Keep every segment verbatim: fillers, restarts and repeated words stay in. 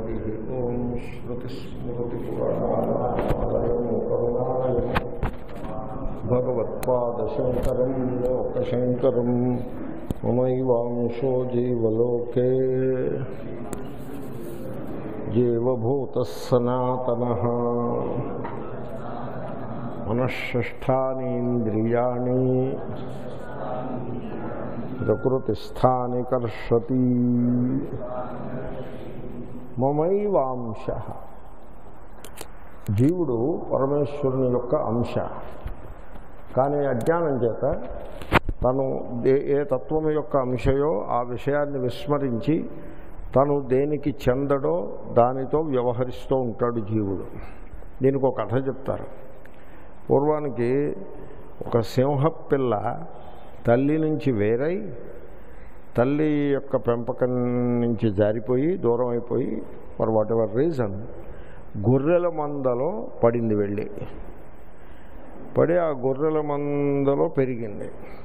ఓం శ్రుతిస్మృతిపురాణానామాలయం కరుణాలయం భగవత్పాదశంకరం లోకశంకరం మమైవాంశో జీవలోకే జీవభూతః సనాతనః మనఃషష్ఠానీంద్రియాణి ప్రకృతిస్థాని కర్షతి. మమైవాంశ, జీవుడు పరమేశ్వరుని యొక్క అంశ. కానీ అజ్ఞానం చేత తను ఏ తత్వం యొక్క అంశయో ఆ విషయాన్ని విస్మరించి తను దేనికి చెందడో దానితో వ్యవహరిస్తూ ఉంటాడు జీవుడు. దీనికి ఒక కథ చెప్తారు. పూర్వానికి ఒక సింహపిల్ల తల్లి నుంచి వేరై తల్లి యొక్క పెంపకం నుంచి జారిపోయి దూరం అయిపోయి ఫర్ వాట్ ఎవర్ రీజన్ గొర్రెల మందలో పడింది. వెళ్ళి పడి ఆ గొర్రెల మందలో పెరిగింది.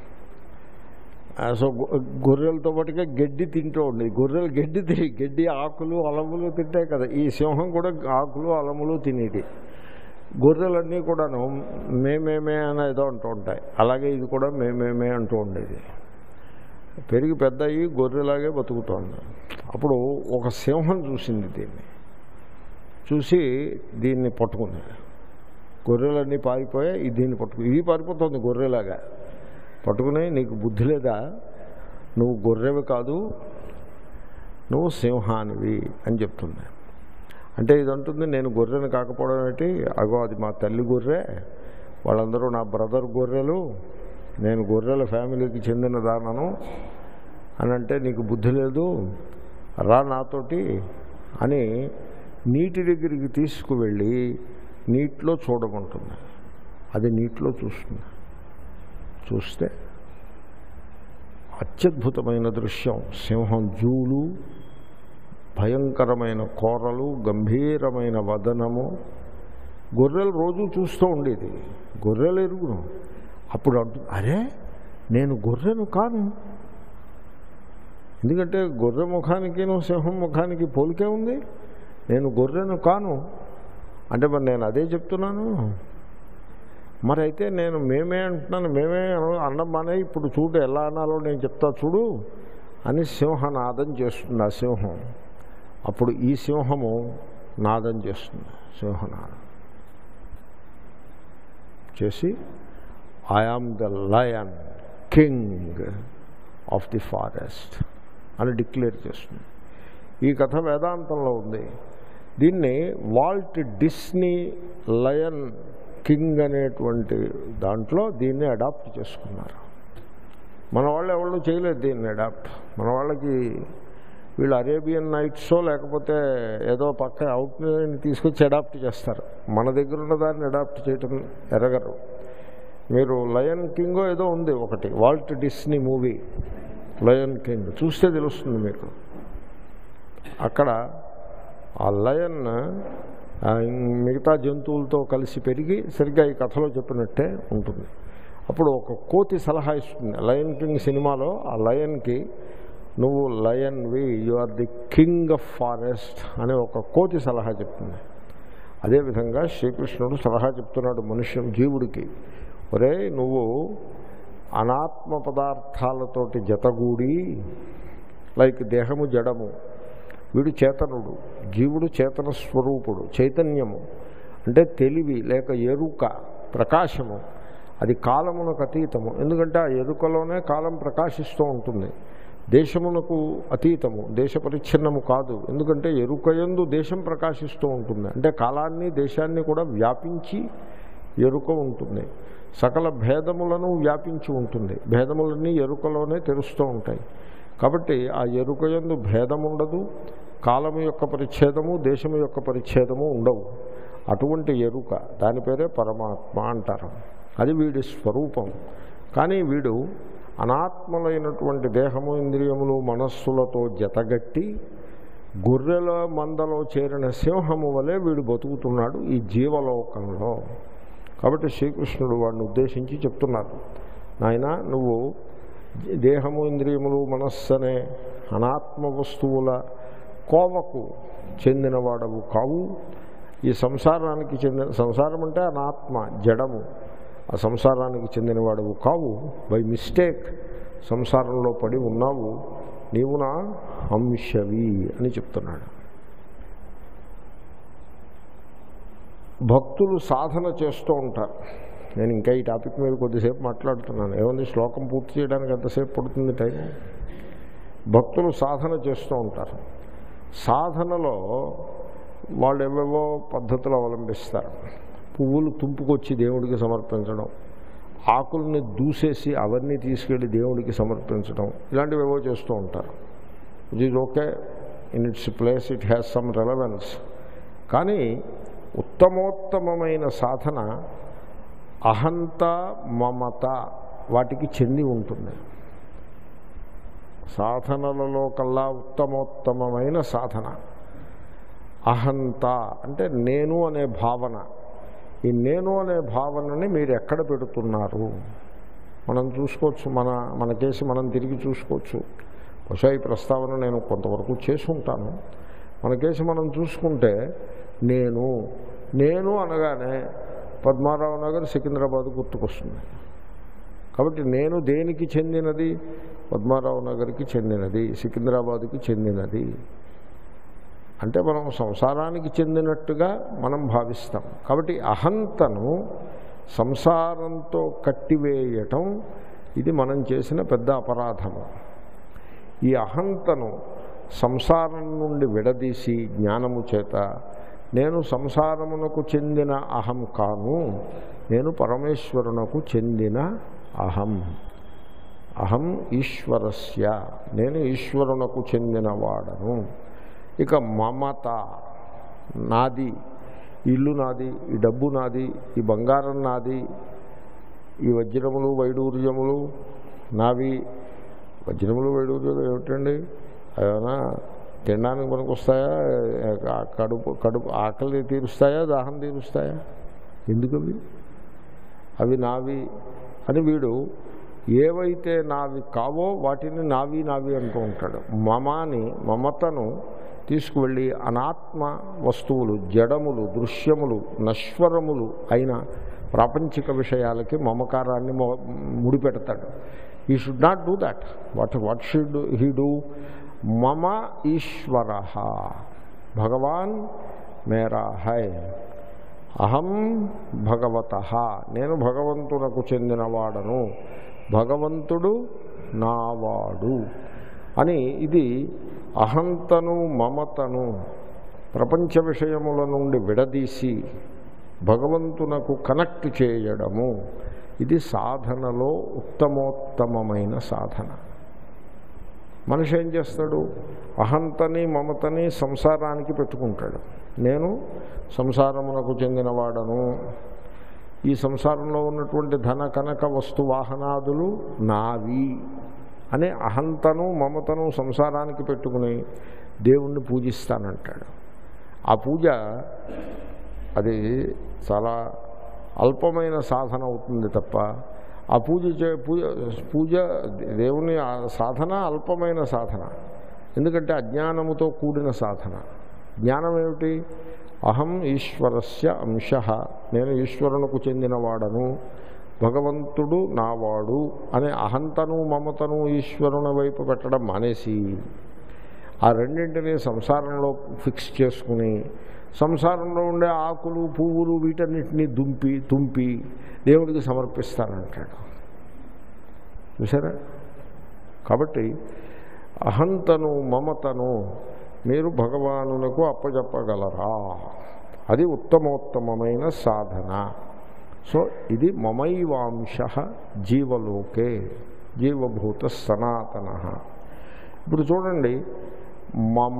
సో గొర్రెలతో పాటుగా గడ్డి తింటూ ఉండేది. గొర్రెలు గడ్డి తిని గడ్డి ఆకులు అలములు తింటాయి కదా, ఈ సింహం కూడా ఆకులు అలములు తినేది. గొర్రెలన్నీ కూడాను మేమేమే అని ఏదో అంటూ ఉంటాయి, అలాగే ఇది కూడా మేమేమే అంటూ ఉండేది. పెరిగి పెద్ద అయ్యి గొర్రెలాగే బతుకుతోంది. అప్పుడు ఒక సింహం చూసింది దీన్ని, చూసి దీన్ని పట్టుకుంది. గొర్రెలన్నీ పారిపోయాయి, దీన్ని పట్టుకు ఇది పారిపోతుంది గొర్రెలాగా. పట్టుకుని, నీకు బుద్ధి లేదా, నువ్వు గొర్రెవి కాదు, నువ్వు సింహానివి అని చెప్తుంది. అంటే ఇది అంటుంది, నేను గొర్రెని కాకపోవడం ఏంటి, అగో అది మా తల్లి గొర్రె, వాళ్ళందరూ నా బ్రదర్ గొర్రెలు, నేను గొర్రెల ఫ్యామిలీకి చెందిన దానను అని. అంటే నీకు బుద్ధి లేదు, రా నాతోటి అని నీటి దగ్గరికి తీసుకువెళ్ళి నీటిలో చూడమంటుంది. అది నీటిలో చూస్తుంది. చూస్తే అత్యద్భుతమైన దృశ్యం. సింహం జూలు, భయంకరమైన కోరలు, గంభీరమైన వదనము. గొర్రెలు రోజు చూస్తూ ఉండేది, గొర్రెలు ఎరుగును. అప్పుడు అంటు, అరే నేను గొర్రెను కాను. ఎందుకంటే గొర్రె ముఖానికి సింహం ముఖానికి పోలికే ఉంది. నేను గొర్రెను కాను అంటే మరి నేను అదే చెప్తున్నాను. మరి అయితే నేను మేమే అంటున్నాను, మేమే అన్నం మానే, ఇప్పుడు చూడు ఎలా అనాలో నేను చెప్తా చూడు అని సింహనాదం చేస్తుంది ఆ సింహం. అప్పుడు ఈ సింహము నాదం చేస్తుంది, సింహనాదం చేసి I am the lion king of the forest అని డిక్లేర్ చేస్తుంది. ఈ కథ వేదాంతంలో ఉంది. దీన్ని వాల్ట్ డిస్నీ లయన్ కింగ్ అనేటువంటి దాంట్లో దీన్ని అడాప్ట్ చేసుకున్నారు. మన వాళ్ళు ఎవరు చేయలేదు దీన్ని అడాప్ట్. మన వాళ్ళకి వీళ్ళు అరేబియన్ నైట్సో లేకపోతే ఏదో పక్క అవుట్ తీసుకొచ్చి అడాప్ట్ చేస్తారు. మన దగ్గర ఉన్న దాన్ని అడాప్ట్ చేయటం ఎరగరు. మీరు లయన్ కింగో ఏదో ఉంది ఒకటి, Walt Disney movie lion king చూస్తే తెలుస్తుంది మీకు. అక్కడ ఆ లయన్ మిగతా జంతువులతో కలిసి పెరిగి సరిగ్గా ఈ కథలో చెప్పినట్టే ఉంటుంది. అప్పుడు ఒక కోతి సలహా ఇస్తుంది లయన్ కింగ్ సినిమాలో. ఆ లయన్కి, నువ్వు లయన్ వి, you are the king of forest అనే ఒక కోతి సలహా చెప్తుంది. అదేవిధంగా శ్రీకృష్ణుడు సలహా చెప్తున్నాడు మనుష్యం జీవుడికి, ఒరే నువ్వు అనాత్మ పదార్థాలతోటి జతగూడి, లైక్ దేహము జడము, వీడు చేతనుడు, జీవుడు చేతన స్వరూపుడు, చైతన్యము అంటే తెలివి లేక ఎరుక, ప్రకాశము. అది కాలమునకు అతీతము. ఎందుకంటే ఆ ఎరుకలోనే కాలం ప్రకాశిస్తూ ఉంటుంది. దేశమునకు అతీతము, దేశ పరిచ్ఛిన్నము కాదు. ఎందుకంటే ఎరుకయందు దేశం ప్రకాశిస్తూ ఉంటుంది. అంటే కాలాన్ని దేశాన్ని కూడా వ్యాపించి ఎరుక ఉంటుంది. సకల భేదములను వ్యాపించి ఉంటుంది. భేదములన్నీ ఎరుకలోనే తెరుస్తూ ఉంటాయి. కాబట్టి ఆ ఎరుకయందు భేదము ఉండదు. కాలము యొక్క పరిచ్ఛేదము, దేశము యొక్క పరిచ్ఛేదము ఉండవు. అటువంటి ఎరుక, దాని పేరే పరమాత్మ అంటారు. అది వీడి స్వరూపం. కానీ వీడు అనాత్మలైనటువంటి దేహము, ఇంద్రియములు, మనస్సులతో జతగట్టి గొర్రెల మందలో చేరిన సింహము వలె వీడు బతుకుతున్నాడు ఈ జీవలోకంలో. కాబట్టి శ్రీకృష్ణుడు వాడిని ఉద్దేశించి చెప్తున్నారు, నాయన నువ్వు దేహము, ఇంద్రియములు, మనస్సు అనే అనాత్మ వస్తువుల కోవకు చెందినవాడవు కావు. ఈ సంసారానికి చెందిన, సంసారం అంటే అనాత్మ, జడము, ఆ సంసారానికి చెందినవాడవు కావు. బై మిస్టేక్ సంసారంలో పడి ఉన్నావు, నీవు నా అంశవి అని చెప్తున్నాడు. భక్తులు సాధన చేస్తూ ఉంటారు. నేను ఇంకా ఈ టాపిక్ మీద కొద్దిసేపు మాట్లాడుతున్నాను. ఏముంది, శ్లోకం పూర్తి చేయడానికి ఎంతసేపు పడుతుంది టైం? భక్తులు సాధన చేస్తూ ఉంటారు. సాధనలో వాళ్ళు ఏవేవో పద్ధతులు అవలంబిస్తారు. పువ్వులు తుంపుకొచ్చి దేవుడికి సమర్పించడం, ఆకుల్ని దూసేసి అవన్నీ తీసుకెళ్ళి దేవుడికి సమర్పించడం, ఇలాంటివి ఏవో చేస్తూ ఉంటారు. It is okay, in its place, it has some relevance. కానీ ఉత్తమోత్తమైన సాధన అహంత మమత వాటికి చెంది ఉంటుంది. సాధనలలో కల్లా ఉత్తమోత్తమైన సాధన అహంత అంటే నేను అనే భావన. ఈ నేను అనే భావనని మీరు ఎక్కడ పెడుతున్నారు మనం చూసుకోవచ్చు. మన మన కేసు మనం తిరిగి చూసుకోవచ్చు. బహుశా ఈ ప్రస్తావన నేను కొంతవరకు చేసి ఉంటాను. మన కేసు మనం చూసుకుంటే నేను నేను అనగానే పద్మారావు నగర్ సికింద్రాబాద్ గుర్తుకొస్తుంది. కాబట్టి నేను దేనికి చెందినది? పద్మారావు నగర్కి చెందినది, సికింద్రాబాద్కి చెందినది. అంటే మనం సంసారానికి చెందినట్టుగా మనం భావిస్తాం. కాబట్టి అహంతను సంసారంతో కట్టివేయటం ఇది మనం చేసిన పెద్ద అపరాధము. ఈ అహంతను సంసారం నుండి విడదీసి జ్ఞానము చేత నేను సంసారమునకు చెందిన అహం కాను, నేను పరమేశ్వరునకు చెందిన అహం. అహం ఈశ్వరస్య, నేను ఈశ్వరునకు చెందినవాడను. ఇక మమత, నాది, ఇల్లు నాది, ఈ డబ్బు నాది, ఈ బంగారం నాది, ఈ వజ్రములు వైడూర్యములు నావి. వజ్రములు వైడూర్యాలు ఏమిటండి? ఏమైనా తినడానికి మనకు వస్తాయా? కడుపు కడుపు ఆకలి తీరుస్తాయా? దాహం తీరుస్తాయా? ఎందుకవి? అవి నావి అని వీడు ఏవైతే నావి కావో వాటిని నావి నావి అంటూ ఉంటాడు. మమాని, మమతను తీసుకువెళ్ళి అనాత్మ వస్తువులు, జడములు, దృశ్యములు, నశ్వరములు అయిన ప్రాపంచిక విషయాలకి మమకారాన్ని ముడిపెడతాడు. He should not do that. What what should he do? మమ ఈశ్వర, భగవాన్ మేరా హై, అహం భగవత, నేను భగవంతునకు చెందినవాడను, భగవంతుడు నావాడు అని. ఇది అహంతను మమతను ప్రపంచ విషయముల నుండి విడదీసి భగవంతునకు కనెక్ట్ చేయడము, ఇది సాధనలో ఉత్తమోత్తమైన సాధన. మనిషి ఏం చేస్తాడు? అహంతని మమతని సంసారానికి పెట్టుకుంటాడు. నేను సంసారమునకు చెందినవాడను, ఈ సంసారంలో ఉన్నటువంటి ధన కనక వస్తు వాహనాదులు నావి అనే అహంతను మమతను సంసారానికి పెట్టుకుని దేవుణ్ణి పూజిస్తానంటాడు. ఆ పూజ అది చాలా అల్పమైన సాధన అవుతుంది తప్ప, ఆ పూజ చే పూజ పూజ దేవుని సాధన అల్పమైన సాధన. ఎందుకంటే అజ్ఞానముతో కూడిన సాధన. జ్ఞానం ఏమిటి? అహం ఈశ్వరస్య అంశ, నేను ఈశ్వరునకు చెందినవాడను, భగవంతుడు నావాడు అనే అహంతను మమతను ఈశ్వరుని వైపు పెట్టడం మానేసి ఆ రెండింటినీ సంసారంలో ఫిక్స్ చేసుకుని సంసారంలో ఉండే ఆకులు పువ్వులు వీటన్నిటినీ దుంపి తుంపి దేవుడికి సమర్పిస్తానంటాడు. చూసారా? కాబట్టి అహంతను మమతను మీరు భగవానునకు అప్పజెప్పగలరా? అది ఉత్తమోత్తమైన సాధన. సో ఇది మమైవాంశ జీవలోకే, జీవభూత సనాతన. ఇప్పుడు చూడండి, మమ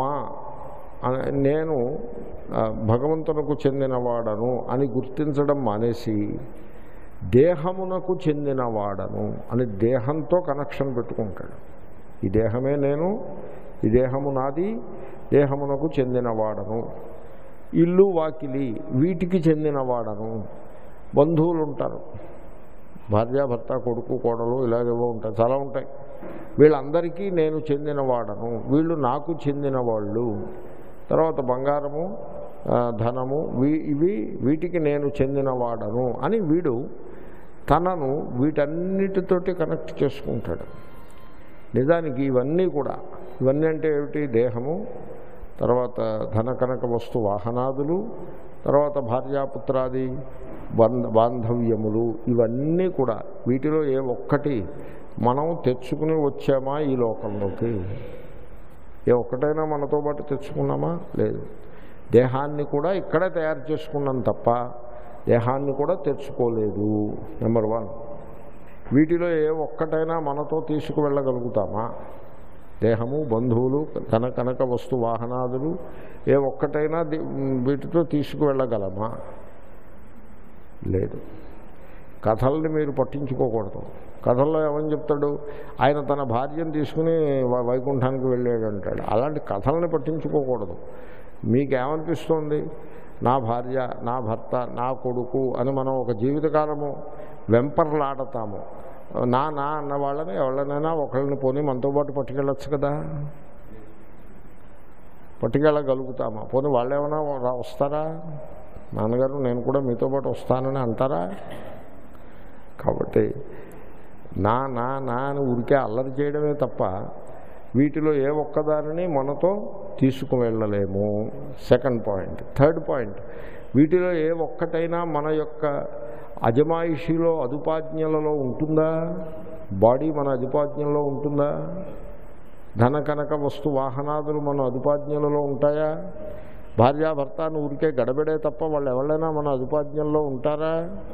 నేను భగవంతునకు చెందినవాడను అని గుర్తించడం మానేసి దేహమునకు చెందినవాడను అని దేహంతో కనెక్షన్ పెట్టుకుంటాడు. ఈ దేహమే నేను, ఈ దేహము నాది, దేహమునకు చెందినవాడను, ఇల్లు వాకిలి వీటికి చెందినవాడను. బంధువులు ఉంటారు, భార్య భర్త కొడుకు కోడలు ఇలాగేవో ఉంటాయి, చాలా ఉంటాయి. వీళ్ళందరికీ నేను చెందినవాడను, వీళ్ళు నాకు చెందినవాళ్ళు, తర్వాత బంగారము ధనము వీ ఇవి వీటికి నేను చెందినవాడను అని వీడు తనను వీటన్నిటితోటి కనెక్ట్ చేసుకుంటాడు. నిజానికి ఇవన్నీ కూడా, ఇవన్నీ అంటే ఏమిటి? దేహము, తర్వాత ధన కనక వస్తు వాహనాదులు, తర్వాత భార్యాపుత్రాది బంధ బాంధవ్యములు, ఇవన్నీ కూడా వీటిలో ఏ ఒక్కటి మనం తెచ్చుకుని వచ్చామా ఈ లోకంలోకి? ఏ ఒక్కటైనా మనతో పాటు తెచ్చుకున్నామా? లేదు. దేహాన్ని కూడా ఇక్కడే తయారు చేసుకున్నాం తప్ప దేహాన్ని కూడా తెచ్చుకోలేదు. Number one. వీటిలో ఏ ఒక్కటైనా మనతో తీసుకువెళ్ళగలుగుతామా? దేహము, బంధువులు, ధన కనక వస్తు వాహనాదులు ఏ ఒక్కటైనా వీటితో తీసుకువెళ్ళగలమా? లేదు. కథల్ని మీరు పట్టించుకోకూడదు. కథల్లో ఏమని చెప్తాడు? ఆయన తన భార్యను తీసుకుని వైకుంఠానికి వెళ్ళాడు అంటాడు. అలాంటి కథల్ని పట్టించుకోకూడదు. మీకేమనిపిస్తుంది? నా భార్య, నా భర్త, నా కొడుకు అని మనం ఒక జీవితకాలము వెంపర్లాడతాము. నా నా అన్న వాళ్ళని ఎవరినైనా ఒకళ్ళని పోనీ మనతో పాటు పట్టుకెళ్ళచ్చు కదా, పట్టుకెళ్ళగలుగుతామా? పోనీ వాళ్ళు ఏమైనా వస్తారా? నాన్నగారు నేను కూడా మీతో పాటు వస్తానని అంటారా? కాబట్టి నా నా నా అని ఊరికే అల్లరి చేయడమే తప్ప వీటిలో ఏ ఒక్కదానిని మనతో తీసుకువెళ్ళలేము. Second point. థర్డ్ పాయింట్, వీటిలో ఏ ఒక్కటైనా మన యొక్క అజమాయిషిలో అదుపాజ్ఞలలో ఉంటుందా? బాడీ మన అదుపాజ్ఞలో ఉంటుందా? ధన కనక వస్తు వాహనాదులు మన అదుపాజ్ఞలలో ఉంటాయా? భార్యాభర్తను ఊరికే గడబడే తప్ప వాళ్ళు ఎవరైనా మన అదుపాజ్ఞల్లో ఉంటారా?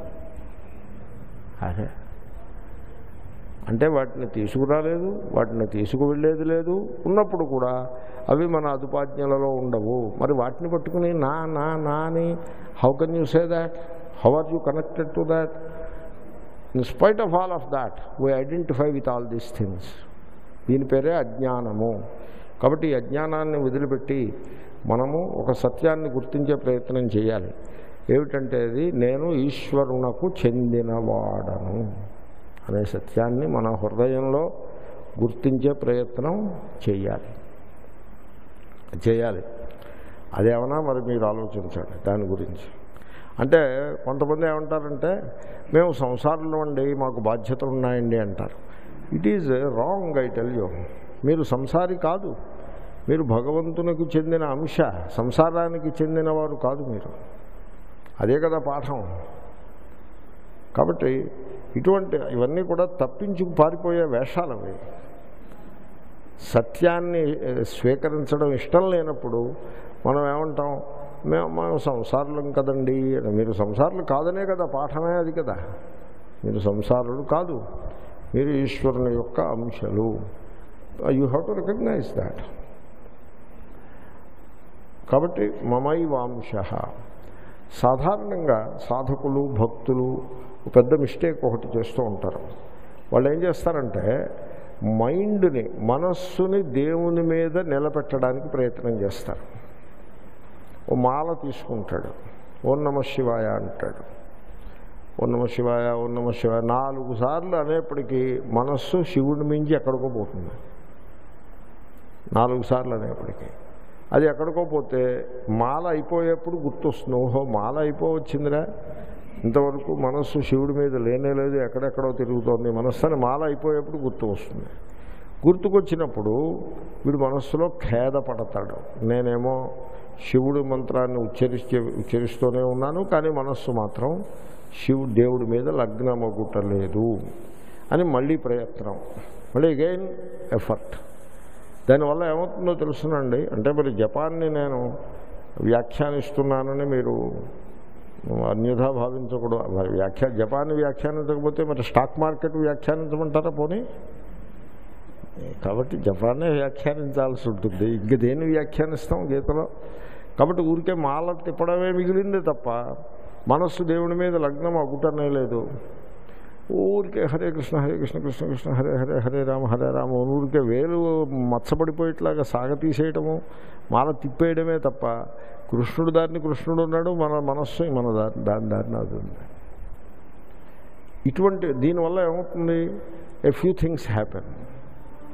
అదే అంటే వాటిని తీసుకురాలేదు, వాటిని తీసుకువెళ్ళేది లేదు. ఉన్నప్పుడు కూడా అవి మన అదుపాజ్ఞలలో ఉండవు. మరి వాటిని పట్టుకుని నా నా నా అని how can you say that? How are you connected to that? In spite of all of that we identify with all these things. దీని పేరే అజ్ఞానము. కాబట్టి ఈ అజ్ఞానాన్ని వదిలిపెట్టి మనము ఒక సత్యాన్ని గుర్తించే ప్రయత్నం చేయాలి. ఏమిటంటే అది నేను ఈశ్వరునకు చెందినవాడను అనే సత్యాన్ని మన హృదయంలో గుర్తించే ప్రయత్నం చేయాలి చేయాలి అదేమన్నా మరి మీరు ఆలోచించండి దాని గురించి. అంటే కొంతమంది ఏమంటారంటే మేము సంసారంలో అండి, మాకు బాధ్యతలు ఉన్నాయండి అంటారు. It is wrong, I tell you. మీరు సంసారి కాదు, మీరు భగవంతునికి చెందిన అంశ, సంసారానికి చెందినవారు కాదు మీరు. అదే కదా పాఠం. కాబట్టి ఇటువంటి ఇవన్నీ కూడా తప్పించుకు పారిపోయే వేషాలు అవి. సత్యాన్ని స్వీకరించడం ఇష్టం లేనప్పుడు మనం ఏమంటాం? మేము మేము సంసారులం కదండి. మీరు సంసారులు కాదనే కదా పాఠమే అది కదా. మీరు సంసారులు కాదు, మీరు ఈశ్వరుని యొక్క అంశలు. You have to recognise that. కాబట్టి మమైవాంశ. సాధారణంగా సాధకులు భక్తులు పెద్ద మిస్టేక్ ఒకటి చేస్తూ ఉంటారు. వాళ్ళు ఏం చేస్తారంటే మైండ్ని, మనస్సుని దేవుని మీద నిలబెట్టడానికి ప్రయత్నం చేస్తారు. ఓ మాల తీసుకుంటాడు, ఓం నమః శివాయ అంటాడు. ఓం నమః శివాయ, ఓం నమః శివాయ నాలుగు సార్లు అనేప్పటికీ మనస్సు శివుడిని మించి ఎక్కడికో పోతుంది. నాలుగు సార్లు అనేప్పటికీ అది ఎక్కడికో పోతే మాల అయిపోయేప్పుడు గుర్తొస్తుంది, ఓహో మాల అయిపోవచ్చిందిరా, ఇంతవరకు మనస్సు శివుడి మీద లేనే లేదు, ఎక్కడెక్కడో తిరుగుతోంది మనస్సు అని మాల అయిపోయేప్పుడు గుర్తు వస్తుంది. గుర్తుకొచ్చినప్పుడు వీడు మనస్సులో ఖేదపడతాడు. నేనేమో శివుడి మంత్రాన్ని ఉచ్చరిస్తే ఉచ్చరిస్తూనే ఉన్నాను, కానీ మనస్సు మాత్రం శివుడు దేవుడి మీద లగ్నమగుటలేదు అని మళ్ళీ ప్రయత్నం, మళ్ళీ అగైన్ ఎఫర్ట్. దానివల్ల ఏమవుతుందో తెలుసునండి. అంటే మరి జపాన్ని నేను వ్యాఖ్యానిస్తున్నానని మీరు అన్యథా భావించకూడదు. వ్యాఖ్యా జపాన్ని వ్యాఖ్యానించకపోతే మరి స్టాక్ మార్కెట్ వ్యాఖ్యానించమంటారా పోనీ? కాబట్టి జపాన్నే వ్యాఖ్యానించాల్సి ఉంటుంది. ఇంక దేన్ని వ్యాఖ్యానిస్తాం గీతలో? కాబట్టి ఊరికే మాల తిప్పడమే మిగిలిందే తప్ప మనస్సు దేవుడి మీద లగ్నం అగుటనే లేదు. ఊరికే హరే కృష్ణ హరే కృష్ణ కృష్ణ కృష్ణ హరే హరే హరే రామ హరే రామ ఊరికే వేలు మచ్చపడిపోయేట్లాగా సాగతీసేయటము, మాల తిప్పేయడమే తప్ప కృష్ణుడు దారిని కృష్ణుడు ఉన్నాడు, మన మనస్సు మన దారి దాని దారిని అది ఉంది. ఇటువంటి దీనివల్ల ఏమవుతుంది? A few things happen.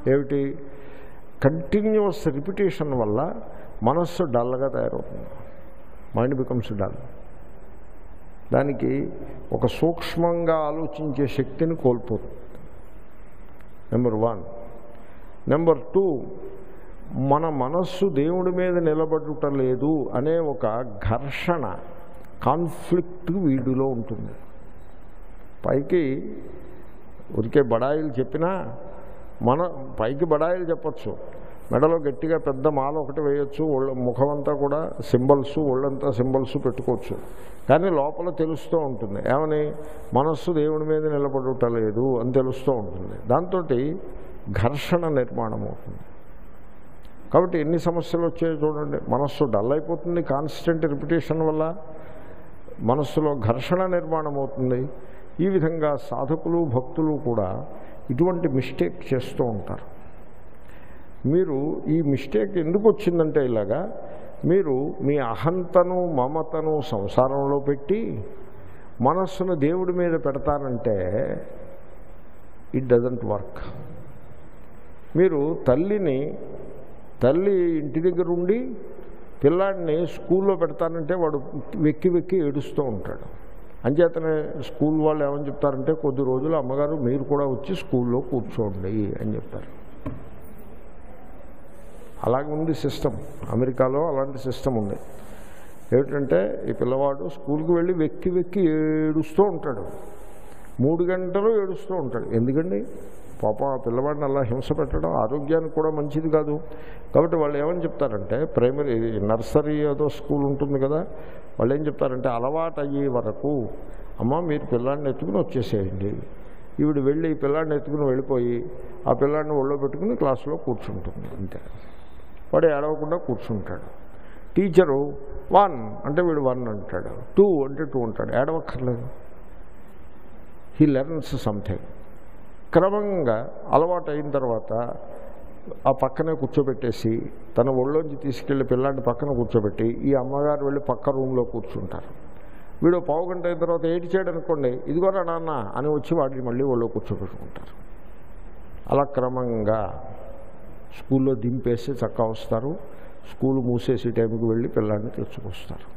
ఏమిటి? కంటిన్యూస్ రిపిటేషన్ వల్ల మనస్సు డల్గా తయారవుతుంది. Mind becomes dull. దానికి ఒక సూక్ష్మంగా ఆలోచించే శక్తిని కోల్పోతుంది. Number one. నెంబర్ టూ, మన మనస్సు దేవుడి మీద నిలబడుట లేదు అనే ఒక ఘర్షణ, కాన్ఫ్లిక్ట్ వీడిలో ఉంటుంది. పైకి ఉరికే బడాయిలు చెప్పినా మన పైకి బడాయిలు చెప్పచ్చు, మెడలో గట్టిగా పెద్ద మాల ఒకటి వేయచ్చు, ఒళ్ళ ముఖమంతా కూడా సింబల్స్, ఒళ్ళంతా సింబల్స్ పెట్టుకోవచ్చు. కానీ లోపల తెలుస్తూ ఉంటుంది ఏమని? మనస్సు దేవుడి మీద నిలబడుట లేదు అని తెలుస్తూ ఉంటుంది. దాంతో ఘర్షణ నిర్మాణం అవుతుంది. కాబట్టి ఎన్ని సమస్యలు వచ్చాయో చూడండి. మనస్సు డల్ అయిపోతుంది కాన్స్టెంట్ రిపిటేషన్ వల్ల, మనస్సులో ఘర్షణ నిర్మాణం అవుతుంది. ఈ విధంగా సాధకులు భక్తులు కూడా ఇటువంటి మిస్టేక్ చేస్తూ ఉంటారు. మీరు ఈ మిస్టేక్ ఎందుకు వచ్చిందంటే ఇలాగా, మీరు మీ అహంతను మమతను సంసారంలో పెట్టి మనస్సును దేవుడి మీద పెడతానంటే ఇట్ డజంట్ వర్క్. మీరు తల్లిని తల్లి ఇంటి దగ్గర ఉండి పిల్లాడిని స్కూల్లో పెడతానంటే వాడు వెక్కి వెక్కి ఏడుస్తూ ఉంటాడు. అంచేతనే స్కూల్ వాళ్ళు ఏమని చెప్తారంటే, కొద్ది రోజులు అమ్మగారు మీరు కూడా వచ్చి స్కూల్లో కూర్చోండి అని చెప్తారు. అలాగే ఉంది సిస్టమ్. అమెరికాలో అలాంటి సిస్టమ్ ఉంది. ఏమిటంటే ఈ పిల్లవాడు స్కూల్కి వెళ్ళి వెక్కి వెక్కి ఏడుస్తూ ఉంటాడు, మూడు గంటలు ఏడుస్తూ ఉంటాడు. ఎందుకండి పాప ఆ పిల్లవాడిని అలా హింస పెట్టడం ఆరోగ్యానికి కూడా మంచిది కాదు. కాబట్టి వాళ్ళు ఏమని చెప్తారంటే, ప్రైమరీ నర్సరీ ఏదో స్కూల్ ఉంటుంది కదా, వాళ్ళు ఏం చెప్తారంటే అలవాటు అయ్యే వరకు అమ్మ మీరు పిల్లాడిని ఎత్తుకుని వచ్చేసేయండి. ఈవిడ వెళ్ళి ఈ పిల్లాడిని ఎత్తుకుని వెళ్ళిపోయి ఆ పిల్లాడిని ఒళ్ళో పెట్టుకుని క్లాసులో కూర్చుంటుంది. అంతే. వాడు ఏడవకుండా కూర్చుంటాడు. టీచరు వన్ అంటే వీడు వన్ అంటాడు, టూ అంటే టూ అంటాడు, ఏడవక్కర్లేదు. He learns something. క్రమంగా అలవాటు అయిన తర్వాత ఆ పక్కనే కూర్చోబెట్టేసి తన ఒళ్ళోంచి తీసుకెళ్ళి పిల్లాడిని పక్కన కూర్చోబెట్టి ఈ అమ్మగారు వెళ్ళి పక్క రూమ్లో కూర్చుంటారు. వీడు పావు గంట అయిన తర్వాత ఏటి చేయడం అనుకోండి, ఇదిగోరా నాన్న అని వచ్చి వాటిని మళ్ళీ ఒళ్ళో కూర్చోబెట్టుకుంటారు. అలా క్రమంగా స్కూల్లో దింపేసి చక్కా వస్తారు, స్కూల్ మూసేసి టైంకి వెళ్ళి పిల్లాడిని తెచ్చుకొస్తారు.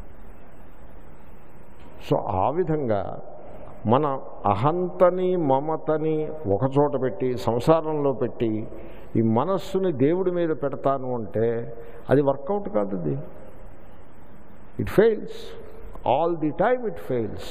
సో ఆ విధంగా మన అహంతని మమతని ఒకచోట పెట్టి సంసారంలో పెట్టి ఈ మనస్సుని దేవుడి మీద పెడతాను అంటే అది వర్కౌట్ కాదు. అది it fails all the time, it fails.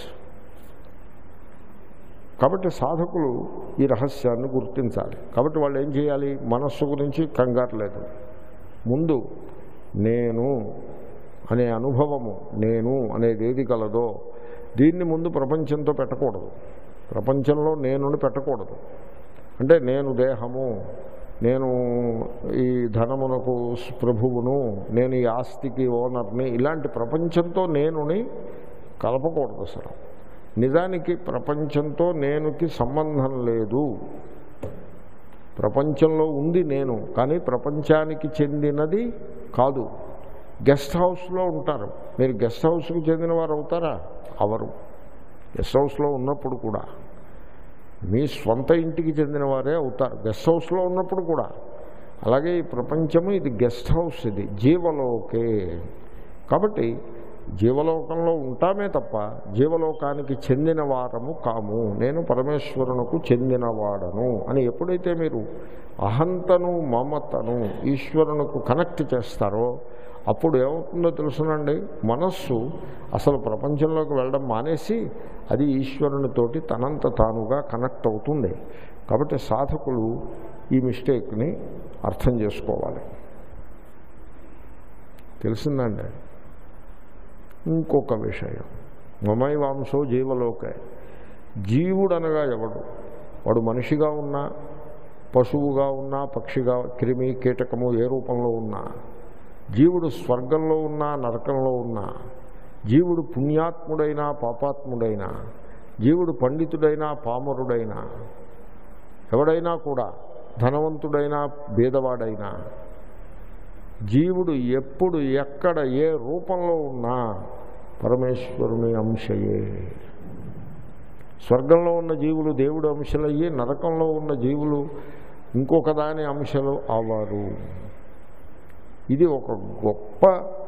కాబట్టి సాధకులు ఈ రహస్యాన్ని గుర్తించాలి. కాబట్టి వాళ్ళు ఏం చేయాలి? మనస్సు గురించి కంగారు లేదు. ముందు నేను అనే అనుభవము, నేను అనేది ఏది కలదో దీన్ని ముందు ప్రపంచంతో పెట్టకూడదు. ప్రపంచంలో నేనుని పెట్టకూడదు. అంటే నేను దేహము, నేను ఈ ధనమునకు ప్రభువును, నేను ఈ ఆస్తికి ఓనర్ని, ఇలాంటి ప్రపంచంతో నేనుని కలపకూడదు అసలు. నిజానికి ప్రపంచంతో నేనుకి సంబంధం లేదు. ప్రపంచంలో ఉంది నేను, కానీ ప్రపంచానికి చెందినది కాదు. గెస్ట్ హౌస్లో ఉంటారు, మీరు గెస్ట్ హౌస్కి చెందిన వారు అవుతారా? అవరు. గెస్ట్ హౌస్లో ఉన్నప్పుడు కూడా మీ స్వంత ఇంటికి చెందిన వారే అవుతారు గెస్ట్ హౌస్లో ఉన్నప్పుడు కూడా. అలాగే ఈ ప్రపంచము ఇది గెస్ట్ హౌస్, ఇది జీవలోకే. కాబట్టి జీవలోకంలో ఉంటామే తప్ప జీవలోకానికి చెందిన వారము కాము. నేను పరమేశ్వరునకు చెందినవాడను అని ఎప్పుడైతే మీరు అహంతను మమతను ఈశ్వరునకు కనెక్ట్ చేస్తారో అప్పుడు ఏమవుతుందో తెలుసునండి, మనస్సు అసలు ప్రపంచంలోకి వెళ్ళడం మానేసి అది ఈశ్వరునితోటి తనంత తానుగా కనెక్ట్ అవుతుంది. కాబట్టి సాధకులు ఈ మిస్టేక్ని అర్థం చేసుకోవాలి. తెలిసిందండి. ఇంకొక విషయం, మమై వాంసో జీవలోకే. జీవుడు అనగా ఎవడు? వాడు మనిషిగా ఉన్నా, పశువుగా ఉన్నా, పక్షిగా, క్రిమి కీటకము ఏ రూపంలో ఉన్నా, జీవుడు స్వర్గంలో ఉన్నా నరకంలో ఉన్నా, జీవుడు పుణ్యాత్ముడైనా పాపాత్ముడైనా, జీవుడు పండితుడైనా పామరుడైనా, ఎవడైనా కూడా ధనవంతుడైనా భేదవాడైనా, జీవుడు ఎప్పుడు ఎక్కడ ఏ రూపంలో ఉన్నా పరమేశ్వరుని అంశయే. స్వర్గంలో ఉన్న జీవులు దేవుడు అంశలయ్యి, నరకంలో ఉన్న జీవులు ఇంకొక దాని అంశలు అవరు. ఇది ఒక గొప్ప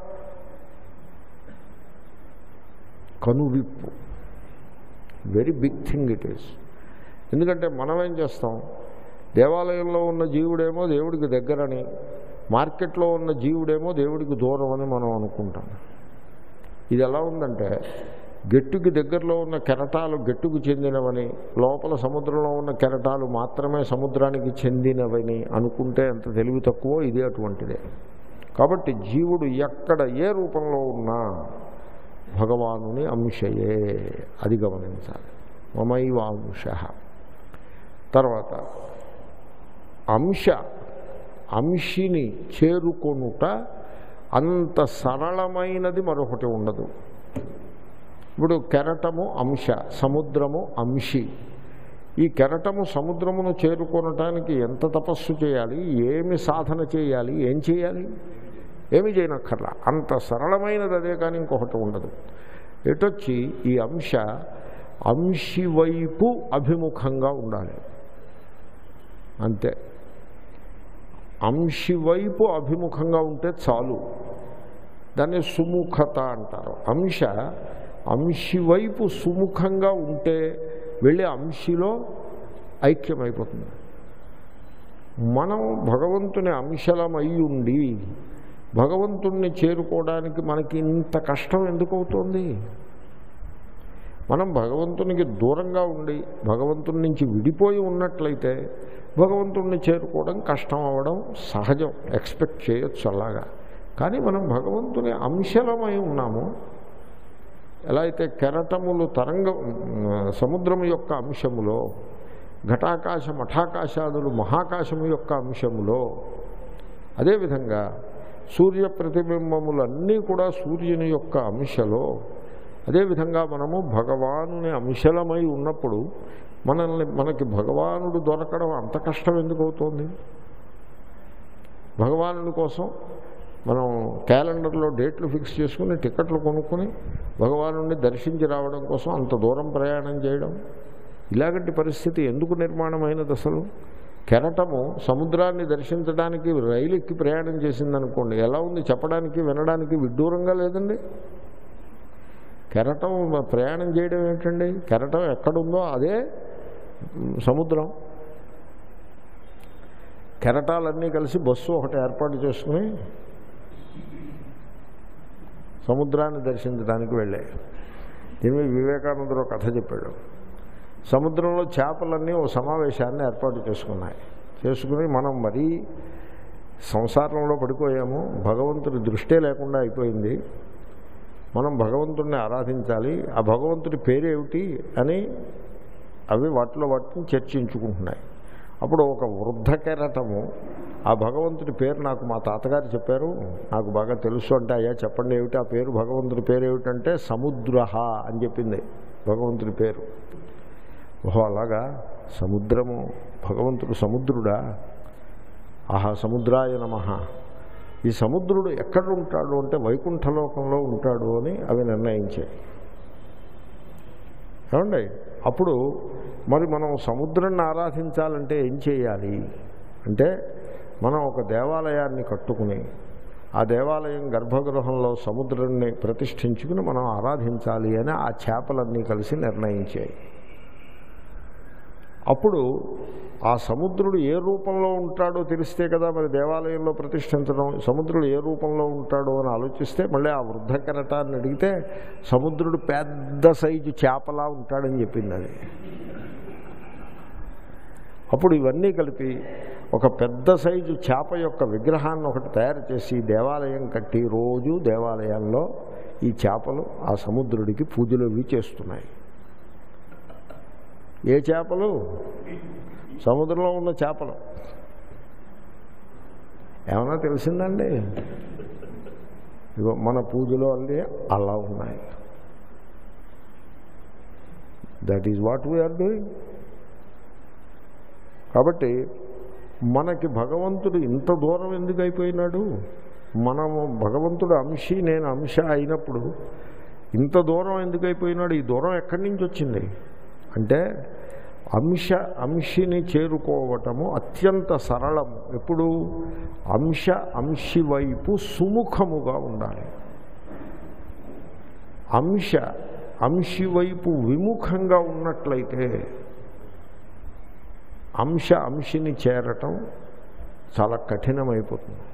కనువిప్పు. Very big thing it is. ఎందుకంటే మనం ఏం చేస్తాం, దేవాలయంలో ఉన్న జీవుడేమో దేవుడికి దగ్గరని, మార్కెట్లో ఉన్న జీవుడేమో దేవుడికి దూరం అని మనం అనుకుంటాం. ఇది ఎలా ఉందంటే, గట్టుకి దగ్గరలో ఉన్న కెరటాలు గట్టుకు చెందినవని, లోపల సముద్రంలో ఉన్న కెరటాలు మాత్రమే సముద్రానికి చెందినవని అనుకుంటే ఎంత తెలివి తక్కువో ఇది అటువంటిదే. కాబట్టి జీవుడు ఎక్కడ ఏ రూపంలో ఉన్నా భగవానుని అంశయే, అది గమనించాలి. మమైవ అంశ. తర్వాత అంశ, అంశిని చేరుకొనుట అంత సరళమైనది మరొకటి ఉండదు. ఇప్పుడు కెరటము అంశ, సముద్రము అంశి. ఈ కెరటము సముద్రమును చేరుకొనటానికి ఎంత తపస్సు చేయాలి, ఏమి సాధన చేయాలి, ఏం చేయాలి? ఏమి చేయనక్కర్లా. అంత సరళమైనది అదే, కానీ ఇంకొకటి ఉండదు. ఎటొచ్చి ఈ అంశ అంశి వైపు అభిముఖంగా ఉండాలి, అంతే. అంశి వైపు అభిముఖంగా ఉంటే చాలు. దాన్ని సుముఖత అంటారు. అంశ అంశి వైపు సుముఖంగా ఉంటే వెళ్ళి అంశిలో ఐక్యమైపోతుంది. మనం భగవంతుని అంశలమై ఉండి భగవంతుణ్ణి చేరుకోవడానికి మనకి ఇంత కష్టం ఎందుకు అవుతుంది? మనం భగవంతునికి దూరంగా ఉండి భగవంతుని నుంచి విడిపోయి ఉన్నట్లయితే భగవంతుణ్ణి చేరుకోవడం కష్టం అవ్వడం సహజం, ఎక్స్పెక్ట్ చేయొచ్చు అలాగా. కానీ మనం భగవంతుని అంశలమై ఉన్నాము. ఎలా అయితే కెరటములు తరంగ సముద్రము యొక్క అంశములో, ఘటాకాశ మఠాకాశాదులు మహాకాశము యొక్క అంశములో, అదేవిధంగా సూర్య ప్రతిబింబములన్నీ కూడా సూర్యుని యొక్క అంశలో, అదేవిధంగా మనము భగవానుని అంశలమై ఉన్నప్పుడు మనల్ని మనకి భగవానుడు దొరకడం అంత కష్టం ఎందుకు అవుతుంది? భగవానుడి కోసం మనం క్యాలెండర్లో డేట్లు ఫిక్స్ చేసుకుని టికెట్లు కొనుక్కొని భగవానుడిని దర్శించి రావడం కోసం అంత దూరం ప్రయాణం చేయడం, ఇలాగంటి పరిస్థితి ఎందుకు నిర్మాణమైనది అసలు? కెరటము సముద్రాన్ని దర్శించడానికి రైలు ఎక్కి ప్రయాణం చేసిందనుకోండి, ఎలా ఉంది చెప్పడానికి వినడానికి విడ్డూరంగా లేదండి? కెరటం ప్రయాణం చేయడం ఏంటండి? కెరటం ఎక్కడుందో అదే సముద్రం. కెరటాలన్నీ కలిసి బస్సు ఒకటి ఏర్పాటు చేసుకుని సముద్రాన్ని దర్శించడానికి వెళ్ళాయి. దీని వివేకానందుడు కథ చెప్పాడు. సముద్రంలో చేపలన్నీ ఓ సమావేశాన్ని ఏర్పాటు చేసుకున్నాయి. చేసుకుని మనం మరీ సంసారంలో పడిపోయాము, భగవంతుడి దృష్టే లేకుండా అయిపోయింది, మనం భగవంతుడిని ఆరాధించాలి, ఆ భగవంతుడి పేరేమిటి అని అవి వాటిలో వాటిని చర్చించుకుంటున్నాయి. అప్పుడు ఒక వృద్ధ కెరటము ఆ భగవంతుడి పేరు నాకు మా తాతగారు చెప్పారు, నాకు బాగా తెలుసు అంటే, అయ్యా చెప్పండి ఏమిటి ఆ పేరు, భగవంతుడి పేరు ఏమిటంటే సముద్రహ అని చెప్పింది భగవంతుడి పేరు. ఓహో అలాగా, సముద్రము, భగవంతుడు సముద్రుడా, ఆహా సముద్రాయ నమః. ఈ సముద్రుడు ఎక్కడ ఉంటాడు అంటే వైకుంఠలోకంలో ఉంటాడు అని అవి నిర్ణయించాయి. ఏమండి, అప్పుడు మరి మనం సముద్రాన్ని ఆరాధించాలంటే ఏం చేయాలి అంటే, మనం ఒక దేవాలయాన్ని కట్టుకుని ఆ దేవాలయం గర్భగృహంలో సముద్రాన్ని ప్రతిష్ఠించుకుని మనం ఆరాధించాలి అని ఆ చేపలన్నీ కలిసి నిర్ణయించాయి. అప్పుడు ఆ సముద్రుడు ఏ రూపంలో ఉంటాడో తెలిస్తే కదా మరి దేవాలయంలో ప్రతిష్ఠించడం. సముద్రుడు ఏ రూపంలో ఉంటాడో అని ఆలోచిస్తే మళ్ళీ ఆ వృద్ధ కెరటాన్ని అడిగితే సముద్రుడు పెద్ద సైజు చేపలా ఉంటాడని చెప్పింది అది. అప్పుడు ఇవన్నీ కలిపి ఒక పెద్ద సైజు చేప యొక్క విగ్రహాన్ని ఒకటి తయారు చేసి దేవాలయం కట్టి రోజు దేవాలయంలో ఈ చేపలు ఆ సముద్రుడికి పూజలు అవి చేస్తున్నాయి. ఏ చేపలు? సముద్రంలో ఉన్న చేపలు. ఏమన్నా తెలిసిందండి? ఇగో మన పూజలో అన్నీ అలా ఉన్నాయి. That is what we are doing. కాబట్టి మనకి భగవంతుడు ఇంత దూరం ఎందుకు అయిపోయినాడు? మనము భగవంతుడు అంశి, నేను అంశ అయినప్పుడు ఇంత దూరం ఎందుకు అయిపోయినాడు? ఈ దూరం ఎక్కడి నుంచి వచ్చింది అంటే అంశ అంశిని చేరుకోవటము అత్యంత సరళము. ఎప్పుడు అంశ అంశి వైపు సుముఖముగా ఉండాలి. అంశ అంశి వైపు విముఖంగా ఉన్నట్లయితే అంశ అంశిని చేరటం చాలా కఠినమైపోతుంది.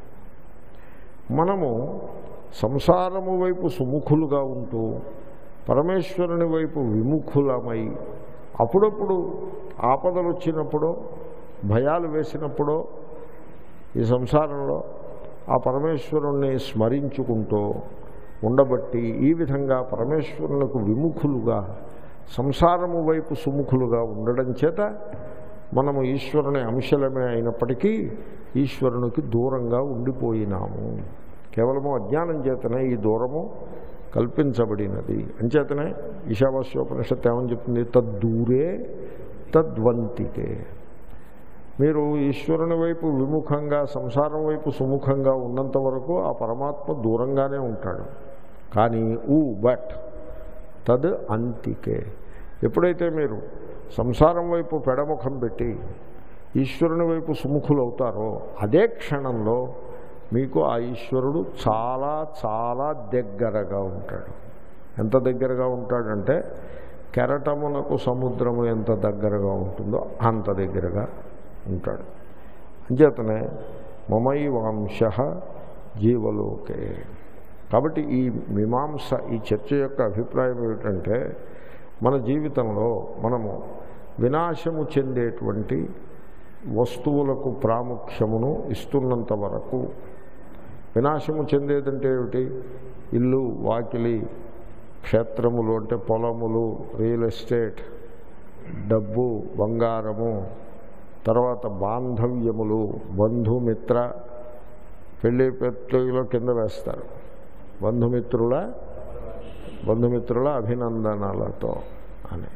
మనము సంసారము వైపు సుముఖులుగా ఉంటూ పరమేశ్వరుని వైపు విముఖులమై అప్పుడప్పుడు ఆపదలు వచ్చినప్పుడో భయాలు వేసినప్పుడో ఈ సంసారంలో ఆ పరమేశ్వరుణ్ణి స్మరించుకుంటూ ఉండబట్టి ఈ విధంగా పరమేశ్వరునికి విముఖులుగా సంసారము వైపు సుముఖులుగా ఉండడం చేత మనము ఈశ్వరుని అంశలమే అయినప్పటికీ ఈశ్వరునికి దూరంగా ఉండిపోయినాము. కేవలము అజ్ఞానం చేతనే ఈ దూరము కల్పించబడినది. అంచేతనే ఈశావాస్యోపనిషత్తు ఏమని చెప్తుంది? తద్దూరే తద్వంతికే. మీరు ఈశ్వరుని వైపు విముఖంగా సంసారం వైపు సుముఖంగా ఉన్నంత వరకు ఆ పరమాత్మ దూరంగానే ఉంటాడు. కానీ ఊ బట్ తద్ అంతికే. ఎప్పుడైతే మీరు సంసారం వైపు పెడముఖం పెట్టి ఈశ్వరుని వైపు సుముఖులు అవుతారో అదే క్షణంలో మీకు ఆ ఈశ్వరుడు చాలా చాలా దగ్గరగా ఉంటాడు. ఎంత దగ్గరగా ఉంటాడంటే కెరటమునకు సముద్రము ఎంత దగ్గరగా ఉంటుందో అంత దగ్గరగా ఉంటాడు. అంచేతనే మమైవాంశ జీవలోకే. కాబట్టి ఈ మీమాంస ఈ చర్చ యొక్క అభిప్రాయం ఏమిటంటే మన జీవితంలో మనము వినాశము చెందేటువంటి వస్తువులకు ప్రాముఖ్యమును ఇస్తున్నంత వరకు, వినాశము చెందేదంటే ఏమిటి? ఇల్లు, వాకిలి, క్షేత్రములు అంటే పొలములు, రియల్ ఎస్టేట్, డబ్బు, బంగారము, తర్వాత బాంధవ్యములు, బంధుమిత్ర, పెళ్ళి పెట్టులో కింద వేస్తారు బంధుమిత్రుల బంధుమిత్రుల అభినందనలతో అని.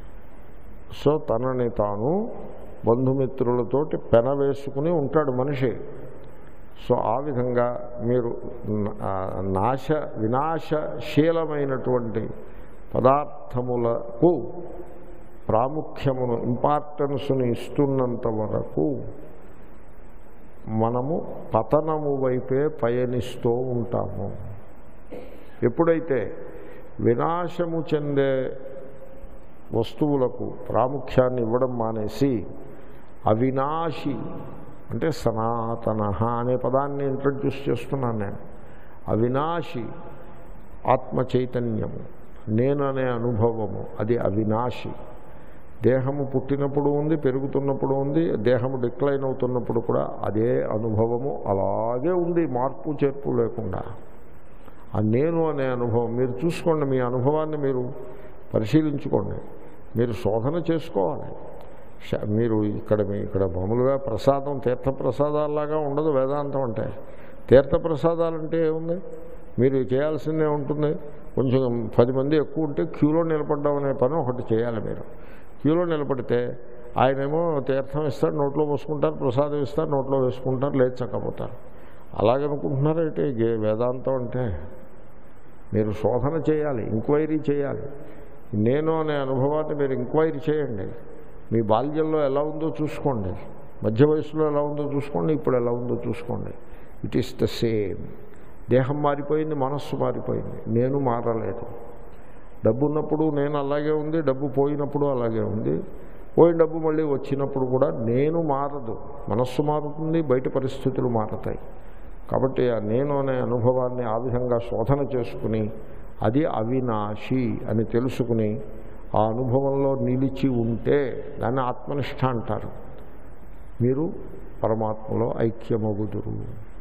సో తనని తాను బంధుమిత్రులతోటి పెన వేసుకుని ఉంటాడు మనిషి. సో ఆ విధంగా మీరు నాశ వినాశశీలమైనటువంటి పదార్థములకు ప్రాముఖ్యమును ఇంపార్టెన్స్ను ఇస్తున్నంత వరకు మనము పతనము వైపే పయనిస్తూ ఉంటాము. ఎప్పుడైతే వినాశము చెందే వస్తువులకు ప్రాముఖ్యాన్ని ఇవ్వడం మానేసి అవినాశి అంటే సనాతన అనే పదాన్ని ఇంట్రడ్యూస్ చేస్తున్నాను నేను. అవినాశి ఆత్మ చైతన్యము, నేను అనే అనుభవము, అది అవినాశి. దేహము పుట్టినప్పుడు ఉంది, పెరుగుతున్నప్పుడు ఉంది, దేహము డిక్లైన్ అవుతున్నప్పుడు కూడా అదే అనుభవము అలాగే ఉంది, మార్పు చేర్పు లేకుండా. ఆ నేను అనే అనుభవం మీరు చూసుకోండి. మీ అనుభవాన్ని మీరు పరిశీలించుకోండి, మీరు శోధన చేసుకోవాలి. మీరు ఇక్కడ మీ ఇక్కడ మామూలుగా ప్రసాదం తీర్థప్రసాదాల్లాగా ఉండదు వేదాంతం అంటే. తీర్థప్రసాదాలంటే ఏముంది? మీరు చేయాల్సిందే ఉంటుంది. కొంచెం పది మంది ఎక్కువ ఉంటే క్యూలో నిలబడ్డం అనే పని ఒకటి చేయాలి. మీరు క్యూలో నిలబడితే ఆయనేమో తీర్థం ఇస్తారు, నోట్లో పోసుకుంటారు, ప్రసాదం ఇస్తారు, నోట్లో వేసుకుంటారు, లేచి చక్కపోతారు. అలాగనుకుంటున్నారైతే వేదాంతం అంటే మీరు శోధన చేయాలి, ఎంక్వైరీ చేయాలి. నేను అనే అనుభవాన్ని మీరు ఎంక్వైరీ చేయండి. మీ బాల్యంలో ఎలా ఉందో చూసుకోండి, మధ్య వయసులో ఎలా ఉందో చూసుకోండి, ఇప్పుడు ఎలా ఉందో చూసుకోండి. It is the same. దేహం మారిపోయింది, మనస్సు మారిపోయింది, నేను మారలేదు. డబ్బు ఉన్నప్పుడు నేను అలాగే ఉంది, డబ్బు పోయినప్పుడు అలాగే ఉంది. పోయిన డబ్బు మళ్ళీ వచ్చినప్పుడు కూడా నేను మారదు, మనస్సు మారుతుంది, బయట పరిస్థితులు మారతాయి. కాబట్టి ఆ నేను అనే అనుభవాన్ని ఆ విధంగా శోధన చేసుకుని అది అవినాశి అని తెలుసుకుని ఆ అనుభవంలో నిలిచి ఉంటే దాన్ని ఆత్మనిష్ట అంటారు. మీరు పరమాత్మలో ఐక్యమగుదురు.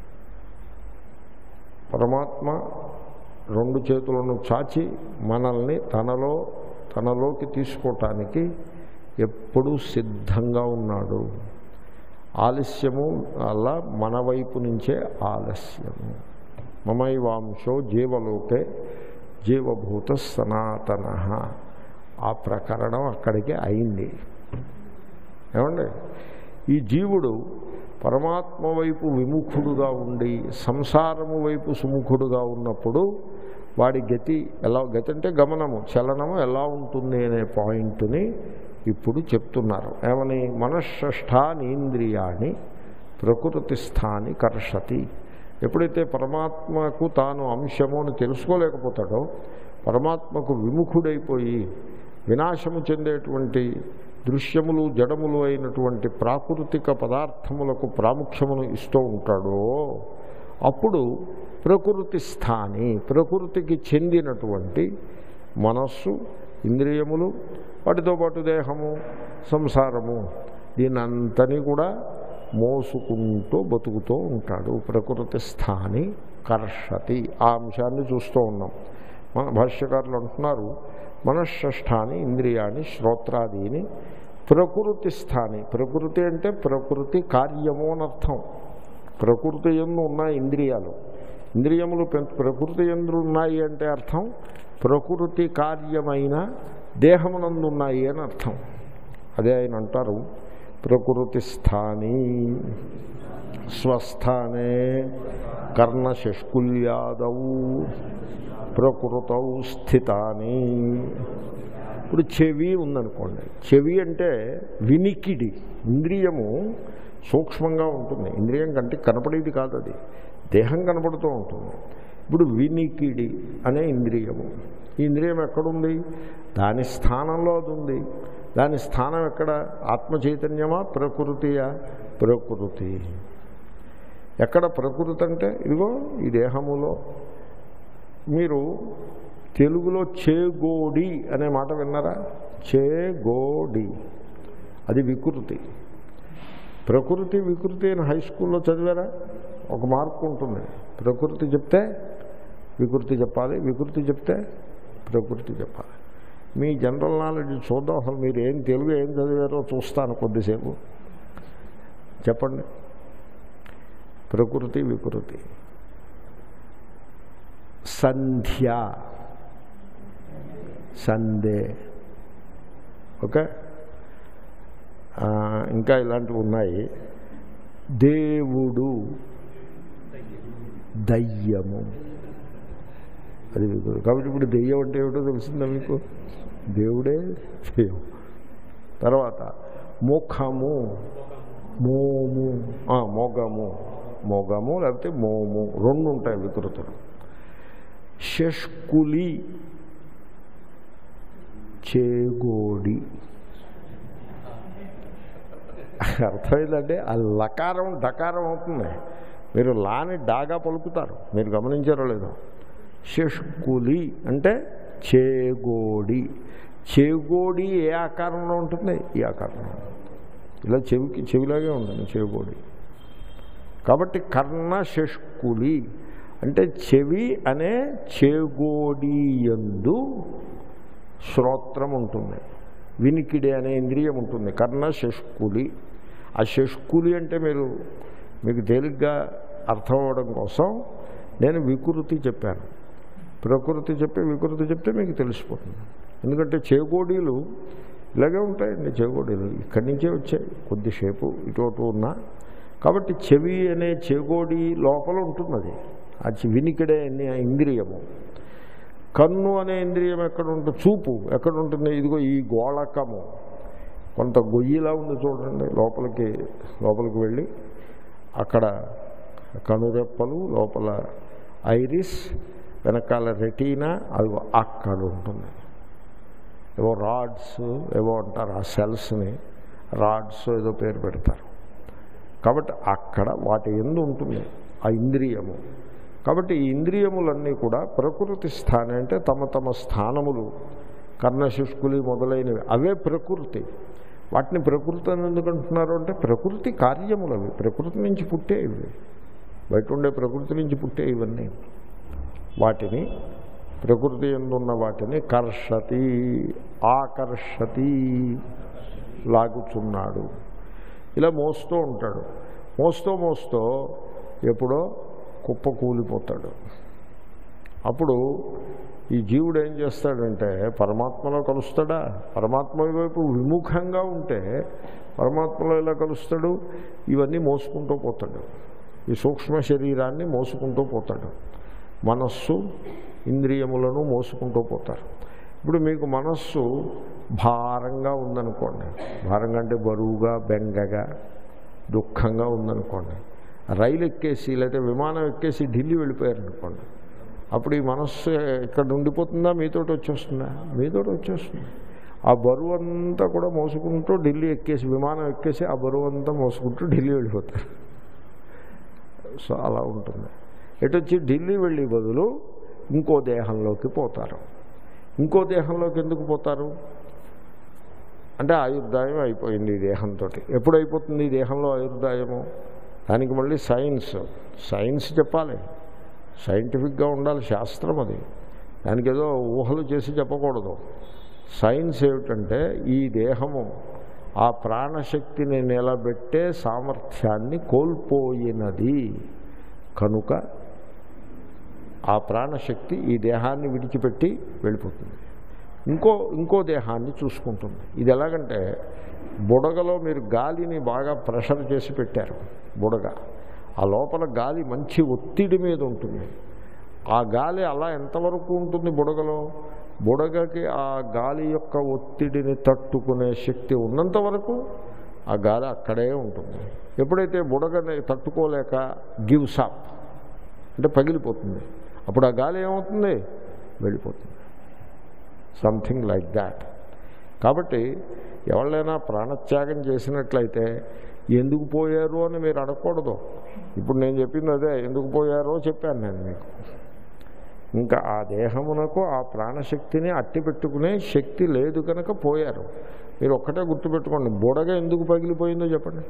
పరమాత్మ రెండు చేతులను చాచి మనల్ని తనలో తనలోకి తీసుకోవటానికి ఎప్పుడూ సిద్ధంగా ఉన్నాడు. ఆలస్యము అలా మన వైపు నుంచే ఆలస్యము. మమైవాంశో జీవలోకే జీవభూత సనాతన. ఆ ప్రకరణం అక్కడికి అయింది. ఏమండి, ఈ జీవుడు పరమాత్మ వైపు విముఖుడుగా ఉండి సంసారము వైపు సుముఖుడుగా ఉన్నప్పుడు వాడి గతి ఎలా, గతి అంటే గమనము, చలనము ఎలా ఉంటుంది అనే పాయింట్ని ఇప్పుడు చెప్తున్నారు. ఏమని? మనశ్షష్ఠానీంద్రియాణి ప్రకృతి స్థాని కర్షతి. ఎప్పుడైతే పరమాత్మకు తాను అంశము అని తెలుసుకోలేకపోతాడో, పరమాత్మకు విముఖుడైపోయి వినాశము చెందేటువంటి దృశ్యములు జడములు అయినటువంటి ప్రాకృతిక పదార్థములకు ప్రాముఖ్యమును ఇస్తూ ఉంటాడో, అప్పుడు ప్రకృతి స్థాని, ప్రకృతికి చెందినటువంటి మనస్సు, ఇంద్రియములు, వాటితో పాటు దేహము, సంసారము, దీనంతని కూడా మోసుకుంటూ బతుకుతూ ఉంటాడు. ప్రకృతి స్థాని కర్షతి. ఆ అంశాన్ని చూస్తూ ఉన్నాం. మన భాష్యకారులు అంటున్నారు, మనశ్షష్ఠాని ఇంద్రియాన్ని శ్రోత్రాదీని ప్రకృతి స్థాని. ప్రకృతి అంటే ప్రకృతి కార్యము అనర్థం. ప్రకృతి యందు ఉన్న ఇంద్రియాలు, ఇంద్రియములు ప్రకృతి యందు ఉన్నాయి అంటే అర్థం ప్రకృతి కార్యమైన దేహమునందు ఉన్నాయి అని అర్థం. అదే ఆయన అంటారు, ప్రకృతి స్థాని స్వస్థానే కర్ణశష్కుల్యాదౌ ప్రకృతౌ స్థితాని. ఇప్పుడు చెవి ఉందనుకోండి. చెవి అంటే వినికిడి. ఇంద్రియము సూక్ష్మంగా ఉంటుంది. ఇంద్రియం కంటికి కనపడేది కాదు, అది దేహం కనపడుతూ ఉంటుంది. ఇప్పుడు వినికిడి అనే ఇంద్రియము, ఈ ఇంద్రియం ఎక్కడుంది? దాని స్థానంలో అది ఉంది. దాని స్థానం ఎక్కడ? ఆత్మ చైతన్యమా ప్రకృతియా? ప్రకృతి. ఎక్కడ ప్రకృతి అంటే? ఇదిగో ఈ దేహములో. మీరు తెలుగులో చేగోడి అనే మాట విన్నారా? చేగోడి, అది వికృతి. ప్రకృతి వికృతి అని హై స్కూల్లో చదివారా? ఒక మార్కు ఉంటుంది. ప్రకృతి చెప్తే వికృతి చెప్పాలి, వికృతి చెప్తే ప్రకృతి చెప్పాలి. మీ జనరల్ నాలెడ్జ్ చూద్దాం. అసలు మీరు ఏం తెలుగు ఏం చదివారో చూస్తాను కొద్దిసేపు. చెప్పండి. ప్రకృతి వికృతి. సంధ్య, సందే, ఓకే. ఇంకా ఇలాంటివి ఉన్నాయి. దేవుడు, దయ్యము, అది వికృతి. కాబట్టి ఇప్పుడు దెయ్యం అంటే ఏమిటో తెలిసిందా మీకు? దేవుడే దెయ్యం. తర్వాత ముఖము, మోము, మొగము, మొగము లేకపోతే మోము, రెండు ఉంటాయి వికృతులు. షష్కులి, చేగోడి. అర్థమైందంటే ఆ లకారం డకారం అవుతుంది. మీరు లాని డాగా పలుకుతారు, మీరు గమనించారో లేదో. షష్కులి అంటే చేగోడి. చేగోడి ఏ ఆకారంలో ఉంటుంది? ఈ ఆకారంలో. ఇలా చెవికి చెవిలాగే ఉంటుంది చేగోడి. కాబట్టి కర్ణ షష్కులి అంటే చెవి అనే చేగోడి యందు శ్రోత్రం ఉంటుంది, వినికిడి అనే ఇంద్రియం ఉంటుంది. కర్ణ షష్కులి. ఆ షష్కులి అంటే మీరు మీకు తేలిగ్గా అర్థం అవ్వడం కోసం నేను వికృతి చెప్పాను. ప్రకృతి చెప్పి వికృతి చెప్తే మీకు తెలిసిపోతుంది. ఎందుకంటే చేగోడీలు ఇలాగే ఉంటాయండి. చేగోడీలు ఇక్కడి నుంచే వచ్చాయి, కొద్దిసేపు ఇటు అటు ఉన్నా. కాబట్టి చెవి అనే చేగోడి లోపల ఉంటున్నది, అది వినికిడే ఇంద్రియము. కన్ను అనే ఇంద్రియం ఎక్కడ ఉంటుంది? చూపు ఎక్కడ ఉంటుంది? ఇదిగో ఈ గోళకము కొంత గొయ్యిలా ఉంది చూడండి. లోపలికి లోపలికి వెళ్ళి అక్కడ కనురెప్పలు, లోపల ఐరిస్, వెనకాల రెటీనా, అదిగో అక్కడ ఉంటుంది. ఏవో రాడ్స్ ఏవో అంటారు, ఆ సెల్స్ని రాడ్స్ ఏదో పేరు పెడతారు. కాబట్టి అక్కడ వాటి ఎందు ఉంటుంది ఆ ఇంద్రియము. కాబట్టి ఈ ఇంద్రియములన్నీ కూడా ప్రకృతి స్థానం అంటే తమ తమ స్థానములు, కర్ణశుష్కులి మొదలైనవి అవే ప్రకృతి. వాటిని ప్రకృతి అని ఎందుకు అంటున్నారు అంటే ప్రకృతి కార్యములు అవి, ప్రకృతి నుంచి పుట్టే ఇవి, బయట ఉండే ప్రకృతి నుంచి పుట్టే ఇవన్నీ. వాటిని ప్రకృతి ఎందున్న వాటిని కర్షతి, ఆకర్షతి, లాగుతున్నాడు. ఇలా మోస్తూ ఉంటాడు. మోస్తూ మోస్తూ ఎప్పుడో కుప్ప కూలిపోతాడు. అప్పుడు ఈ జీవుడు ఏం చేస్తాడంటే పరమాత్మలో కలుస్తాడా? పరమాత్మ వైపు విముఖంగా ఉంటే పరమాత్మలో ఎలా కలుస్తాడు? ఇవన్నీ మోసుకుంటూ పోతాడు. ఈ సూక్ష్మ శరీరాన్ని మోసుకుంటూ పోతాడు. మనస్సు, ఇంద్రియములను మోసుకుంటూ పోతారు. ఇప్పుడు మీకు మనస్సు భారంగా ఉందనుకోండి, భారంగా అంటే బరువుగా, బెంగగా, దుఃఖంగా ఉందనుకోండి, రైలు ఎక్కేసి లేకపోతే విమానం ఎక్కేసి ఢిల్లీ వెళ్ళిపోయారనుకోండి, అప్పుడు ఈ మనస్సు ఇక్కడ ఉండిపోతుందా, మీతోటి వచ్చేస్తుందా? మీతోటి వచ్చేస్తుంది. ఆ బరువు అంతా కూడా మోసుకుంటూ ఢిల్లీ ఎక్కేసి, విమానం ఎక్కేసి ఆ బరువు అంతా మోసుకుంటూ ఢిల్లీ వెళ్ళిపోతారు. సో అలా ఉంటుంది. ఎటు వచ్చి ఢిల్లీ వెళ్ళే బదులు ఇంకో దేహంలోకి పోతారు. ఇంకో దేహంలోకి ఎందుకు పోతారు అంటే ఆయుర్దాయం అయిపోయింది ఈ దేహంతో. ఎప్పుడు అయిపోతుంది ఈ దేహంలో ఆయుర్దాయము? దానికి మళ్ళీ సైన్స్ సైన్స్ చెప్పాలి, సైంటిఫిక్గా ఉండాలి శాస్త్రం. అది దానికి ఏదో ఊహలు చేసి చెప్పకూడదు. సైన్స్ ఏమిటంటే ఈ దేహము ఆ ప్రాణశక్తిని నిలబెట్టే సామర్థ్యాన్ని కోల్పోయినది కనుక ఆ ప్రాణశక్తి ఈ దేహాన్ని విడిచిపెట్టి వెళ్ళిపోతుంది, ఇంకో ఇంకో దేహాన్ని చూసుకుంటుంది. ఇది ఎలాగంటే బుడగలో మీరు గాలిని బాగా ప్రెషర్ చేసి పెట్టారు. బుడగ ఆ లోపల గాలి మంచి ఒత్తిడి మీద ఉంటుంది. ఆ గాలి అలా ఎంతవరకు ఉంటుంది బుడగలో? బుడగకి ఆ గాలి యొక్క ఒత్తిడిని తట్టుకునే శక్తి ఉన్నంత వరకు ఆ గాలి అక్కడే ఉంటుంది. ఎప్పుడైతే బుడగని తట్టుకోలేక గివ్స్ అప్ అంటే పగిలిపోతుంది, అప్పుడు ఆ గాలి ఏమవుతుంది? వెళ్ళిపోతుంది. Something like that. కాబట్టి ఎవరైనా ప్రాణత్యాగం చేసినట్లయితే ఎందుకు పోయారు అని మీరు అడగకూడదు. ఇప్పుడు నేను చెప్పింది అదే, ఎందుకు పోయారో చెప్పాను నేను మీకు. ఇంకా ఆ దేహమునకు ఆ ప్రాణశక్తిని అట్టి పెట్టుకునే శక్తి లేదు కనుక పోయారు. మీరు ఒక్కటే గుర్తుపెట్టుకోండి, బుడగ ఎందుకు పగిలిపోయిందో చెప్పండి.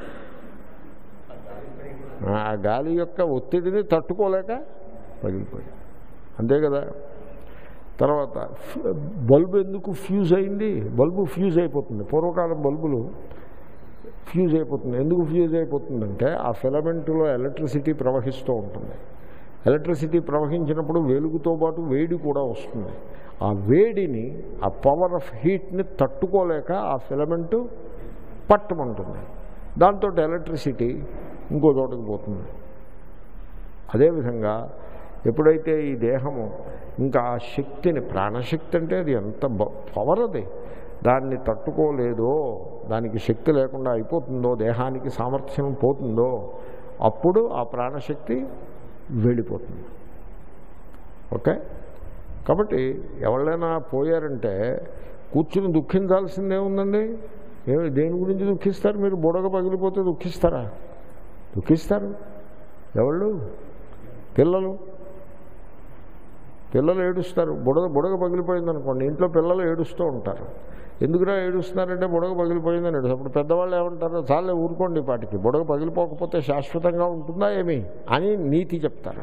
ఆ గాలి యొక్క ఒత్తిడిని తట్టుకోలేక పగిలిపోయింది, అంతే కదా. తర్వాత బల్బు ఎందుకు ఫ్యూజ్ అయింది? బల్బు ఫ్యూజ్ అయిపోతుంది. పూర్వకాలం బల్బులు ఫ్యూజ్ అయిపోతుంది. ఎందుకు ఫ్యూజ్ అయిపోతుందంటే ఆ ఫిలమెంట్లో ఎలక్ట్రిసిటీ ప్రవహిస్తూ ఉంటుంది. ఎలక్ట్రిసిటీ ప్రవహించినప్పుడు వెలుగుతో పాటు వేడి కూడా వస్తుంది. ఆ వేడిని, ఆ పవర్ ఆఫ్ హీట్ని తట్టుకోలేక ఆ ఫిలమెంటు పట్టమంటుంది. దాంతో ఎలక్ట్రిసిటీ ఇంకో చోటకి పోతుంది. అదేవిధంగా ఎప్పుడైతే ఈ దేహము ఇంకా ఆ శక్తిని, ప్రాణశక్తి అంటే అది ఎంత పవర్, అది దాన్ని తట్టుకోలేదో, దానికి శక్తి లేకుండా అయిపోతుందో, దేహానికి సామర్థ్యం పోతుందో, అప్పుడు ఆ ప్రాణశక్తి వెళ్ళిపోతుంది. ఓకే. కాబట్టి ఎవరైనా పోయారంటే కూర్చుని దుఃఖించాల్సిందే ఉందండి. ఏమి దేని గురించి దుఃఖిస్తారు? మీరు బుడగ పగిలిపోతే దుఃఖిస్తారా? దుఃఖిస్తారు. ఎవళ్ళు? పిల్లలు. పిల్లలు ఏడుస్తారు. బుడగ బుడగ పగిలిపోయింది అనుకోండి, ఇంట్లో పిల్లలు ఏడుస్తూ ఉంటారు. ఎందుకురా ఏడుస్తున్నారంటే బుడగ పగిలిపోయిందని ఏడుస్తారు. అప్పుడు పెద్దవాళ్ళు ఏమంటారు? చాలే ఊరుకోండి, పాటికి బుడగ పగిలిపోకపోతే శాశ్వతంగా ఉంటుందా ఏమి అని నీతి చెప్తారు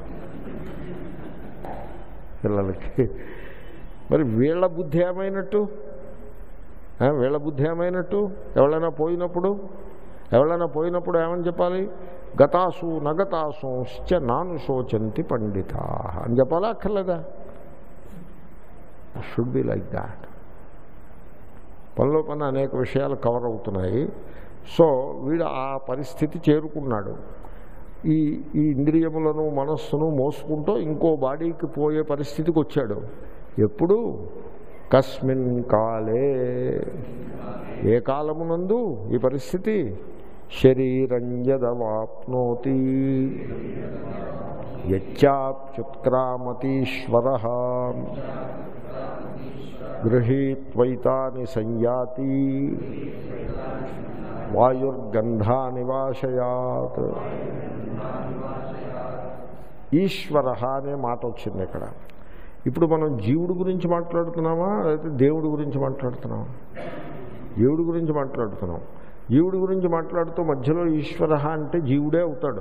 పిల్లలకి. మరి వీళ్ళ బుద్ధి ఏమైనట్టు? వీళ్ళ బుద్ధి ఏమైనట్టు? ఎవరైనా పోయినప్పుడు ఎవరైనా పోయినప్పుడు ఏమని చెప్పాలి? గతాసు నగతాసుశ్చ నాను శోచంతి పండితా అని చెప్పాలా అక్కర్లేదా? Should be like that. పనిలో పని అనేక విషయాలు కవర్ అవుతున్నాయి. సో వీడు ఆ పరిస్థితి చేరుకున్నాడు. ఈ ఈ ఇంద్రియములను మనస్సును మోసుకుంటూ ఇంకో బాడీకి పోయే పరిస్థితికి వచ్చాడు. ఎప్పుడు? కస్మిన్ కాలే, ఏ కాలమునందు ఈ పరిస్థితి? శరీరంజదవాప్నోతి యచ్చాప్యుత్క్రామతీశ్వరః గృహీత్వైతాని సంయాతి వాయుర్గంధానివాశయాత్. ఈశ్వర అనే మాట వచ్చింది ఇక్కడ. ఇప్పుడు మనం జీవుడి గురించి మాట్లాడుతున్నామా లేకపోతే దేవుడి గురించి మాట్లాడుతున్నామా? జీవుడి గురించి మాట్లాడుతున్నాం. జీవుడి గురించి మాట్లాడుతూ మధ్యలో ఈశ్వర అంటే జీవుడే అవుతాడు.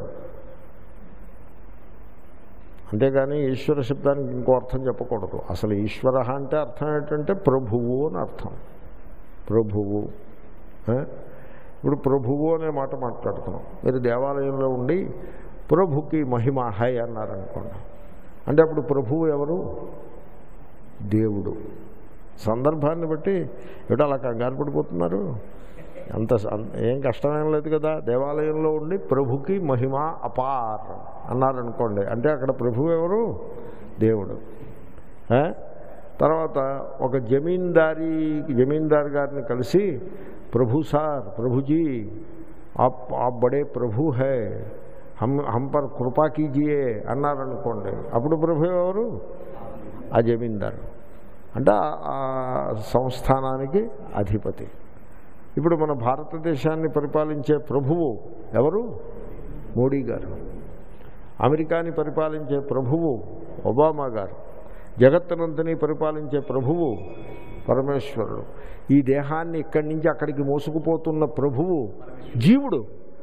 అంతేగాని ఈశ్వర శబ్దానికి ఇంకో అర్థం చెప్పకూడదు. అసలు ఈశ్వర అంటే అర్థం ఏంటంటే ప్రభువు అని అర్థం. ప్రభువు. ఇప్పుడు ప్రభువు అనే మాట మాట్లాడుతున్నాం. మీరు దేవాలయంలో ఉండి ప్రభుకి మహిమ హై అన్నారనుకోండి, అంటే అప్పుడు ప్రభువు ఎవరు? దేవుడు. సందర్భాన్ని బట్టి ఏటో అలా కంగారు పడిపోతున్నారు. అంత ఏం కష్టమేం లేదు కదా. దేవాలయంలో ఉండి ప్రభుకి మహిమ అపార్ అన్నారనుకోండి, అంటే అక్కడ ప్రభువు ఎవరు? దేవుడు. తర్వాత ఒక జమీందారీ జమీందార్ గారిని కలిసి ప్రభు సార్ ప్రభుజీ आप आप बड़े प्रभु है हम हम पर कृपा कीजिए అన్నారనుకోండి, అప్పుడు ప్రభు ఎవరు? ఆ జమీందారు అంటే ఆ సంస్థానానికి అధిపతి. ఇప్పుడు మన భారతదేశాన్ని పరిపాలించే ప్రభువు ఎవరు? మోడీ గారు. అమెరికాని పరిపాలించే ప్రభువు ఒబామా గారు. జగత్తునంతని పరిపాలించే ప్రభువు పరమేశ్వరుడు. ఈ దేహాన్ని ఇక్కడి నుంచి అక్కడికి మోసుకుపోతున్న ప్రభువు జీవుడు,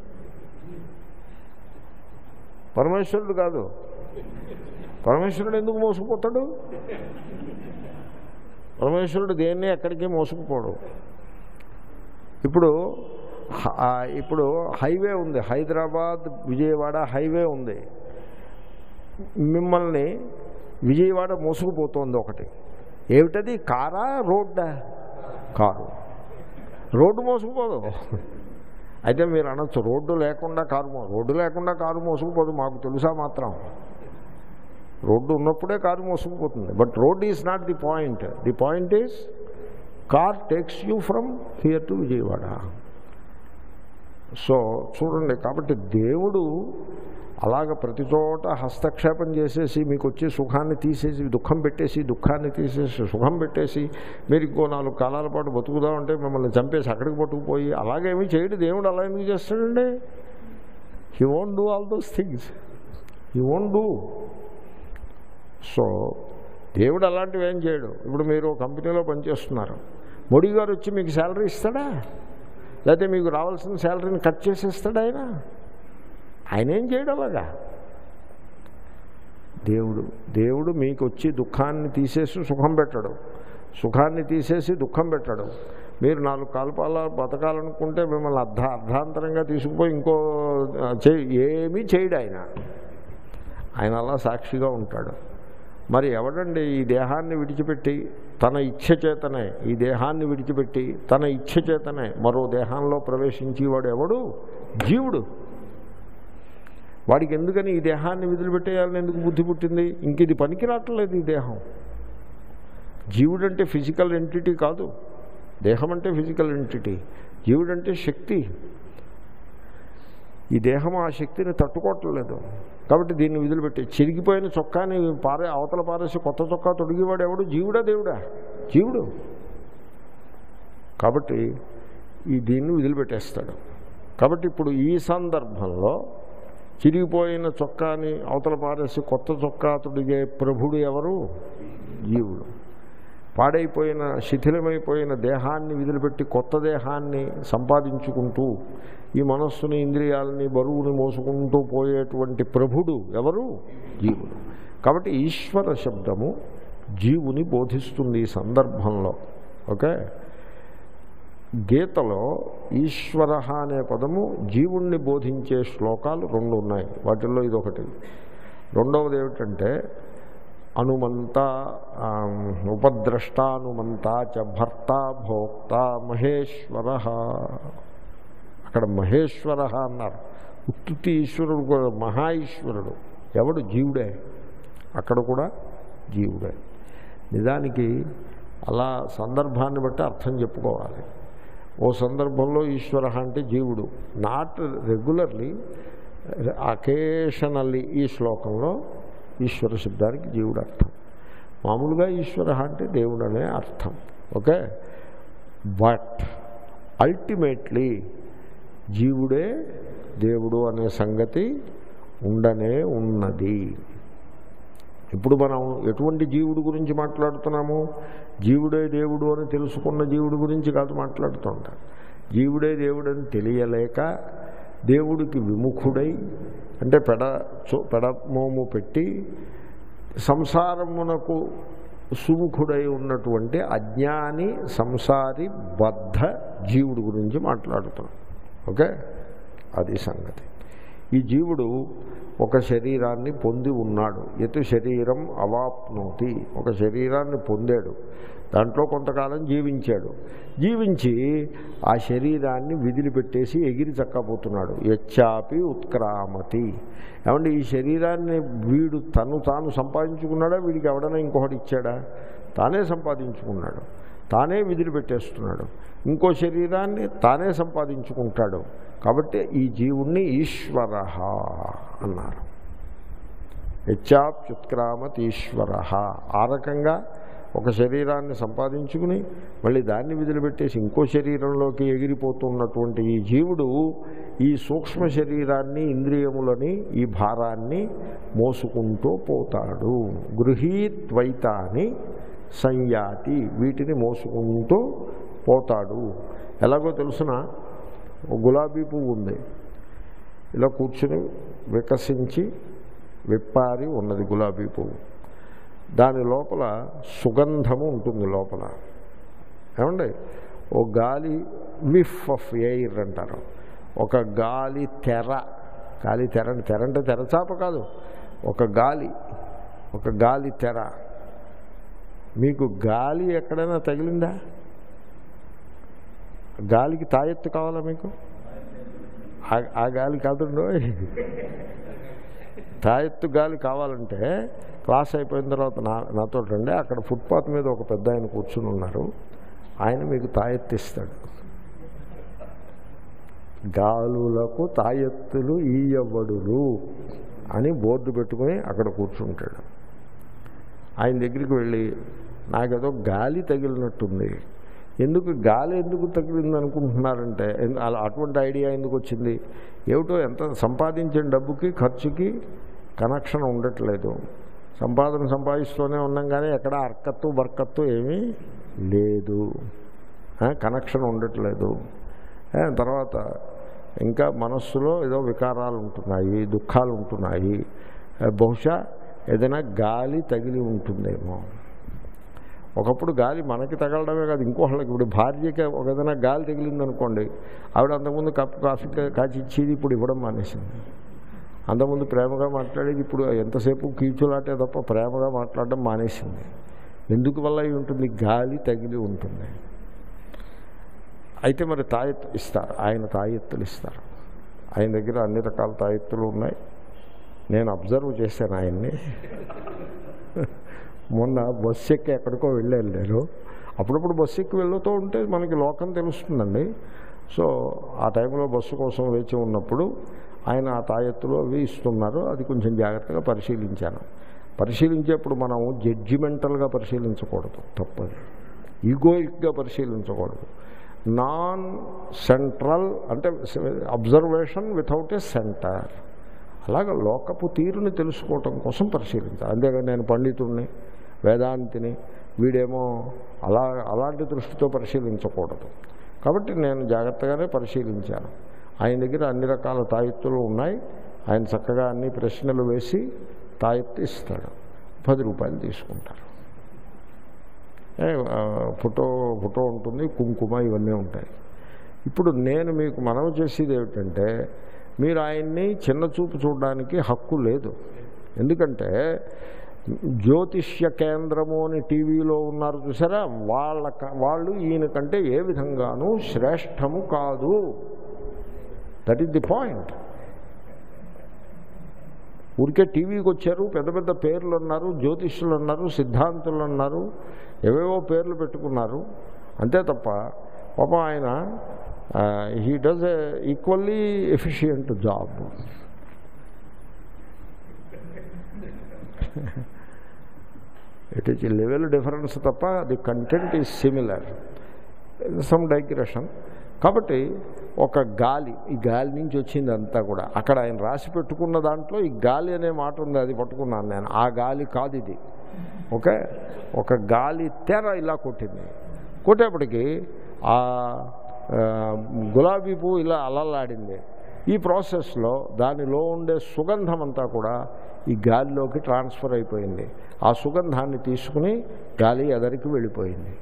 పరమేశ్వరుడు కాదు. పరమేశ్వరుడు ఎందుకు మోసుకుపోతాడు? పరమేశ్వరుడు దేన్ని ఎక్కడికి మోసుకుపోడు. ఇప్పుడు ఇప్పుడు హైవే ఉంది, హైదరాబాద్ విజయవాడ హైవే ఉంది. మిమ్మల్ని విజయవాడ మోసుకుపోతుంది ఒకటి. ఏమిటది? కారా రోడ్డా? కారు. రోడ్డు మోసుకుపోదు. అయితే మీరు అనొచ్చు రోడ్డు లేకుండా కారు మో రోడ్డు లేకుండా కారు మోసుకుపోదు, మాకు తెలుసా మాత్రం. రోడ్డు ఉన్నప్పుడే కారు మోసుకుపోతుంది. But road is not the point. The point is car takes you from here to Vijayawada. So చూడండి, కాబట్టి దేవుడు అలాగ ప్రతి చోట హస్తక్షేపం చేసేసి మీకు వచ్చే సుఖాన్ని తీసేసి దుఃఖం పెట్టేసి దుఃఖాన్ని తీసేసి సుఖం పెట్టేసి మీరు ఇంకో నాలుగు కాలాల పాటు బతుకుదామంటే మిమ్మల్ని చంపేసి అక్కడికి పట్టుకుపోయి అలాగేమీ చేయడు దేవుడు. అలా ఎందుకు చేస్తాడండి? He won't do all those things. He won't do. So దేవుడు అలాంటివి ఏం చేయడు. ఇప్పుడు మీరు కంపెనీలో పనిచేస్తున్నారు, మోడీ గారు వచ్చి మీకు శాలరీ ఇస్తాడా? లేకపోతే మీకు రావాల్సిన శాలరీని కట్ చేసేస్తాడా ఆయన? ఆయన ఏం చేయడం అలాగా. దేవుడు దేవుడు మీకు వచ్చి దుఃఖాన్ని తీసేసి సుఖం పెట్టడు, సుఖాన్ని తీసేసి దుఃఖం పెట్టడు. మీరు నాలుగు కాల్పాల బతకాలనుకుంటే మిమ్మల్ని అర్ధ అర్ధాంతరంగా తీసుకుపోయి ఇంకో చే ఏమీ చేయడు ఆయన. ఆయన అలా సాక్షిగా ఉంటాడు. మరి ఎవడండి ఈ దేహాన్ని విడిచిపెట్టి తన ఇచ్ఛ చేతనే ఈ దేహాన్ని విడిచిపెట్టి తన ఇచ్ఛ చేతనే మరో దేహంలో ప్రవేశించి వాడు ఎవడు? జీవుడు. వాడికి ఎందుకని ఈ దేహాన్ని వదిలిపెట్టేయాలని ఎందుకు బుద్ధి పుట్టింది? ఇంక ఇది పనికి రావట్లేదు ఈ దేహం. జీవుడు అంటే ఫిజికల్ ఎంటిటీ కాదు, దేహం అంటే ఫిజికల్ ఎంటిటీ. జీవుడు అంటే శక్తి. ఈ దేహం ఆ శక్తిని తట్టుకోవట్లేదు. కాబట్టి దీన్ని వదిలిపెట్టి చిరిగిపోయిన చొక్కాని పారే అవతల పారేసి కొత్త చొక్కా తొడిగేవాడు ఎవడు? జీవుడా దేవుడా? జీవుడు. కాబట్టి ఈ దీన్ని వదిలిపెట్టేస్తాడు. కాబట్టి ఇప్పుడు ఈ సందర్భంలో చిరిగిపోయిన చొక్కాని అవతల పారేసి కొత్త చొక్కా తొడిగే ప్రభుడు ఎవరు? జీవుడు. పాడైపోయిన శిథిలమైపోయిన దేహాన్ని వదిలిపెట్టి కొత్త దేహాన్ని సంపాదించుకుంటూ ఈ మనస్సుని ఇంద్రియాలని బరువుని మోసుకుంటూ పోయేటువంటి ప్రభుడు ఎవరు? జీవుడు. కాబట్టి ఈశ్వర శబ్దము జీవుని బోధిస్తుంది ఈ సందర్భంలో. ఓకే, గీతలో ఈశ్వర అనే పదము జీవుణ్ణి బోధించే శ్లోకాలు రెండు ఉన్నాయి. వాటిల్లో ఇదొకటి. రెండవది ఏమిటంటే అనుమంత ఉపద్రష్టానుమంత చ భర్త భోక్త మహేశ్వర. అక్కడ మహేశ్వర అన్నారు. ఉత్తుతి ఈశ్వరుడు కూడా మహా ఈశ్వరుడు ఎవడు? జీవుడే. అక్కడ కూడా జీవుడే. నిజానికి అలా సందర్భాన్ని బట్టి అర్థం చెప్పుకోవాలి. ఓ సందర్భంలో ఈశ్వర అంటే జీవుడు, నాట్ రెగ్యులర్లీ, అకేషనల్లీ ఈ శ్లోకంలో ఈశ్వర శబ్దానికి జీవుడు అర్థం. మామూలుగా ఈశ్వర అంటే దేవుడు అనే అర్థం. ఓకే, బట్ అల్టిమేట్లీ జీవుడే దేవుడు అనే సంగతి ఉండనే ఉన్నది. ఇప్పుడు మనం ఎటువంటి జీవుడు గురించి మాట్లాడుతున్నాము? జీవుడే దేవుడు అని తెలుసుకున్న జీవుడు గురించి కాదు మాట్లాడుతుంటాం. జీవుడే దేవుడని తెలియలేక దేవుడికి విముఖుడై అంటే పెడ పెడమోము పెట్టి సంసారమునకు సుముఖుడై ఉన్నటువంటి అజ్ఞాని సంసారి బద్ధ జీవుడు గురించి మాట్లాడుతున్నాం. ఓకే, అది సంగతి. ఈ జీవుడు ఒక శరీరాన్ని పొంది ఉన్నాడు. యత్ శరీరం అవాప్నోతి, ఒక శరీరాన్ని పొందాడు, దాంట్లో కొంతకాలం జీవించాడు. జీవించి ఆ శరీరాన్ని విదిలిపెట్టేసి ఎగిరి చక్కపోతున్నాడు. యచ్చాపి ఉత్క్రామతి. ఏమంటే ఈ శరీరాన్ని వీడు తను తాను సంపాదించుకున్నాడా? వీడికి ఎవడైనా ఇంకొకటి ఇచ్చాడా? తానే సంపాదించుకున్నాడు, తానే విధులు పెట్టేస్తున్నాడు, ఇంకో శరీరాన్ని తానే సంపాదించుకుంటాడు. కాబట్టి ఈ జీవుణ్ణి ఈశ్వర అన్నారు. యచ్చాప్యుత్క్రామత్ ఈశ్వర. ఆ రకంగా ఒక శరీరాన్ని సంపాదించుకుని మళ్ళీ దాన్ని విదిలిపెట్టేసి ఇంకో శరీరంలోకి ఎగిరిపోతున్నటువంటి ఈ జీవుడు ఈ సూక్ష్మ శరీరాన్ని, ఇంద్రియములని, ఈ భారాన్ని మోసుకుంటూ పోతాడు. గృహీత్వైతాని సంయాతి, వీటిని మోసుకుంటూ పోతాడు. ఎలాగో తెలుసిన, గులాబీ పువ్వు ఉంది, ఇలా కూర్చుని వికసించి విప్పారి ఉన్నది గులాబీ పువ్వు. దాని లోపల సుగంధము ఉంటుంది. లోపల ఏమండి, ఓ గాలి విఫ్ ఆఫ్ ఎయిర్ అంటారు, ఒక గాలి తెర, గాలి తెర తెర అంటే తెరచాప కాదు, ఒక గాలి ఒక గాలి తెర. మీకు గాలి ఎక్కడైనా తగిలిందా? గాలికి తాయెత్తు కావాలా మీకు? ఆ గాలి కాదుండో, తాయెత్తు గాలి కావాలంటే క్లాస్ అయిపోయిన తర్వాత నా నాతో రండి, అక్కడ ఫుట్పాత్ మీద ఒక పెద్ద ఆయన కూర్చుని ఉన్నారు, ఆయన మీకు తాయెత్తిస్తాడు. గాలులకు తాయెత్తులు ఈయవడులు అని బోర్డు పెట్టుకుని అక్కడ కూర్చుంటాడు. ఆయన దగ్గరికి వెళ్ళి, నాకేదో గాలి తగిలినట్టుంది, ఎందుకు గాలి ఎందుకు తగిలింది అనుకుంటున్నారంటే, అలా అటువంటి ఐడియా ఎందుకు వచ్చింది? ఏమిటో ఎంత సంపాదించిన డబ్బుకి ఖర్చుకి కనెక్షన్ ఉండట్లేదు. సంపాదన సంపాదిస్తూనే ఉన్నాం కానీ ఎక్కడ అర్కత్తు బర్కత్తు ఏమీ లేదు, కనెక్షన్ ఉండట్లేదు. తర్వాత ఇంకా మనస్సులో ఏదో వికారాలు ఉంటున్నాయి, దుఃఖాలు ఉంటున్నాయి. బహుశా ఏదైనా గాలి తగిలి ఉంటుందేమో. ఒకప్పుడు గాలి మనకి తగలడమే కాదు, ఇంకోళ్ళకి, ఇప్పుడు భార్యకి ఒక ఏదైనా గాలి తగిలిందనుకోండి, ఆవిడ అంతకుముందు కప్పు కాఫీ కాచి ఇచ్చేది, ఇప్పుడు ఇవ్వడం మానేసింది. అంతకుముందు ప్రేమగా మాట్లాడేది, ఇప్పుడు ఎంతసేపు కీచులాటే తప్ప ప్రేమగా మాట్లాడడం మానేసింది. ఎందుకు వల్ల ఉంటుంది? గాలి తగిలి ఉంటుంది. అయితే మరి తాయెత్తు ఇస్తారు, ఆయన తాయెత్తులు ఇస్తారు. ఆయన దగ్గర అన్ని రకాల తాయెత్తులు ఉన్నాయి. నేను అబ్జర్వ్ చేశాను ఆయన్ని. మొన్న బస్సు ఎక్కి ఎక్కడికో వెళ్ళాను నేను. అప్పుడప్పుడు బస్సు ఎక్కి వెళ్తూ ఉంటే మనకి లోకం తెలుస్తుందండి. సో ఆ టైంలో బస్సు కోసం వేచి ఉన్నప్పుడు ఆయన ఆ తాయెత్తులు అవి ఇస్తున్నారు. అది కొంచెం జాగ్రత్తగా పరిశీలించాను. పరిశీలించేప్పుడు మనం జడ్జిమెంటల్గా పరిశీలించకూడదు, తప్పదు. ఈగోయిక్గా పరిశీలించకూడదు. నాన్ సెంట్రల్ అంటే అబ్జర్వేషన్ వితౌట్ ఏ సెంటర్, అలాగ లోకపు తీరుని తెలుసుకోవటం కోసం పరిశీలించాలి. అంతేగాని నేను పండితుడిని, వేదాంతిని, వీడేమో అలా అలాంటి దృష్టితో పరిశీలించకూడదు. కాబట్టి నేను జాగ్రత్తగానే పరిశీలించాను. ఆయన దగ్గర అన్ని రకాల తాయెత్తులు ఉన్నాయి. ఆయన చక్కగా అన్ని ప్రశ్నలు వేసి తాయెత్తు ఇస్తాడు. పది రూపాయలు తీసుకుంటారు. ఫోటో ఫోటో ఉంటుంది, కుంకుమ ఇవన్నీ ఉంటాయి. ఇప్పుడు నేను మీకు మనవి చేసేది ఏమిటంటే, మీరు ఆయన్ని చిన్న చూపు చూడడానికి హక్కు లేదు. ఎందుకంటే జ్యోతిష్య కేంద్రము అని టీవీలో ఉన్నారు చూసారా, వాళ్ళ వాళ్ళు ఈయన కంటే ఏ విధంగానూ శ్రేష్టము కాదు. That is the point. ఊరికే టీవీకి వచ్చారు, పెద్ద పెద్ద పేర్లు అన్నారు, జ్యోతిష్యులు అన్నారు, సిద్ధాంతులు అన్నారు, ఏవేవో పేర్లు పెట్టుకున్నారు, అంతే తప్ప పాపం ఆయన he does a equally efficient job. It is level difference తప్ప the content is similar. Some digression. కాబట్టి ఒక గాలి, ఈ గాలి నుంచి వచ్చింది అంతా కూడా. అక్కడ ఆయన రాసి పెట్టుకున్న దాంట్లో ఈ గాలి అనే మాట ఉంది, అది పట్టుకున్నాను నేను. ఆ గాలి కాదు ఇది. ఓకే, ఒక గాలి తెర ఇలా కొట్టింది. కొట్టేప్పటికీ ఆ గులాబీ పువ్వు ఇలా అలలాడింది. ఈ ప్రాసెస్లో దానిలో ఉండే సుగంధం అంతా కూడా ఈ గాలిలోకి ట్రాన్స్ఫర్ అయిపోయింది. ఆ సుగంధాన్ని తీసుకుని గాలి ఎదరికి వెళ్ళిపోయింది.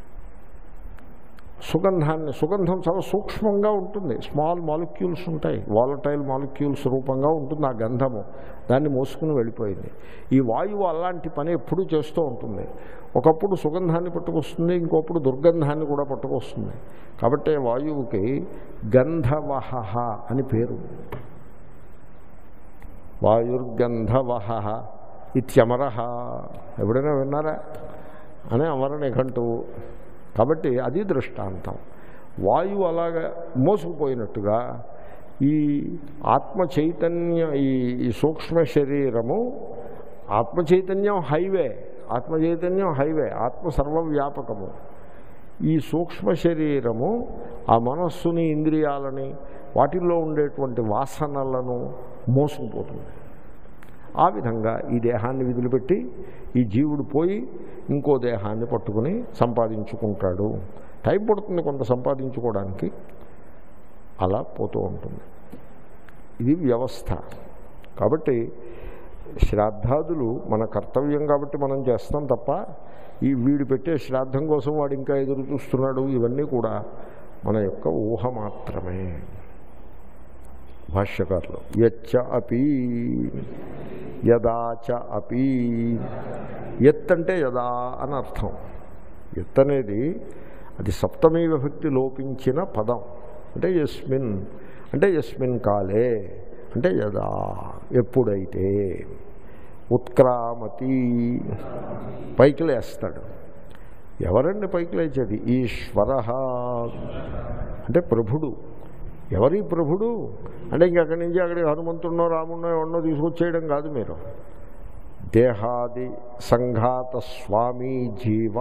సుగంధాన్ని సుగంధం చాలా సూక్ష్మంగా ఉంటుంది, స్మాల్ మాలిక్యూల్స్ ఉంటాయి, వాలటైల్ మాలిక్యూల్స్ రూపంగా ఉంటుంది ఆ గంధము. దాన్ని మోసుకుని వెళ్ళిపోయింది. ఈ వాయువు అలాంటి పని ఎప్పుడూ చేస్తూ ఉంటుంది. ఒకప్పుడు సుగంధాన్ని పట్టుకొస్తుంది, ఇంకొప్పుడు దుర్గంధాన్ని కూడా పట్టుకొస్తుంది. కాబట్టి వాయువుకి గంధవహ అని పేరు. వాయుర్గంధవహ ఇత్యమర. ఎప్పుడైనా విన్నారా? అనే అమర నిఘంటువు. కాబట్టి అది దృష్టాంతం. వాయువు అలాగా మోసుకుపోయినట్టుగా ఈ ఆత్మ చైతన్య ఈ ఈ సూక్ష్మ శరీరము, ఆత్మ చైతన్యం హైవే, ఆత్మ చైతన్యం హైవే, ఆత్మ సర్వవ్యాపకము. ఈ సూక్ష్మ శరీరము ఆ మనస్సుని, ఇంద్రియాలని, వాటిల్లో ఉండేటువంటి వాసనలను మోసుకుపోతుంది. ఆ విధంగా ఈ దేహాన్ని విదిలిపెట్టి ఈ జీవుడు పోయి ఇంకో దేహాన్ని పట్టుకుని సంపాదించుకుంటాడు. టైం పడుతుంది కొంత సంపాదించుకోవడానికి, అలా పోతూ ఉంటుంది. ఇది వ్యవస్థ. కాబట్టి శ్రాద్ధాదులు మన కర్తవ్యం కాబట్టి మనం చేస్తాం తప్ప, ఈ వీడు పెట్టే శ్రాద్ధం కోసం వాడు ఇంకా ఎదురు చూస్తున్నాడు, ఇవన్నీ కూడా మన యొక్క ఊహ మాత్రమే. భాష్యకారులు యచ్చ అపి యదాచ అపి, ఎత్ అంటే యదా అని అర్థం. ఎత్ అనేది అది సప్తమీ విభక్తి లోపించిన పదం. అంటే యస్మిన్ అంటే యస్మిన్ కాలే అంటే యదా, ఎప్పుడైతే, ఉత్క్రామతి పైకి లేస్తాడు. ఎవరండి పైకి లేచేది? ఈశ్వర అంటే ప్రభుడు. ఎవరి ప్రభుడు అంటే ఇంకక్కడి నుంచి అక్కడికి హనుమంతుడినో రాముడినో ఎవరినో తీసుకొచ్చేయడం కాదు. మీరు దేహాది సంఘాత స్వామీ జీవ.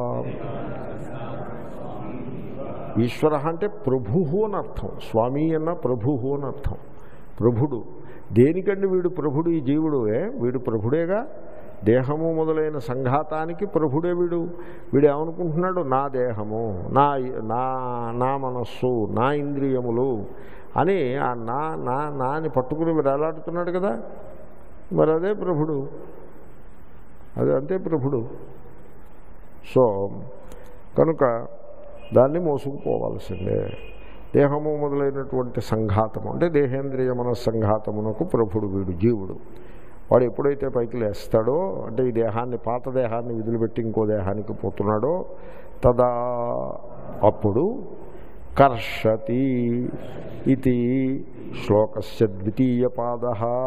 ఈశ్వర అంటే ప్రభు అని అర్థం. స్వామి అన్న ప్రభు అని అర్థం. ప్రభుడు. దేనికండి వీడు ప్రభుడు? ఈ జీవుడు ఏ వీడు ప్రభుడేగా. దేహము మొదలైన సంఘాతానికి ప్రభుడే వీడు. వీడు ఏమనుకుంటున్నాడు? నా దేహము, నా నా నా మనస్సు, నా ఇంద్రియములు అని ఆ నా నా నా అని పట్టుకుని వీడు ఎలాడుతున్నాడు కదా. మరి అదే ప్రభుడు, అదే అంతే ప్రభుడు. సో కనుక దాన్ని మోసుకుపోవాల్సిందే. దేహము మొదలైనటువంటి సంఘాతము అంటే దేహేంద్రియ మన సంఘాతమునకు ప్రభుడు వీడు, జీవుడు. వాడు ఎప్పుడైతే పైకి లేస్తాడో, అంటే ఈ దేహాన్ని, పాత దేహాన్ని విదిలిపెట్టి ఇంకో దేహానికి పోతున్నాడో, తదా అప్పుడు కర్షతి ఇది శ్లోకస్య ద్వితీయ పాద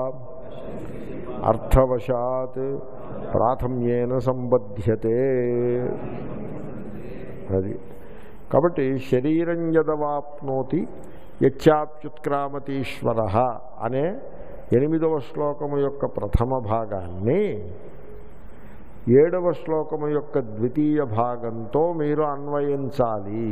అర్థవశాత్ ప్రాథమ్యేన సంబధ్యతే. అది కాబట్టి శరీరం యదవాప్నోతి యచ్చాప్యుత్క్రామతీశ్వర అనే ఎనిమిదవ శ్లోకము యొక్క ప్రథమ భాగాన్ని ఏడవ శ్లోకము యొక్క ద్వితీయ భాగంతో మీరు అన్వయించాలి.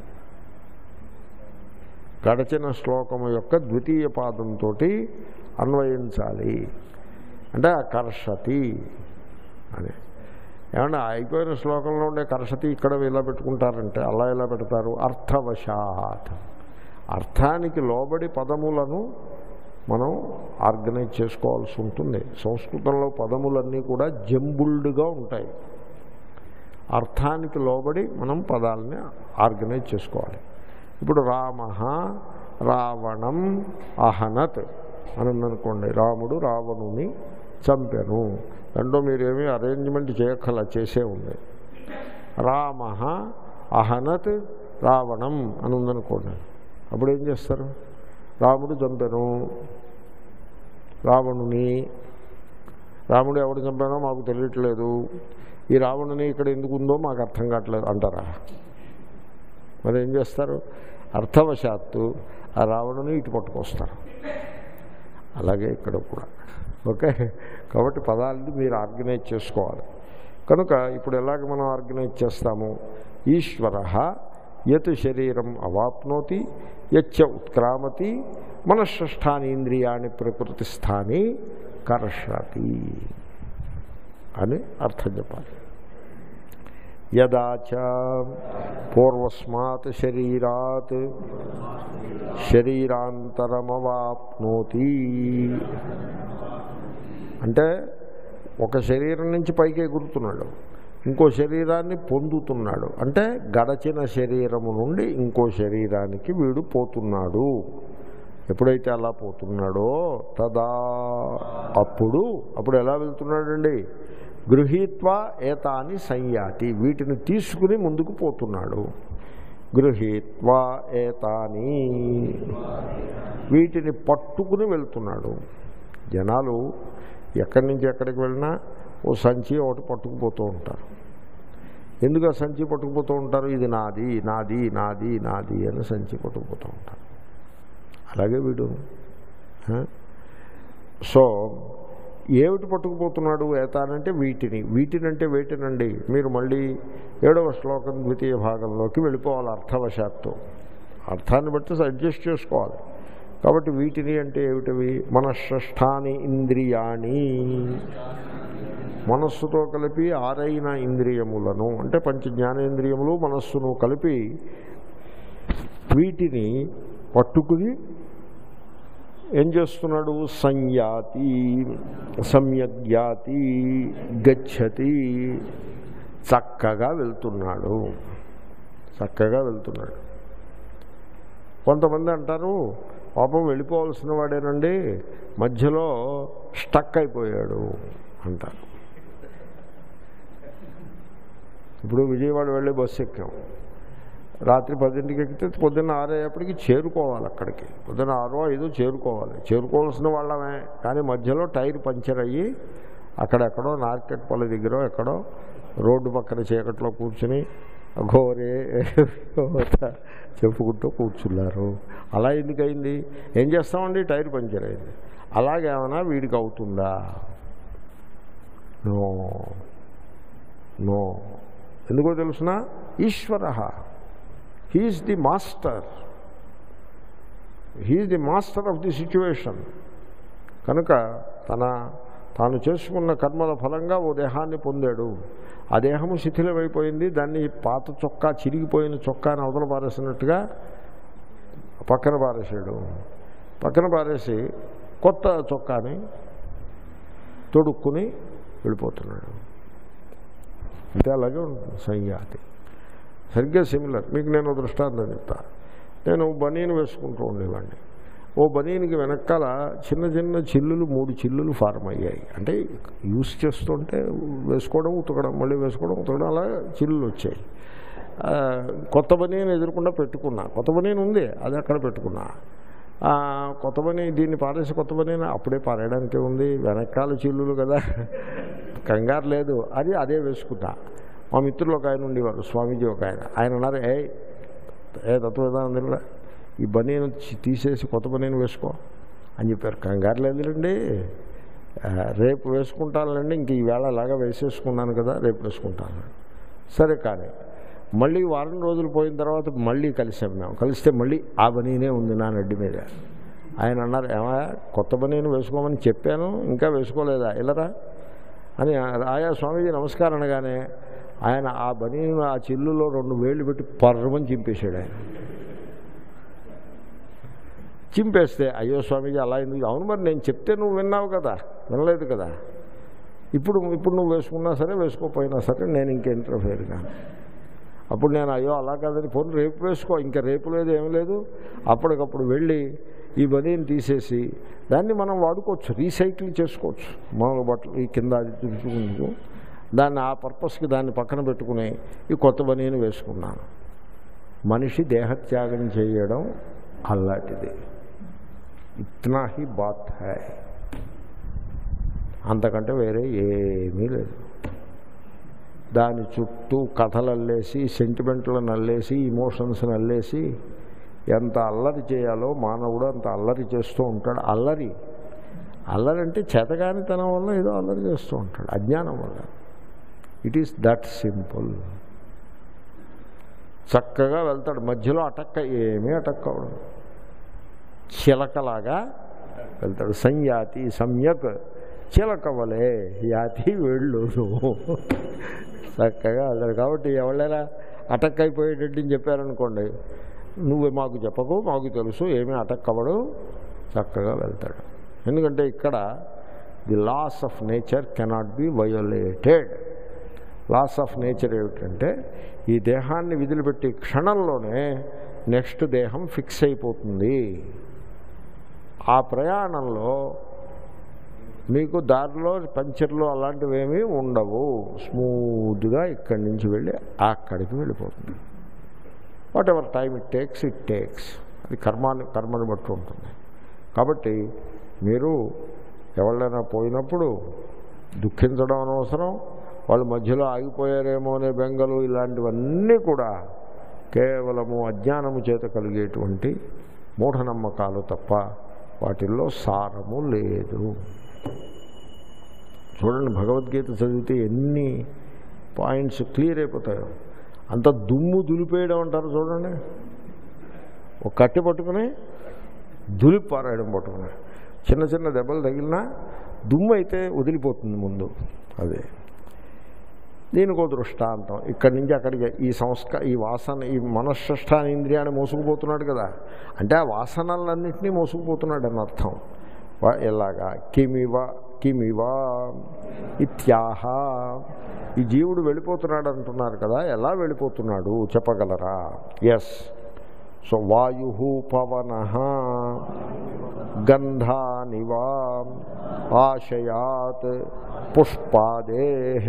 గడచిన శ్లోకము యొక్క ద్వితీయ పాదంతో అన్వయించాలి. అంటే కర్షతి అని. ఏమన్నా అయిపోయిన శ్లోకంలో ఉండే కర్షతి ఇక్కడ ఇలా పెట్టుకుంటారంటే అలా ఎలా పెడతారు? అర్థవశాత్. అర్థానికి లోబడి పదములను మనం ఆర్గనైజ్ చేసుకోవాల్సి ఉంటుంది. సంస్కృతంలో పదములన్నీ కూడా జంబుల్డ్గా ఉంటాయి. అర్థానికి లోబడి మనం పదాలని ఆర్గనైజ్ చేసుకోవాలి. ఇప్పుడు రామ రావణం అహనత్ అని ఉందనుకోండి. రాముడు రావణుని చంపెను. దాంట్లో మీరేమీ అరేంజ్మెంట్ చేయక్కర్లా, చేసే ఉంది. రామ అహనత్ రావణం అని ఉందనుకోండి. అప్పుడు ఏం చేస్తారు? రాముడు చంపెను రావణుని. రాముడు ఎవడు చంపానో మాకు తెలియట్లేదు, ఈ రావణుని ఇక్కడ ఎందుకు ఉందో మాకు అర్థం కావట్లేదు అంటారా? మరి ఏం చేస్తారు? అర్థవశాత్తు ఆ రావణుని ఇటు పట్టుకొస్తారు. అలాగే ఇక్కడ కూడా. ఓకే. కాబట్టి పదాలని మీరు ఆర్గనైజ్ చేసుకోవాలి. కనుక ఇప్పుడు ఎలాగ మనం ఆర్గనైజ్ చేస్తాము? ఈశ్వర యత్ శరీరం అవాప్నోతి యచ్చ ఉత్క్రామతి మనఃష్ఠాని ఇంద్రియాణి ప్రకృతిస్థాని కర్షతి అని అర్థం చెప్పాలి. యదాచ పూర్వస్మాత్ శరీరాత్ శరీరాంతరమవాప్నోతి అంటే ఒక శరీరం నుంచి పైకి ఎగురుతున్నాడు, ఇంకో శరీరాన్ని పొందుతున్నాడు. అంటే గడచిన శరీరము నుండి ఇంకో శరీరానికి వీడు పోతున్నాడు. ఎప్పుడైతే అలా పోతున్నాడో తదా అప్పుడు అప్పుడు ఎలా వెళ్తున్నాడండి? గృహీత్వా ఏతాని సంయాతి, వీటిని తీసుకుని ముందుకు పోతున్నాడు. గృహీత్వా ఏతాని, వీటిని పట్టుకుని వెళ్తున్నాడు. జనాలు ఎక్కడి నుంచి ఎక్కడికి వెళ్ళినా ఓ సంచి ఒకటి పట్టుకుపోతూ ఉంటారు. ఎందుకు ఆ సంచి పట్టుకుపోతూ ఉంటారు? ఇది నాది నాది నాది నాది అని సంచి పట్టుకుపోతూ ఉంటారు. అలాగే వీడు. సో ఏమిటి పట్టుకుపోతున్నాడు ఏతానంటే వీటిని. వీటినంటే వేటినండి? మీరు మళ్ళీ ఏడవ శ్లోకం ద్వితీయ భాగంలోకి వెళ్ళిపోవాలి అర్థవశాత్తు. అర్థాన్ని బట్టి అడ్జస్ట్ చేసుకోవాలి. కాబట్టి వీటిని అంటే ఏమిటవి? మనశ్రేష్ఠాని ఇంద్రియాణి, మనస్సుతో కలిపి ఆరైన ఇంద్రియములను అంటే పంచ జ్ఞానేంద్రియములు మనస్సును కలిపి వీటిని పట్టుకుని ఏం చేస్తున్నాడు? సంయాతి, సమ్యగ్యాతి, గచ్చతి, చక్కగా వెళ్తున్నాడు. చక్కగా వెళ్తున్నాడు. కొంతమంది అంటారు పాపం వెళ్ళిపోవాల్సిన వాడేనండి, మధ్యలో స్టక్ అయిపోయాడు అంటారు. ఇప్పుడు విజయవాడ వెళ్ళి బస్సు ఎక్కాం. రాత్రి పదింటికి ఎక్కితే పొద్దున్న ఆరయ్యేపటికి చేరుకోవాలి అక్కడికి. పొద్దున్న ఆరో ఐదో చేరుకోవాలి. చేరుకోవాల్సిన వాళ్ళమే. కానీ మధ్యలో టైర్ పంచర్ అయ్యి అక్కడెక్కడో నార్కెట్పల్లి దగ్గర ఎక్కడో రోడ్డు పక్కన చీకట్లో కూర్చుని ఘోరే చెప్పుకుంటూ కూర్చున్నారు. అలా ఎందుకయింది? ఏం చేస్తామండి? టైర్ పంచర్ అయింది. అలాగేమైనా వీడికి అవుతుందా? No no. ఎందుకో తెలుసిన? ఈశ్వర he is the master. He is the master of the situation. కనుక తన తాను చేసుకున్న కర్మల ఫలంగా ఓ దేహాన్ని పొందాడు. ఆ దేహము శిథిలమైపోయింది. దాన్ని పాత చొక్కా, చిరిగిపోయిన చొక్కాని అవతల పారేసినట్టుగా పక్కన పారేసాడు. పక్కన పారేసి కొత్త చొక్కాని తొడుక్కుని వెళ్ళిపోతున్నాడు. అంటే అలాగే ఉంటుంది సంయాతి. సరిగ్గా సిమిలర్. మీకు నేను దృష్టాంతం చెప్తా. నేను బనీను వేసుకుంటూ ఉండేవాడిని. ఓ బనీనికి వెనకాల చిన్న చిన్న చిల్లులు, మూడు చిల్లులు ఫార్మ్ అయ్యాయి. అంటే యూస్ చేస్తుంటే వేసుకోవడం ఉతకడం, మళ్ళీ వేసుకోవడం ఉతకడం, అలా చిల్లులు వచ్చాయి. కొత్త బనీని ఎదురకుండా పెట్టుకున్నా. కొత్త బనీని ఉంది, అది అక్కడ పెట్టుకున్నా. కొత్త బనీ దీన్ని పారేసి కొత్త బనీని అప్పుడే పారేయడానికే ఉంది, వెనకాల చిల్లులు కదా, కంగారు లేదు. అది అదే వేసుకుంటా. మా మిత్రులు ఒక ఆయన ఉండేవారు, స్వామీజీ ఒక ఆయన. ఆయన అన్నారు, ఏ ఏ తత్వవేదానంద ఈ బనీను తీసేసి కొత్త బనీను వేసుకో అని చెప్పారు. కంగారు లేదులేండి, రేపు వేసుకుంటానులేండి, ఇంక ఈవేళ అలాగా వేసేసుకున్నాను కదా, రేపు వేసుకుంటాను. సరే. కానీ మళ్ళీ వారం రోజులు పోయిన తర్వాత మళ్ళీ కలిసాం మేము. కలిస్తే మళ్ళీ ఆ బనీనే ఉంది నా నడ్డి మీద. ఆయన అన్నారు, ఏమయ్యా కొత్త బనీను వేసుకోమని చెప్పాను, ఇంకా వేసుకోలేదా, ఇలారా అని. ఆయా స్వామీజీ నమస్కారం అనగానే ఆయన ఆ బనీను ఆ చిల్లులో రెండు వేళ్ళు పెట్టి పర్రమని చింపేశాడు. ఆయన చింపేస్తే, అయ్యో స్వామీజీ అలా ఎందుకు? అవును మరి నేను చెప్తే నువ్వు విన్నావు కదా, వినలేదు కదా. ఇప్పుడు ఇప్పుడు నువ్వు వేసుకున్నా సరే వేసుకోపోయినా సరే నేను ఇంక ఇంటర్ఫేర్ కాను. అప్పుడు నేను అయ్యో అలా కాదని ఫోన్ రేపు వేసుకో, ఇంకా రేపు లేదు ఏం లేదు. అప్పటికప్పుడు వెళ్ళి ఈ బనీని తీసేసి దాన్ని మనం వాడుకోవచ్చు, రీసైకిల్ చేసుకోవచ్చు. మామూలు బట్టలు ఈ కింద అది తుడుచుకుంటూ దాన్ని ఆ పర్పస్కి దాన్ని పక్కన పెట్టుకుని ఈ కొత్త బనీని వేసుకున్నాను. మనిషి దేహత్యాగం చేయడం అలాంటిది. ఇత్నా హీ బాత్ హై, అంతకంటే వేరే ఏమీ లేదు. దాని చుట్టూ కథలు అల్లేసి, సెంటిమెంట్లను అల్లేసి, ఇమోషన్స్ని అల్లేసి ఎంత అల్లరి చేయాలో మానవుడు అంత అల్లరి చేస్తూ ఉంటాడు. అల్లరి అల్లరి అంటే చేతగానితనం వల్ల ఏదో అల్లరి చేస్తూ ఉంటాడు, అజ్ఞానం వల్ల. It is that simple. చక్కగా వెళ్తాడు, మధ్యలో అటక్క ఏమీ అటక్క అవడం, చిలకలాగా వెళ్తాడు. సంయాతి సమ్యక్, చిలకవలే యాతి వెళ్ళు చక్కగా వెళ్తాడు. కాబట్టి ఎవరైనా అటక్ అయిపోయేటట్టు చెప్పారనుకోండి, నువ్వు మాకు చెప్పకు, మాకు తెలుసు, ఏమీ అటక్ అవ్వడు, చక్కగా వెళ్తాడు. ఎందుకంటే ఇక్కడ the laws of nature cannot be violated. Laws of nature ఏమిటంటే ఈ దేహాన్ని విదిలిపెట్టి క్షణంలోనే నెక్స్ట్ దేహం ఫిక్స్ అయిపోతుంది. ఆ ప్రయాణంలో మీకు దారిలో పంచర్లు అలాంటివి ఏమీ ఉండవు. స్మూత్గా ఇక్కడి నుంచి వెళ్ళి అక్కడికి వెళ్ళిపోతుంది. Whatever time it takes it takes. అది కర్మాన్ని కర్మని బట్టి ఉంటుంది. కాబట్టి మీరు ఎవరైనా పోయినప్పుడు దుఃఖించడం అనవసరం, వాళ్ళు మధ్యలో ఆగిపోయారేమో అనే బెంగలు ఇలాంటివన్నీ కూడా కేవలము అజ్ఞానము చేత కలిగేటువంటి మూఢనమ్మకాలు తప్ప వాటిల్లో సారము లేదు. చూడండి, భగవద్గీత చదివితే ఎన్ని పాయింట్స్ క్లియర్ అయిపోతాయో. అంత దుమ్ము దులిపేయడం అంటారు చూడండి, ఒక కట్టె పట్టుకుని దులిపి పారాయడం పట్టుకుని చిన్న చిన్న దెబ్బలు తగిలినా దుమ్ము అయితే వదిలిపోతుంది ముందు. అదే దీనికో దృష్టాంతం. ఇక్కడి నుంచి అక్కడికి ఈ సంస్క ఈ వాసన ఈ మనశ్శష్టానేంద్రియాన్ని మోసుకుపోతున్నాడు కదా, అంటే ఆ వాసనలన్నింటినీ మోసుకుపోతున్నాడు అని అర్థం. ఎలాగా కిమివ కిమివ ఇత్యాహ, ఈ జీవుడు వెళ్ళిపోతున్నాడు అంటున్నారు కదా, ఎలా వెళ్ళిపోతున్నాడు చెప్పగలరా? ఎస్. సో వాయు పవన గంధానివా ఆశయాత్ పుష్పాదే.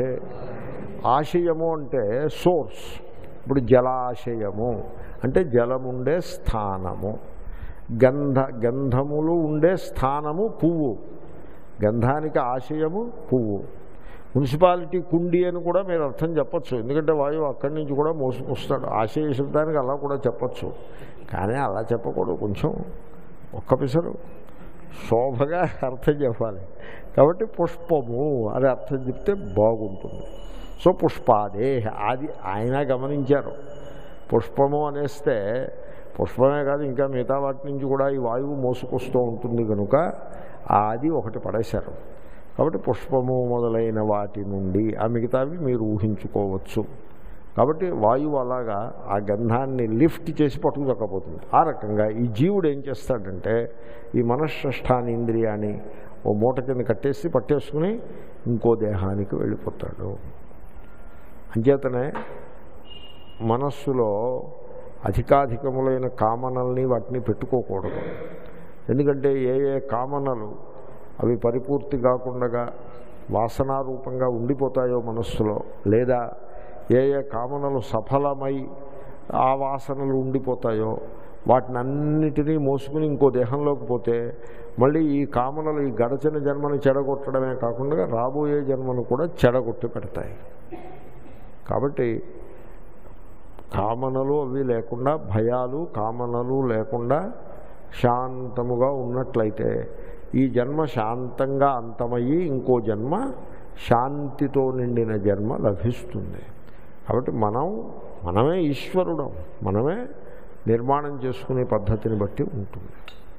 ఆశయము అంటే సోర్స్. ఇప్పుడు జలాశయము అంటే జలముండే స్థానము. గంధ గంధములు ఉండే స్థానము పువ్వు. గంధానికి ఆశయము పువ్వు. మున్సిపాలిటీ కుండి అని కూడా మీరు అర్థం చెప్పచ్చు, ఎందుకంటే వాయువు అక్కడి నుంచి కూడా మోసుకొస్తాడు. ఆశయ శబ్దానికి అలా కూడా చెప్పచ్చు, కానీ అలా చెప్పకూడదు. కొంచెం ఒక్క పిసరు శోభగా అర్థం చెప్పాలి. కాబట్టి పుష్పము అని అర్థం చెప్తే బాగుంటుంది. సో పుష్పాదే, అది ఆయన గమనించారు. పుష్పము అనేస్తే పుష్పమే కాదు, ఇంకా మిగతా వాటి నుంచి కూడా ఈ వాయువు మోసుకొస్తూ ఉంటుంది కనుక అది ఒకటి పడేశారు. కాబట్టి పుష్పము మొదలైన వాటి నుండి ఆ మిగతావి మీరు ఊహించుకోవచ్చు. కాబట్టి వాయువు అలాగా ఆ గంధాన్ని లిఫ్ట్ చేసి పట్టుకుదక్కపోతుంది. ఆ రకంగా ఈ జీవుడు ఏం చేస్తాడంటే ఈ మనశ్శష్టానేంద్రియాన్ని ఓ మూట కింద కట్టేసి పట్టేసుకుని ఇంకో దేహానికి వెళ్ళిపోతాడు. అంచేతనే మనస్సులో అధికాధికములైన కామనల్ని వాటిని పెట్టుకోకూడదు. ఎందుకంటే ఏ ఏ కామనలు అవి పరిపూర్తి కాకుండా వాసనారూపంగా ఉండిపోతాయో మనస్సులో, లేదా ఏ ఏ కామనలు సఫలమై ఆ వాసనలు ఉండిపోతాయో వాటిని అన్నిటినీ మోసుకుని ఇంకో దేహంలోకి పోతే మళ్ళీ ఈ కామనలు ఈ గడచిన జన్మను చెడగొట్టడమే కాకుండా రాబోయే జన్మను కూడా చెడగొట్టి పెడతాయి. కాబట్టి కామనలు అవి లేకుండా, భయాలు కామనలు లేకుండా శాంతముగా ఉన్నట్లయితే ఈ జన్మ శాంతంగా అంతమయ్యి ఇంకో జన్మ శాంతితో నిండిన జన్మ లభిస్తుంది. కాబట్టి మనం మనమే ఈశ్వరుడం, మనమే నిర్మాణం చేసుకునే పద్ధతిని బట్టి ఉంటుంది.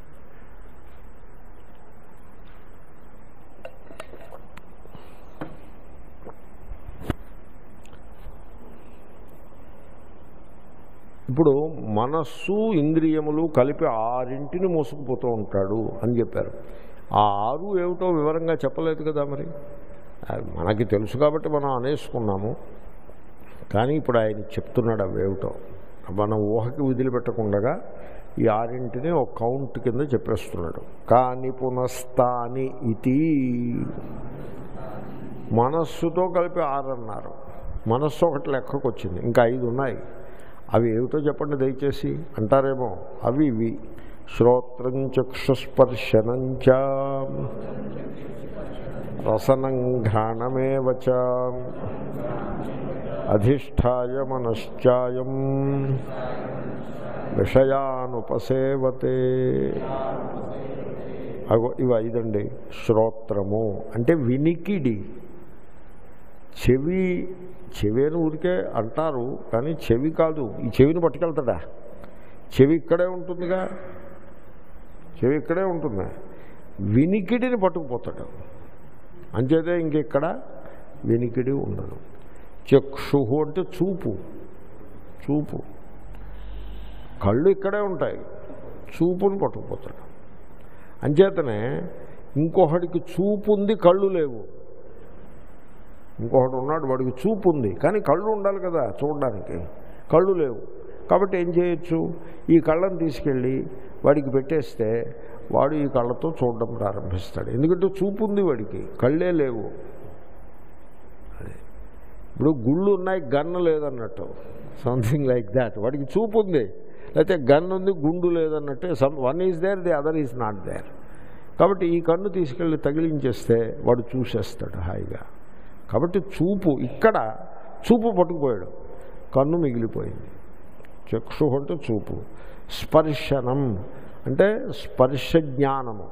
ఇప్పుడు మనస్సు ఇంద్రియములు కలిపి ఆరింటిని మోసుకుపోతూ ఉంటాడు అని చెప్పారు. ఆ ఆరు ఏమిటో వివరంగా చెప్పలేదు కదా. మరి మనకి తెలుసు కాబట్టి మనం అనేసుకున్నాము. కానీ ఇప్పుడు ఆయన చెప్తున్నాడు అవి ఏమిటో. మనం ఊహకి వదిలిపెట్టకుండా ఈ ఆరింటిని ఒక కౌంట్ కింద చెప్పేస్తున్నాడు. కాని పునస్తాని ఇది, మనస్సుతో కలిపి ఆరు అన్నారు. మనస్సు ఒకటి లెక్కకు వచ్చింది, ఇంకా ఐదు ఉన్నాయి. అవి ఏమిటో చెప్పండి దయచేసి అంటారేమో. అవి ఇవి శ్రోత్రం చక్షుస్పర్శనంచ రసనం ఘ్రాణమేవచ అధిష్టాయ మనశ్చాయం విషయానుపసేవతే. అగో ఇవి ఐదండి. శ్రోత్రము అంటే వినికిడి. చెవి చెవి అని ఊరికే అంటారు, కానీ చెవి కాదు. ఈ చెవిని పట్టుకెళ్తాడా? చెవి ఇక్కడే ఉంటుందిగా, చెవి ఇక్కడే ఉంటుంది. వినికిడిని పట్టుకుపోతాడు. అంచేతే ఇంకెక్కడ వినికిడి ఉండదు. చక్షు అంటే చూపు. చూపు కళ్ళు ఇక్కడే ఉంటాయి, చూపుని పట్టుకుపోతాడు. అంచేతనే ఇంకొకడికి చూపు ఉంది, కళ్ళు లేవు. ఇంకొకటి ఉన్నాడు, వాడికి చూపు ఉంది కానీ కళ్ళు ఉండాలి కదా చూడడానికి, కళ్ళు లేవు. కాబట్టి ఏం చేయొచ్చు? ఈ కళ్ళను తీసుకెళ్ళి వాడికి పెట్టేస్తే వాడు ఈ కళ్ళతో చూడడం ప్రారంభిస్తాడు. ఎందుకంటే చూపు ఉంది వాడికి, కళ్ళే లేవు. అదే ఇప్పుడు గుళ్ళు ఉన్నాయి, గన్ను లేదన్నట్టు, సంథింగ్ లైక్ దాట్. వాడికి చూపు ఉంది, లేకపోతే గన్ ఉంది, గుండు లేదన్నట్టే. Some one is there, the other is not there. కాబట్టి ఈ కన్ను తీసుకెళ్ళి తగిలించేస్తే వాడు చూసేస్తాడు హాయిగా. కాబట్టి చూపు ఇక్కడ చూపు పట్టుకుపోయాడు, కన్ను మిగిలిపోయింది. చక్షు అంటే చూపు. స్పర్శనం అంటే స్పర్శ జ్ఞానము.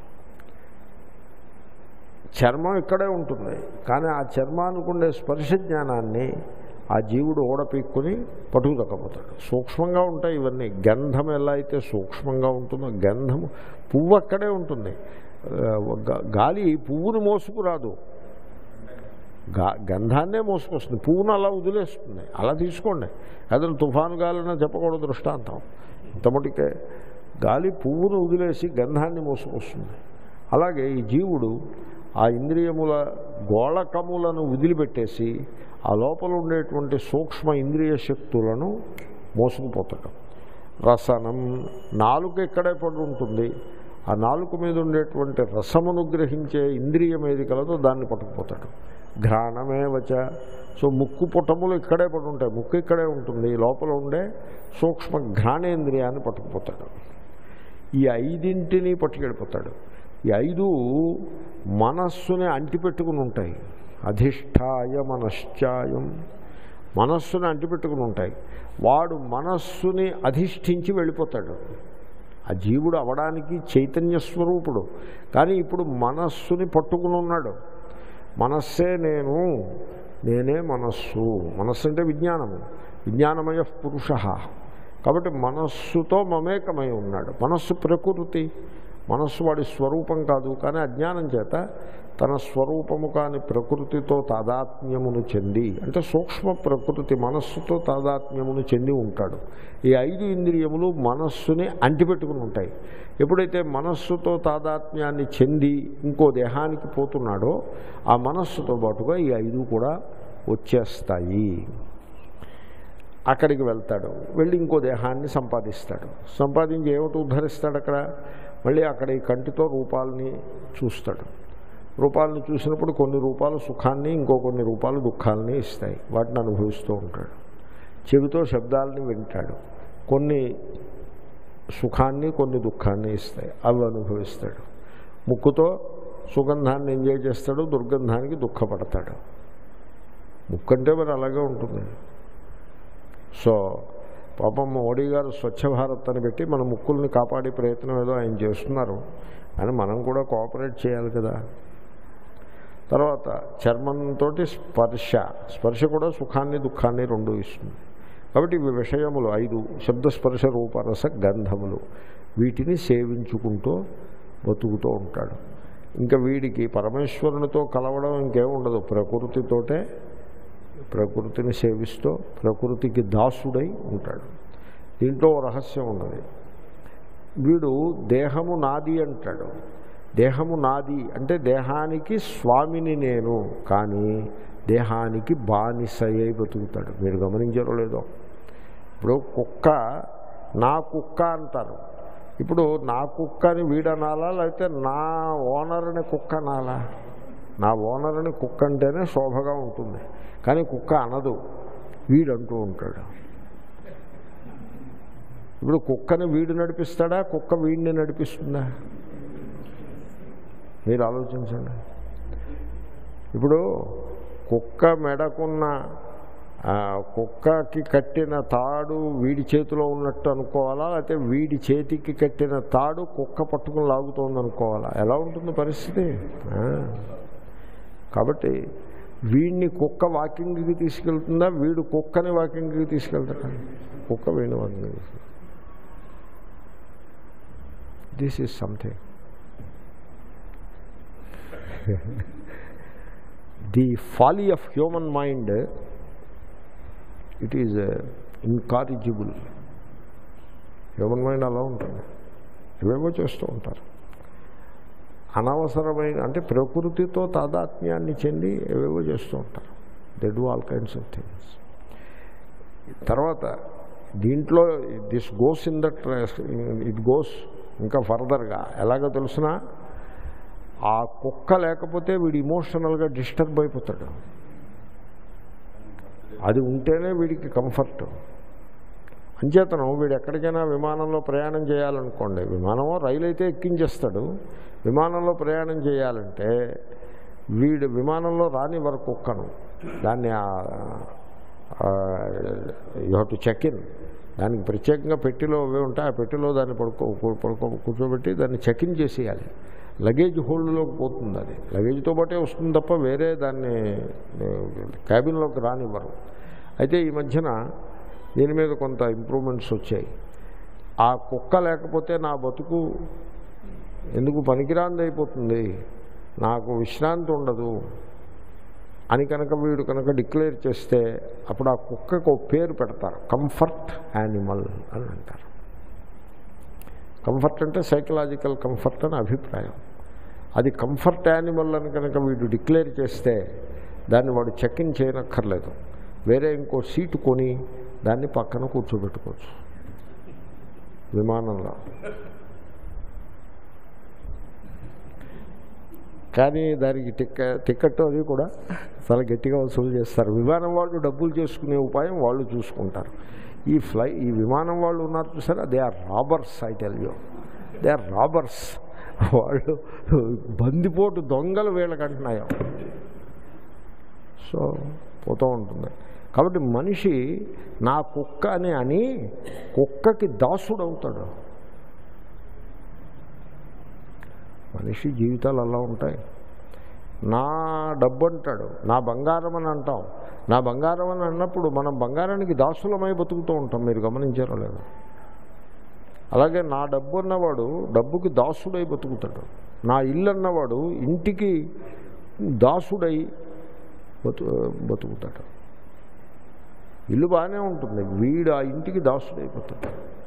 చర్మం ఇక్కడే ఉంటుంది, కానీ ఆ చర్మానికి ఉండే స్పర్శ జ్ఞానాన్ని ఆ జీవుడు ఓడపీక్కుని పట్టుకుదక్కపోతాడు. సూక్ష్మంగా ఉంటాయి ఇవన్నీ. గంధం ఎలా అయితే సూక్ష్మంగా ఉంటుందో, గంధము పువ్వు అక్కడే ఉంటుంది. గాలి పువ్వును మోసుకురాదు, గా గంధాన్నే మోసుకొస్తుంది, పువ్వును అలా వదిలేస్తుంది. అలా తీసుకోండి, అదే తుఫాను గాలిన చెప్పకూడదు దృష్టాంతం. ఇంతమటికే గాలి పువ్వును వదిలేసి గంధాన్ని మోసుకొస్తుంది. అలాగే ఈ జీవుడు ఆ ఇంద్రియముల గోళకములను వదిలిపెట్టేసి ఆ లోపల ఉండేటువంటి సూక్ష్మ ఇంద్రియ శక్తులను మోసుకుపోతాడు. రసనం, నాలుక ఇక్కడే పడి ఉంటుంది. ఆ నాలుక మీద ఉండేటువంటి రసమును గ్రహించే ఇంద్రియం ఏది కలదో దాన్ని పట్టుకుపోతాడు. ఘ్రాణమే వచ, సో ముక్కు పుటములు ఇక్కడే పడి ఉంటాయి, ముక్కు ఇక్కడే ఉంటుంది. లోపల ఉండే సూక్ష్మ ఘ్రాణేంద్రియాన్ని పట్టుకుపోతాడు. ఈ ఐదింటిని పట్టుకెళ్ళిపోతాడు. ఈ ఐదు మనస్సుని అంటిపెట్టుకుని ఉంటాయి. అధిష్టాయ మనశ్చాయం, మనస్సుని అంటిపెట్టుకుని ఉంటాయి. వాడు మనస్సుని అధిష్ఠించి వెళ్ళిపోతాడు. ఆ జీవుడు అవడానికి చైతన్య స్వరూపుడు, కానీ ఇప్పుడు మనస్సుని పట్టుకుని ఉన్నాడు. మనస్సే నేను, నేనే మనస్సు. మనస్సు అంటే విజ్ఞానము, విజ్ఞానమయ పురుష. కాబట్టి మనస్సుతో మమేకమై ఉన్నాడు. మనస్సు ప్రకృతి, మనస్సు వాడి స్వరూపం కాదు. కానీ అజ్ఞానం చేత తన స్వరూపము కాని ప్రకృతితో తాదాత్మ్యమును చెంది, అంటే సూక్ష్మ ప్రకృతి మనస్సుతో తాదాత్మ్యమును చెంది ఉంటాడు. ఈ ఐదు ఇంద్రియములు మనస్సుని అంటిపెట్టుకుని ఉంటాయి. ఎప్పుడైతే మనస్సుతో తాదాత్మ్యాన్ని చెంది ఇంకో దేహానికి పోతున్నాడో ఆ మనస్సుతో పాటుగా ఈ ఐదు కూడా వచ్చేస్తాయి. అక్కడికి వెళ్తాడు, వెళ్ళి ఇంకో దేహాన్ని సంపాదిస్తాడు. సంపాదించి ఏమిటి ఉద్ధరిస్తాడు అక్కడ? మళ్ళీ అక్కడ ఈ కంటితో రూపాలని చూస్తాడు. రూపాలను చూసినప్పుడు కొన్ని రూపాలు సుఖాన్ని, ఇంకో కొన్ని రూపాలు దుఃఖాలని ఇస్తాయి. వాటిని అనుభవిస్తూ ఉంటాడు. చెవితో శబ్దాలని వింటాడు, కొన్ని సుఖాన్ని కొన్ని దుఃఖాన్ని ఇస్తాయి, అవి అనుభవిస్తాడు. ముక్కుతో సుగంధాన్ని ఎంజాయ్ చేస్తాడు, దుర్గంధానికి దుఃఖపడతాడు. ముక్కు అంటే మరి అలాగే ఉంటుంది. సో పాపం మోడీ గారు స్వచ్ఛ భారత్ అని పెట్టి మన ముక్కుల్ని కాపాడే ప్రయత్నం ఏదో ఆయన చేస్తున్నారు, కానీ మనం కూడా కోఆపరేట్ చేయాలి కదా. తర్వాత చర్మంతో స్పర్శ, స్పర్శ కూడా సుఖాన్ని దుఃఖాన్ని రెండు ఇస్తుంది. కాబట్టి ఇవి విషయములు ఐదు, శబ్దస్పర్శ రూపరస గంధములు. వీటిని సేవించుకుంటూ బతుకుతూ ఉంటాడు. ఇంకా వీడికి పరమేశ్వరునితో కలవడం ఇంకేముండదు. ప్రకృతితోటే, ప్రకృతిని సేవిస్తూ ప్రకృతికి దాసుడై ఉంటాడు. దీంట్లో రహస్యం ఉన్నది. వీడు దేహము నాది అంటాడు. దేహము నాది అంటే దేహానికి స్వామిని నేను, కానీ దేహానికి బానిసయ్యి బతుకుతాడు. మీరు గమనించారో లేదో? ఇప్పుడు కుక్క నా కుక్క అంటారు. ఇప్పుడు నా కుక్కని వీడనాలా, లేకపోతే నా ఓనర్ని కుక్క అనాలా? నా ఓనర్ని కుక్క అంటేనే శోభగా ఉంటుంది, కానీ కుక్క అనదు, వీడంటూ ఉంటాడు. ఇప్పుడు కుక్కని వీడు నడిపిస్తాడా, కుక్క వీడిని నడిపిస్తుందా? మీరు ఆలోచించండి. ఇప్పుడు కుక్క మెడకున్న కుక్కకి కట్టిన తాడు వీడి చేతిలో ఉన్నట్టు అనుకోవాలా, లేకపోతే వీడి చేతికి కట్టిన తాడు కుక్క పట్టుకుని లాగుతోంది అనుకోవాలా? ఎలా ఉంటుంది పరిస్థితి? కాబట్టి వీడిని కుక్క వాకింగ్కి తీసుకెళ్తుందా, వీడు కుక్కని వాకింగ్కి తీసుకెళ్తాడా? కుక్క వీడిని వాకింగ్కి తీసుకెళ్తా. This is something. The folly of human mind, it is incorrigible. Human mind అలా ఉంటుంది, ఏవేవో చేస్తూ ఉంటారు. అనవసరమైన అంటే ప్రకృతితో తాదాత్మ్యాన్ని చెంది ఏవేవో చేస్తూ ఉంటారు. They do all kinds of things. తర్వాత దీంట్లో this goes in that it goes ఇంకా ఫర్దర్గా. ఎలాగో తెలిసిన ఆ కుక్క లేకపోతే వీడు ఇమోషనల్గా డిస్టర్బ్ అయిపోతాడు. అది ఉంటేనే వీడికి కంఫర్ట్. అంచేతనం వీడు ఎక్కడికైనా విమానంలో ప్రయాణం చేయాలనుకోండి, విమానమో రైలు అయితే ఎక్కించేస్తాడు. విమానంలో ప్రయాణం చేయాలంటే వీడు విమానంలో రానివ్వరు కుక్కను, దాన్ని you have to check in, దానికి ప్రత్యేకంగా పెట్టెలో అవి ఉంటాయి, ఆ పెట్టెలో దాన్ని పడుకో పడుకో కూర్చోబెట్టి దాన్ని చెక్ ఇన్ చేసేయాలి. లగేజ్ హోల్డ్లోకి పోతుంది, అది లగేజ్తో పాటే వస్తుంది తప్ప వేరే దాన్ని క్యాబిన్లోకి రానివ్వరు. అయితే ఈ మధ్యన దీని మీద కొంత ఇంప్రూవ్మెంట్స్ వచ్చాయి. ఆ కుక్క లేకపోతే నా బతుకు ఎందుకు పనికిరాంది అయిపోతుంది, నాకు విశ్రాంతి ఉండదు అని కనుక వీడు కనుక డిక్లేర్ చేస్తే అప్పుడు ఆ కుక్కకు ఒక పేరు పెడతారు, కంఫర్ట్ యానిమల్ అని అంటారు. కంఫర్ట్ అంటే సైకలాజికల్ కంఫర్ట్ అని అభిప్రాయం. అది కంఫర్ట్ యానిమల్ అని కనుక వీడు డిక్లేర్ చేస్తే దాన్ని వాడు చెక్ ఇన్ చేయనక్కర్లేదు, వేరే ఇంకో సీటు కొని దాన్ని పక్కన కూర్చోబెట్టుకోవచ్చు విమానంలో. కానీ దానికి టిక్క టికెట్ అది కూడా చాలా గట్టిగా వసూలు చేస్తారు. విమానం వాళ్ళు డబ్బులు చేసుకునే ఉపాయం వాళ్ళు చూసుకుంటారు. ఈ ఫ్లై ఈ విమానం వాళ్ళు ఉన్నారు చూసారా, they are robbers, I tell you, they are robbers. వాళ్ళు బందిపోటు దొంగలు వీళ్ళకంటున్నాయో. సో పోతూ ఉంటుంది. కాబట్టి మనిషి నా కుక్క అని అని కుక్కకి దాసుడు అవుతాడు. మనిషి జీవితాలు అలా ఉంటాయి. నా డబ్బు అంటాడు, నా బంగారం అని అంటాం. నా బంగారం అని అన్నప్పుడు మనం బంగారానికి దాసులమై బతుకుతూ ఉంటాం. మీరు గమనించారో లేదో? అలాగే నా డబ్బు అన్నవాడు డబ్బుకి దాసుడై బతుకుతాడు. నా ఇల్లు అన్నవాడు ఇంటికి దాసుడై బతు బతుకుతాడు. ఇల్లు బాగానే ఉంటుంది, వీడు ఆ ఇంటికి దాసుడైపోతాడు.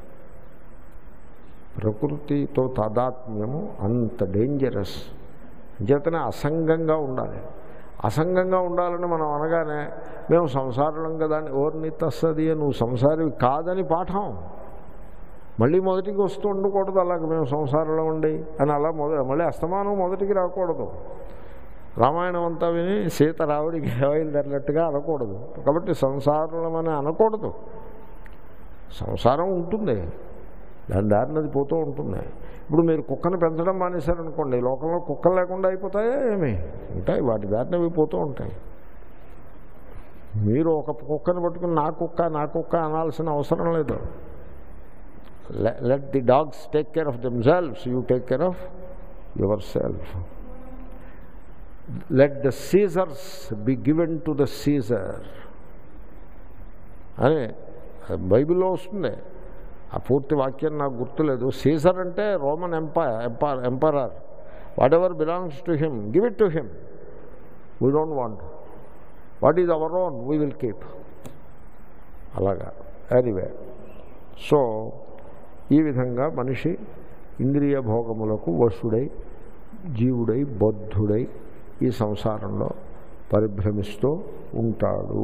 ప్రకృతితో తాదాత్మ్యము అంత డేంజరస్. అంచేతనే అసంగంగా ఉండాలి. అసంగంగా ఉండాలని మనం అనగానే మేము సంసారం కదా అని ఓర్ని తస్సది, నువ్వు సంసారి కాదని పాఠం. మళ్ళీ మొదటికి వస్తూ ఉండకూడదు, అలాగే మేము సంసారంలో ఉండి అని అలా మొద మళ్ళీ అస్తమానం మొదటికి రాకూడదు. రామాయణం అంతా విని సీత రావుడికి బయలుదేరినట్టుగా అనకూడదు. కాబట్టి సంసారం అని అనకూడదు. సంసారం ఉంటుంది, దాని దారినది పోతూ ఉంటుంది. ఇప్పుడు మీరు కుక్కను పెంచడం మానేశారనుకోండి, లోకంలో కుక్కలు లేకుండా అయిపోతాయా? ఏమి ఉంటాయి, వాటి దారినవి పోతూ ఉంటాయి. మీరు ఒక కుక్కను పట్టుకుని నా కుక్క నా కుక్క అనాల్సిన అవసరం లేదు. Let the dogs take care of themselves, you take care of yourself. Let the Caesars be given to the Caesar అని బైబిల్లో వస్తుంది. ఆ పూర్తి వాక్యం నాకు గుర్తులేదు. సీజర్ అంటే Roman empire empire emperor. Whatever belongs to him give it to him. We don't want. What is our own we will keep. అలాగా. ఎనీవే, సో ఈ విధంగా మనిషి ఇంద్రియ భోగములకు వశుడై జీవుడై బద్ధుడై ఈ సంసారంలో పరిభ్రమిస్తూ ఉంటాడు.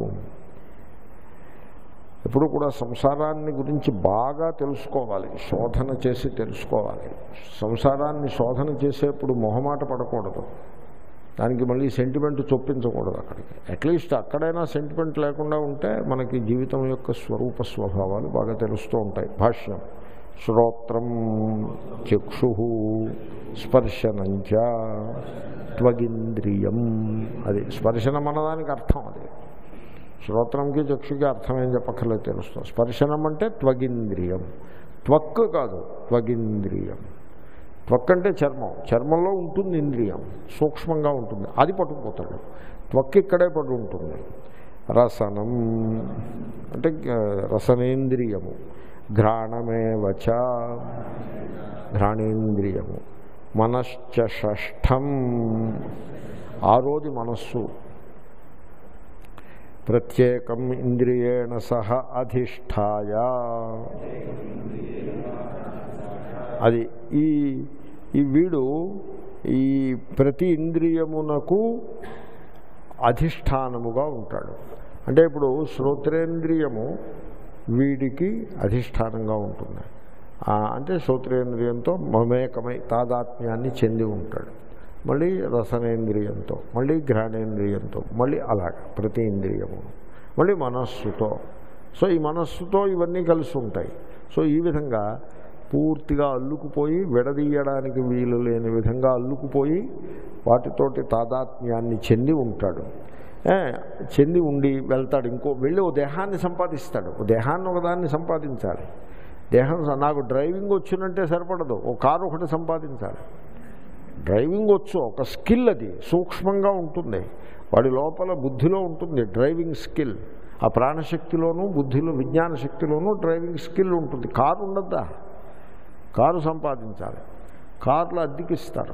ఎప్పుడు కూడా సంసారాన్ని గురించి బాగా తెలుసుకోవాలి, శోధన చేసి తెలుసుకోవాలి. సంసారాన్ని శోధన చేసేప్పుడు మొహమాట పడకూడదు, దానికి మళ్ళీ సెంటిమెంట్ చొప్పించకూడదు. అక్కడికి అట్లీస్ట్ అక్కడైనా సెంటిమెంట్ లేకుండా ఉంటే మనకి జీవితం యొక్క స్వరూప స్వభావాలు బాగా తెలుస్తూ ఉంటాయి. భాష్యం: శ్రోత్రం చక్షు స్పర్శనంచ త్వగింద్రియం. అది స్పర్శనం అన్నదానికి అర్థం. అది శ్రోత్రంకి చక్షుకి అర్థమేం చెప్పక్కర్లేదు, తెలుస్తుంది. స్పర్శనం అంటే త్వగింద్రియం. త్వక్ కాదు, త్వగింద్రియం. త్వక్ అంటే చర్మం. చర్మంలో ఉంటుంది ఇంద్రియం, సూక్ష్మంగా ఉంటుంది, అది పట్టుకుపోతాడు. త్వక్ ఇక్కడే పడి ఉంటుంది. రసనం అంటే రసనేంద్రియము. ఘ్రాణమేవచ ఘ్రాణేంద్రియము. మనశ్చ షష్ఠం ఆరోది మనస్సు. ప్రత్యేకం ఇంద్రియేణ సహ అధిష్ఠాయ. అది ఈ ఈ వీడు ఈ ప్రతి ఇంద్రియమునకు అధిష్టానముగా ఉంటాడు. అంటే ఇప్పుడు శ్రోత్రేంద్రియము వీడికి అధిష్టానంగా ఉంటుంది. అంటే శ్రోత్రేంద్రియంతో మమేకమై తాదాత్మ్యాన్ని చెంది ఉంటాడు. మళ్ళీ రసనేంద్రియంతో, మళ్ళీ ఘ్రాణేంద్రియంతో, మళ్ళీ అలాగా ప్రతి ఇంద్రియము, మళ్ళీ మనస్సుతో. సో ఈ మనస్సుతో ఇవన్నీ కలిసి ఉంటాయి. సో ఈ విధంగా పూర్తిగా అల్లుకుపోయి విడదీయడానికి వీలు లేని విధంగా అల్లుకుపోయి వాటితోటి తాదాత్మ్యాన్ని చెంది ఉంటాడు. చెంది ఉండి వెళ్తాడు, ఇంకో వెళ్ళి ఓ దేహాన్ని సంపాదిస్తాడు. ఓ దేహాన్ని ఒకదాన్ని సంపాదించాలి. దేహం నాకు డ్రైవింగ్ వచ్చునంటే సరిపడదు, ఓ కారు ఒకటి సంపాదించాలి. డ్రైవింగ్ వచ్చు, ఒక స్కిల్, అది సూక్ష్మంగా ఉంటుంది, వాడి లోపల బుద్ధిలో ఉంటుంది డ్రైవింగ్ స్కిల్. ఆ ప్రాణశక్తిలోనూ బుద్ధిలో విజ్ఞాన శక్తిలోనూ డ్రైవింగ్ స్కిల్ ఉంటుంది. కారు ఉండద్దా? కారు సంపాదించాలి. కార్లు అద్దెకిస్తారు.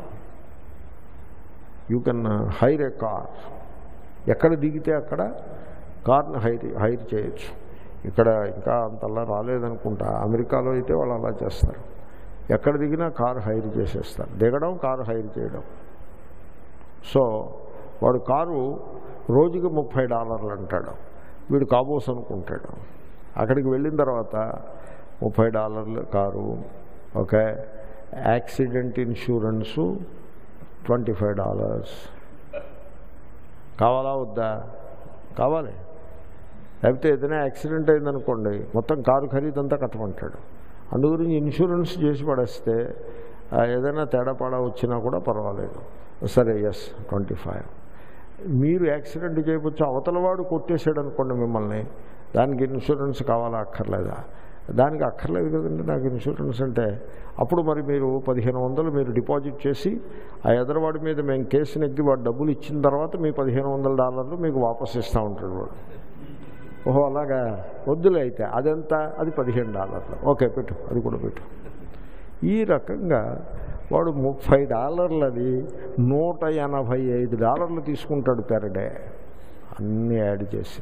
You can hire a car. ఎక్కడ దిగితే అక్కడ కార్ని హైర్ హైర్ చేయొచ్చు. ఇక్కడ ఇంకా అంతలా రాలేదనుకుంటా. అమెరికాలో అయితే వాళ్ళు అలా చేస్తారు. ఎక్కడ దిగినా కారు హైర్ చేసేస్తారు. దిగడం, కారు హైర్ చేయడం. సో వాడు కారు రోజుకి ముప్పై డాలర్లు అంటాడు. వీడు కాబోస్ అనుకుంటాడు. అక్కడికి వెళ్ళిన తర్వాత ముప్పై డాలర్లు car, okay, accident insurance twenty five dollars. కావాలా వద్దా? కావాలి. లేకపోతే ఏదైనా యాక్సిడెంట్ అయిందనుకోండి, మొత్తం కారు ఖరీదంతా కట్టమంటాడు. అందు గురించి ఇన్సూరెన్స్ చేసి పడేస్తే ఏదైనా తేడాపాడా వచ్చినా కూడా పర్వాలేదు. సరే, ఎస్ ట్వంటీ ఫైవ్. మీరు యాక్సిడెంట్ చేయవచ్చు, అవతల వాడు కొట్టేసాడు అనుకోండి మిమ్మల్ని, దానికి ఇన్సూరెన్స్ కావాలా అక్కర్లేదా? దానికి అక్కర్లేదు కదండి నాకు ఇన్సూరెన్స్ అంటే. అప్పుడు మరి మీరు పదిహేను వందలు మీరు డిపాజిట్ చేసి ఆ ఎదరవాడి మీద మేము కేసు నెగ్గి వాడు డబ్బులు ఇచ్చిన తర్వాత మీ పదిహేను వందల డాలర్లు మీకు వాపస్ ఇస్తూ ఉంటాడు వాడు. ఓహో అలాగా, వద్దులే అయితే అదంతా, అది పదిహేను డాలర్లు, ఓకే పెట్టు, అది కూడా పెట్టు. ఈ రకంగా వాడు ముప్పై డాలర్లది నూట ఎనభై ఐదు డాలర్లు తీసుకుంటాడు పెర్ డే, అన్నీ యాడ్ చేసి.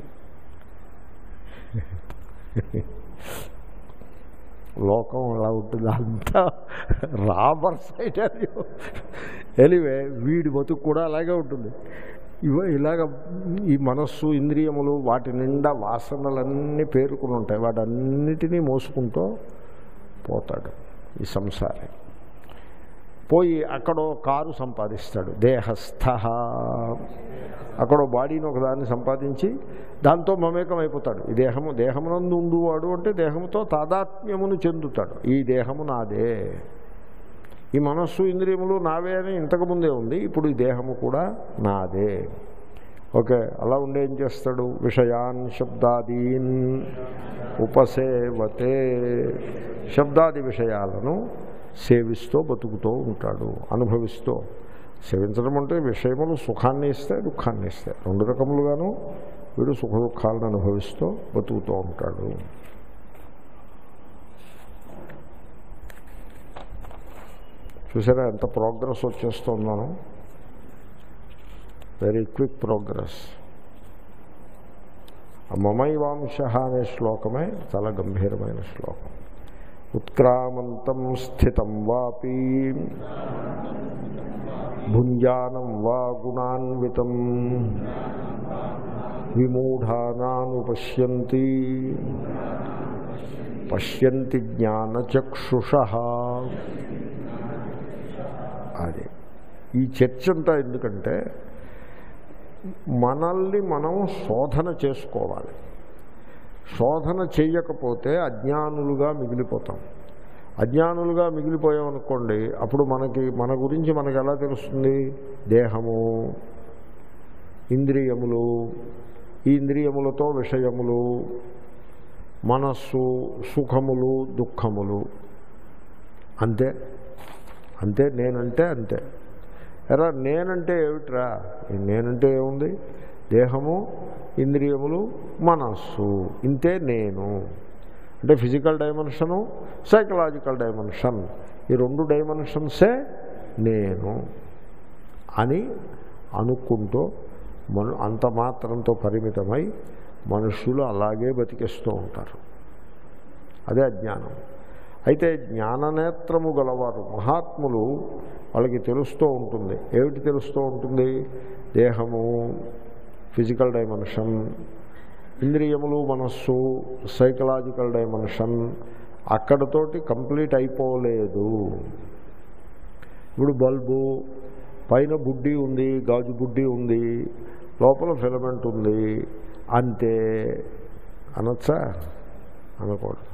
లోకం అలా ఉంటుంది, అంతా రాబర్ సైడ్. అది ఎనివే వీడి బతుకు కూడా అలాగే ఉంటుంది. ఇవ ఇలాగ ఈ మనస్సు ఇంద్రియములు వాటి నిండా వాసనలన్నీ పేరుకుని ఉంటాయి. వాటన్నిటినీ మోసుకుంటూ పోతాడు ఈ సంసారి. పోయి అక్కడో కారు సంపాదిస్తాడు, దేహస్థ. అక్కడో బాడీని ఒకదాన్ని సంపాదించి దాంతో మమేకం అయిపోతాడు. ఈ దేహము దేహమునందు ఉండువాడు అంటే దేహముతో తాదాత్మ్యమును చెందుతాడు. ఈ దేహము నాదే, ఈ మనస్సు ఇంద్రియములు నావే అని ఇంతకుముందే ఉంది, ఇప్పుడు ఈ దేహము కూడా నాదే. ఓకే, అలా ఉండే ఏం చేస్తాడు? విషయాన్ శబ్దాదీన్ ఉపసేవతే. శబ్దాది విషయాలను సేవిస్తూ బతుకుతూ ఉంటాడు, అనుభవిస్తూ. సేవించడం అంటే విషయములు సుఖాన్ని ఇస్తాయి, దుఃఖాన్ని ఇస్తాయి. రెండు రకములుగాను వీడు సుఖ దుఃఖాలను అనుభవిస్తూ బతుకుతూ ఉంటాడు. చూసారా ఎంత ప్రోగ్రెస్ వచ్చేస్తున్నాను? Very quick progress. మమైవాంశ అనే శ్లోకమే చాలా గంభీరమైన శ్లోకం. ఉత్క్రామంతం స్థితం వాపి భుంజానం వా గుణాన్వితం విమూఢానానుపశ్యంతి పశ్యంతి జ్ఞానచక్షుషః. అది ఈ చర్చ అంతా ఎందుకంటే మనల్ని మనం శోధన చేసుకోవాలి. శోధన చేయకపోతే అజ్ఞానులుగా మిగిలిపోతాం. అజ్ఞానులుగా మిగిలిపోయామనుకోండి, అప్పుడు మనకి మన గురించి మనకు ఎలా తెలుస్తుంది? దేహము, ఇంద్రియములు, ఈ ఇంద్రియములతో విషయములు, మనస్సు, సుఖములు, దుఃఖములు, అంతే అంతే. నేనంటే అంతే. ఎరా నేనంటే ఏమిట్రా? నేనంటే ఏముంది? దేహము, ఇంద్రియములు, మనస్సు, ఇంతే నేను. అంటే ఫిజికల్ డైమెన్షను, సైకలాజికల్ డైమెన్షన్, ఈ రెండు డైమెన్షన్సే నేను అని అనుకుంటూ మన అంత మాత్రంతో పరిమితమై మనుష్యులు అలాగే బతికేస్తూ ఉంటారు. అదే అజ్ఞానం. అయితే జ్ఞాననేత్రము గలవారు మహాత్ములు, వాళ్ళకి తెలుస్తూ ఉంటుంది. ఏమిటి తెలుస్తూ ఉంటుంది? దేహము, ఫిజికల్ డైమెన్షన్, ఇంద్రియములు, మనస్సు, సైకలాజికల్ డైమెన్షన్, అక్కడతోటి కంప్లీట్ అయిపోలేదు. ఇప్పుడు బల్బు పైన బుడ్డి ఉంది, గాజు బుడ్డి ఉంది, లోపల ఫిలమెంట్ ఉంది, అంతే అనొచ్చా? అనకూడదు.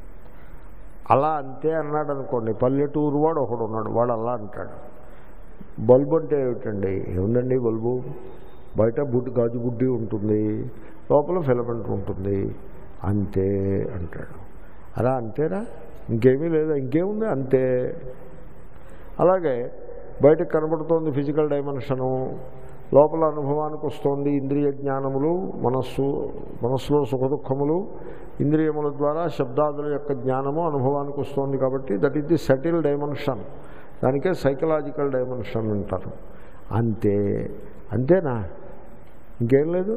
అలా అంతే అన్నాడు అనుకోండి, పల్లెటూరు వాడు ఒకడు ఉన్నాడు, వాడు అలా అంటాడు. బల్బు అంటే ఏమిటండి? ఏముందండి బల్బు? బయట బుడ్డి గాజు బుడ్డి ఉంటుంది, లోపల ఫిలమెంట్ ఉంటుంది, అంతే అంటాడు. అలా అంతేరా, ఇంకేమీ లేదా, ఇంకేముంది, అంతే. అలాగే బయటకు కనబడుతోంది ఫిజికల్ డైమెన్షను, లోపల అనుభవానికి వస్తోంది ఇంద్రియ జ్ఞానములు, మనస్సు మనస్సులో సుఖదుఖములు, ఇంద్రియముల ద్వారా శబ్దాదుల యొక్క జ్ఞానము అనుభవానికి వస్తుంది. కాబట్టి that is the subtle dimension. దానికే సైకలాజికల్ డైమెన్షన్ అంటారు. అంతే. అంతేనా? ఇంకేం లేదు.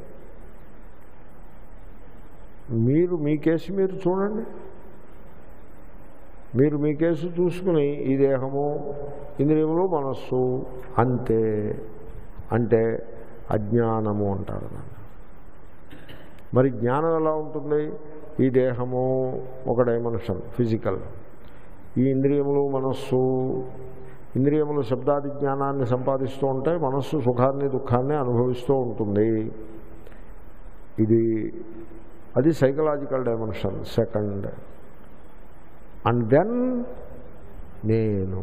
మీరు మీ కేసు మీరు చూడండి. మీరు మీ కేసు చూసుకుని ఈ దేహము, ఇంద్రియములు, మనస్సు అంతే అంటే అజ్ఞానము అంటారు దాన్ని. మరి జ్ఞానం ఎలా ఉంటుంది? ఈ దేహము ఒక డైమెన్షన్ ఫిజికల్, ఈ ఇంద్రియములు, మనస్సు, ఇంద్రియములు శబ్దాది జ్ఞానాన్ని సంపాదిస్తూ ఉంటాయి, మనస్సు సుఖాన్ని దుఃఖాన్ని అనుభవిస్తూ ఉంటుంది. ఇది అది psychological dimension second. And then నేను.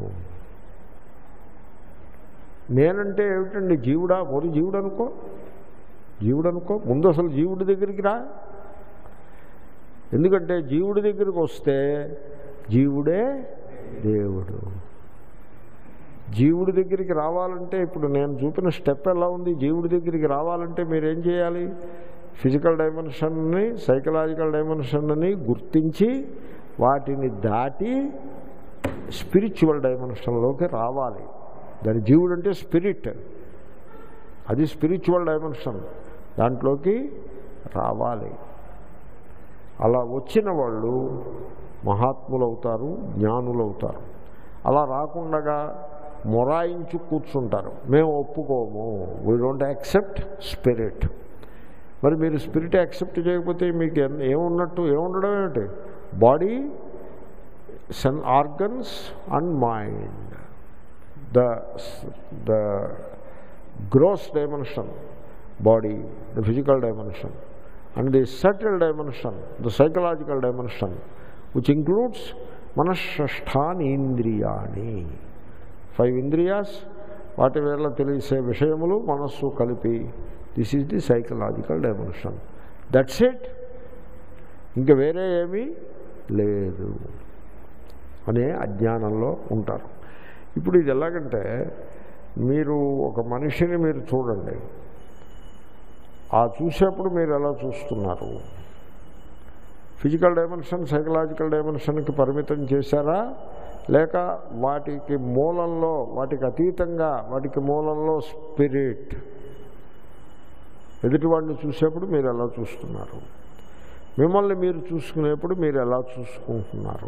నేనంటే ఏమిటండి? జీవుడా? మరి జీవుడు అనుకో, జీవుడు అనుకో. ముందు అసలు జీవుడి దగ్గరికి రా. ఎందుకంటే జీవుడి దగ్గరికి వస్తే జీవుడే దేవుడు. జీవుడి దగ్గరికి రావాలంటే ఇప్పుడు నేను చూపిన స్టెప్ ఎలా ఉంది? జీవుడి దగ్గరికి రావాలంటే మీరేం చేయాలి? ఫిజికల్ డైమెన్షన్ని, సైకలాజికల్ డైమెన్షన్ని గుర్తించి వాటిని దాటి స్పిరిచువల్ డైమెన్షన్లోకి రావాలి. దాని జీవుడు అంటే స్పిరిట్, అది స్పిరిచువల్ డైమెన్షన్, దాంట్లోకి రావాలి. అలా వచ్చిన వాళ్ళు మహాత్ములు అవుతారు, జ్ఞానులు అవుతారు. అలా రాకుండా మొరాయించి కూర్చుంటారు. మేము ఒప్పుకోము, వీ డోంట్ యాక్సెప్ట్ స్పిరిట్. మరి మీరు స్పిరిట్ యాక్సెప్ట్ చేయకపోతే మీకు ఏమున్నట్టు? ఏముండడం ఏమిటి? Body, sense organs and mind. The the gross dimension body, the physical dimension, and the subtle dimension, the psychological dimension, which includes manashasthani indriyani, five indriyas, వాటి వేళ తెలిసే విషయములు మనస్సు కలిపి, this is the psychological dimension. That's it. ఇంకా వేరే ఏమీ లేదు అనే అజ్ఞానంలో ఉంటారు. ఇప్పుడు ఇది ఎలాగంటే, మీరు ఒక మనిషిని మీరు చూడండి, ఆ చూసేప్పుడు మీరు ఎలా చూస్తున్నారు? ఫిజికల్ డైమెన్షన్ సైకలాజికల్ డైమెన్షన్కి పరిమితం చేశారా, లేక వాటికి మూలంలో, వాటికి అతీతంగా, వాటికి మూలంలో స్పిరిట్? ఎదుటివాడిని చూసేప్పుడు మీరు ఎలా చూస్తున్నారు? మిమ్మల్ని మీరు చూసుకునేప్పుడు మీరు ఎలా చూసుకుంటున్నారు?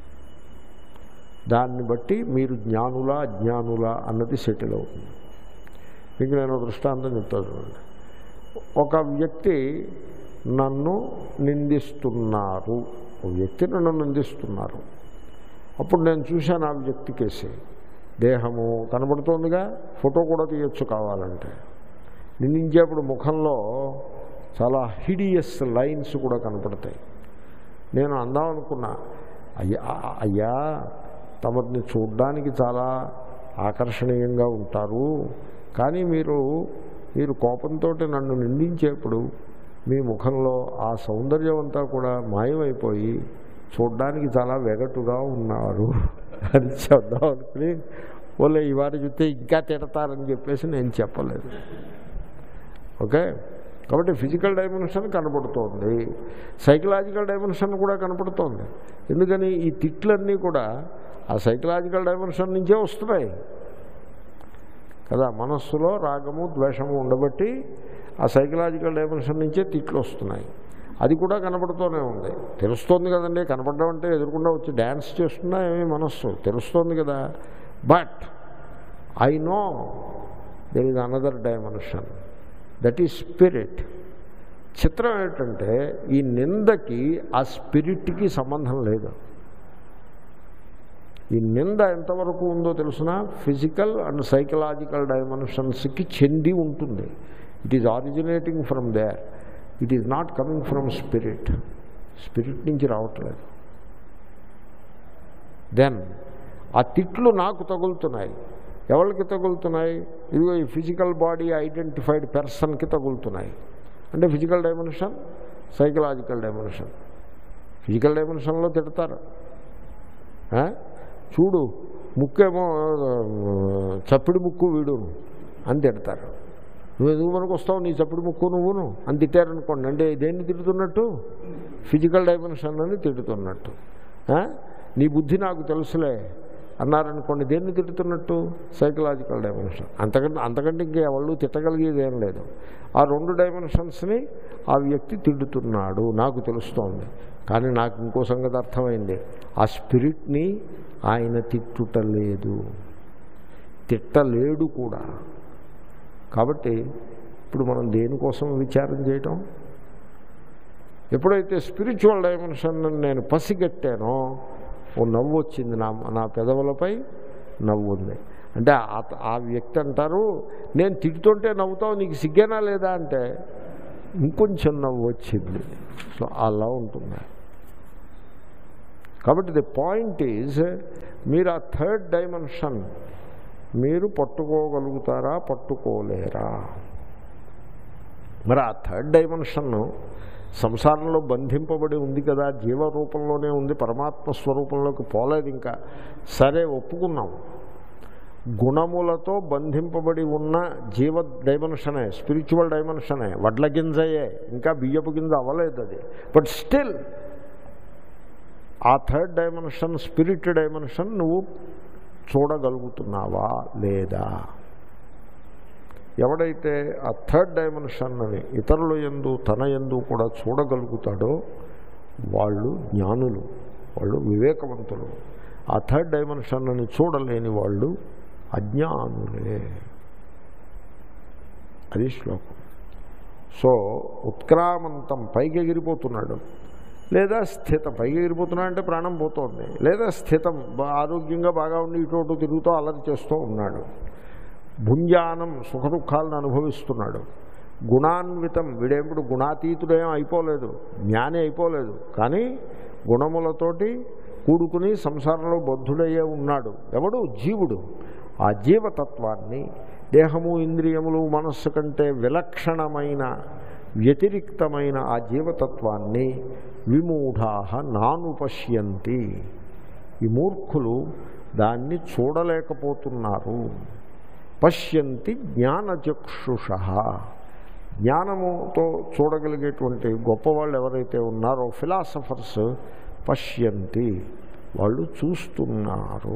దాన్ని బట్టి మీరు జ్ఞానులా అజ్ఞానులా అన్నది సెటిల్ అవుతుంది. మీకు నేను దృష్టాంతం చెప్తాను చూడండి. ఒక వ్యక్తి నన్ను నిందిస్తున్నారు, ఒక వ్యక్తి నన్ను నిందిస్తున్నారు. అప్పుడు నేను చూశాను ఆ వ్యక్తి కేసి, దేహము కనబడుతోందిగా, ఫోటో కూడా తీయచ్చు కావాలంటే. నిందించేప్పుడు ముఖంలో చాలా హిడియస్ లైన్స్ కూడా కనపడతాయి. నేను అందాం అనుకున్నా, అయ్యా అయ్యా తమని చూడ్డానికి చాలా ఆకర్షణీయంగా ఉంటారు, కానీ మీరు మీరు కోపంతో నన్ను నిందించేప్పుడు మీ ముఖంలో ఆ సౌందర్యం అంతా కూడా మాయమైపోయి చూడ్డానికి చాలా వెగటుగా ఉన్నారు అని చెప్దాం అనుకుని, ఓలే ఇవాళ చూస్తే ఇంకా తిడతారని చెప్పేసి నేను చెప్పలేదు. ఓకే, కాబట్టి ఫిజికల్ డైమెన్షన్ కనపడుతోంది, సైకలాజికల్ డైమెన్షన్ కూడా కనపడుతోంది. ఎందుకని? ఈ తిట్లన్నీ కూడా ఆ సైకలాజికల్ డైమెన్షన్ నుంచే వస్తున్నాయి కదా. మనస్సులో రాగము ద్వేషము ఉండబట్టి ఆ సైకలాజికల్ డైమెన్షన్ నుంచే తిట్లు వస్తున్నాయి. అది కూడా కనపడుతూనే ఉంది. తెలుస్తోంది కదండి. కనపడడం అంటే ఎదురుకుండా వచ్చి డ్యాన్స్ చేస్తున్నా ఏమీ మనస్సు తెలుస్తోంది కదా. But I know there is another dimension, that is spirit. చిత్రం ఏంటంటే ఈ నిందకి ఆ స్పిరిట్కి సంబంధం లేదు. ఈ నింద ఎంతవరకు ఉందో తెలుసిన, ఫిజికల్ అండ్ సైకలాజికల్ డైమెన్షన్స్కి చెంది ఉంటుంది. It is originating from there, it is not coming from spirit. Spirit నుంచి రావట్లేదు. దెన్ ఆ తిట్లు నాకు తగులుతున్నాయి, ఎవరికి తగులుతున్నాయి? ఇదిగో ఈ ఫిజికల్ బాడీ ఐడెంటిఫైడ్ పర్సన్కి తగులుతున్నాయి. అంటే physical dimension, psychological dimension. Physical డైమెన్షన్లో తిడతారు, చూడు ముక్కేమో చప్పిడి ముక్కు వీడు అని తిడతారు. నువ్వు ఎందుకు మనకు వస్తావు నీ చప్పిడి ముక్కు నువ్వును అని తిట్టారనుకోండి, అంటే దేన్ని తిడుతున్నట్టు? ఫిజికల్ డైమెన్షన్ అని తిడుతున్నట్టు. నీ బుద్ధి నాకు తెలుసులే అన్నారనుకోండి, దేన్ని తిడుతున్నట్టు? Psychological dimension. అంతకంటే అంతకంటే ఇంకా ఎవళ్ళు తిట్టగలిగేది ఏం లేదు. ఆ రెండు డైమెన్షన్స్ని ఆ వ్యక్తి తిడుతున్నాడు నాకు తెలుస్తోంది. కానీ నాకు ఇంకో సంగతి అర్థమైంది, ఆ స్పిరిట్ని ఆయన తిట్టుటలేదు, తిట్టలేడు కూడా. కాబట్టి ఇప్పుడు మనం దేనికోసం విచారం చేయటం? ఎప్పుడైతే స్పిరిచువల్ డైమెన్షన్ నేను పసిగట్టానో ఓ నవ్వు వచ్చింది, నా నా పెదవులపై నవ్వు ఉంది. అంటే ఆ వ్యక్తి అంటారు, నేను తిడుతుంటే నవ్వుతావు, నీకు సిగ్గేనా లేదా అంటే ఇంకొంచెం నవ్వు వచ్చింది. సో అలా ఉంటుంది. కాబట్టి ది పాయింట్ ఈజ్, మీరు ఆ థర్డ్ డైమెన్షన్ మీరు పట్టుకోగలుగుతారా, పట్టుకోలేరా? మరి ఆ థర్డ్ డైమెన్షన్ సంసారంలో బంధింపబడి ఉంది కదా, జీవరూపంలోనే ఉంది, పరమాత్మ స్వరూపంలోకి పోలేదు ఇంకా. సరే ఒప్పుకున్నాం, గుణములతో బంధింపబడి ఉన్న జీవ డైమెన్షనే, స్పిరిచువల్ డైమెన్షనే, వడ్ల గింజయే, ఇంకా బియ్యపు గింజ అవ్వలేదు అది. బట్ స్టిల్ ఆ థర్డ్ డైమెన్షన్, స్పిరిట్ డైమెన్షన్ నువ్వు చూడగలుగుతున్నావా లేదా? ఎవడైతే ఆ థర్డ్ డైమెన్షన్ని ఇతరుల యందు తన యందు కూడా చూడగలుగుతాడో వాళ్ళు జ్ఞానులు, వాళ్ళు వివేకవంతులు. ఆ థర్డ్ డైమెన్షన్ని చూడలేని వాళ్ళు అజ్ఞానులే. అది శ్లోకం. సో ఉత్క్రామంతం పైకి ఎగిరిపోతున్నాడు, లేదా స్థితం. పైకి ఎగిరిపోతున్నాడు అంటే ప్రాణం పోతుంది, లేదా స్థితం ఆరోగ్యంగా బాగా ఉండి ఇటు తిరుగుతూ అల్లరి చేస్తూ ఉన్నాడు. భుంజానం సుఖ దుఃఖాలను అనుభవిస్తున్నాడు. గుణాన్వితం, వీడేప్పుడు గుణాతీతుడేం అయిపోలేదు, జ్ఞాని అయిపోలేదు, కానీ గుణములతోటి కూడుకుని సంసారంలో బద్ధుడయ్యే ఉన్నాడు. ఎవడు? జీవుడు. ఆ జీవతత్వాన్ని దేహము ఇంద్రియములు మనస్సు కంటే విలక్షణమైన వ్యతిరిక్తమైన ఆ జీవతత్వాన్ని విమూఢాః నానుపశ్యంతి, ఈ మూర్ఖులు దాన్ని చూడలేకపోతున్నారు. పశ్యంతి జ్ఞానచక్షుషః, జ్ఞానముతో చూడగలిగేటువంటి గొప్పవాళ్ళు ఎవరైతే ఉన్నారో ఫిలాసఫర్స్, పశ్యంతి, వాళ్ళు చూస్తున్నారు.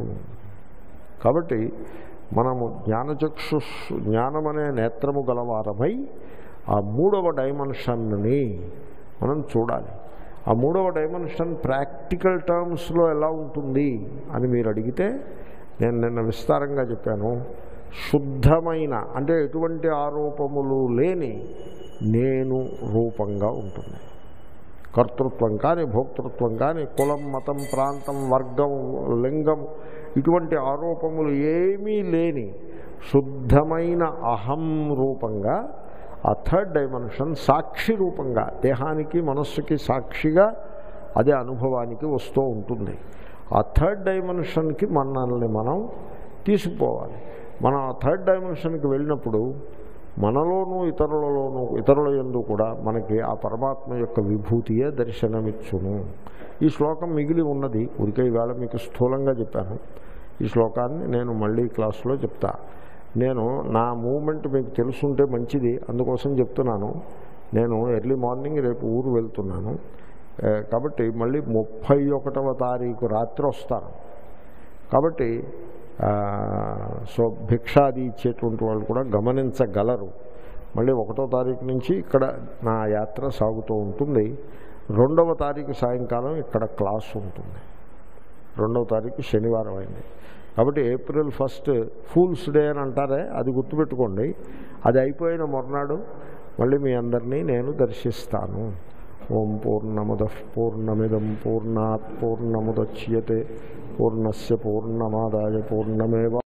కాబట్టి మనము జ్ఞానచక్షు జ్ఞానమనే నేత్రము గలవారమై ఆ మూడవ డైమెన్షన్ని మనం చూడాలి. ఆ మూడవ డైమెన్షన్ ప్రాక్టికల్ టర్మ్స్లో ఎలా ఉంటుంది అని మీరు అడిగితే, నేను నిన్న విస్తారంగా చెప్పాను. శుద్ధమైన, అంటే ఎటువంటి ఆరోపములు లేని నేను రూపంగా ఉంటుంది. కర్తృత్వం కానీ, భోక్తృత్వం కానీ, కులం, మతం, ప్రాంతం, వర్గం, లింగం, ఇటువంటి ఆరోపములు ఏమీ లేని శుద్ధమైన అహం రూపంగా ఆ థర్డ్ డైమెన్షన్ సాక్షి రూపంగా, దేహానికి మనస్సుకి సాక్షిగా అదే అనుభవానికి వస్తూ ఉంటుంది. ఆ థర్డ్ డైమెన్షన్కి మనల్ని మనం తీసుకుపోవాలి. మనం ఆ థర్డ్ డైమెన్షన్కి వెళ్ళినప్పుడు మనలోనూ ఇతరులలోనూ ఇతరుల యందు కూడా మనకి ఆ పరమాత్మ యొక్క విభూతియే దర్శనమిచ్చును. ఈ శ్లోకం మిగిలి ఉన్నది, ఊరికే ఈవేళ మీకు స్థూలంగా చెప్పాను. ఈ శ్లోకాన్ని నేను మళ్ళీ క్లాసులో చెప్తా. నేను నా మూమెంట్ మీకు తెలుసుంటే మంచిది, అందుకోసం చెప్తున్నాను. నేను ఎర్లీ మార్నింగ్ రేపు ఊరు వెళ్తున్నాను కాబట్టి మళ్ళీ ముప్పై ఒకటవ తారీఖు రాత్రి వస్తాను. కాబట్టి సో భిక్షాది ఇచ్చేటువంటి వాళ్ళు కూడా గమనించగలరు. మళ్ళీ ఒకటో తారీఖు నుంచి ఇక్కడ నా యాత్ర సాగుతూ ఉంటుంది. రెండవ తారీఖు సాయంకాలం ఇక్కడ క్లాస్ ఉంటుంది. రెండవ తారీఖు శనివారం అయింది కాబట్టి ఏప్రిల్ ఫస్ట్ ఫూల్స్ డే అని అంటారే, అది గుర్తుపెట్టుకోండి. అది అయిపోయిన మర్నాడు మళ్ళీ మీ అందరినీ నేను దర్శిస్తాను. ఓం పూర్ణముదః పూర్ణమిదం పూర్ణాత్ పూర్ణముదచ్యతే పూర్ణస్య పూర్ణమాదాయ పూర్ణమేవ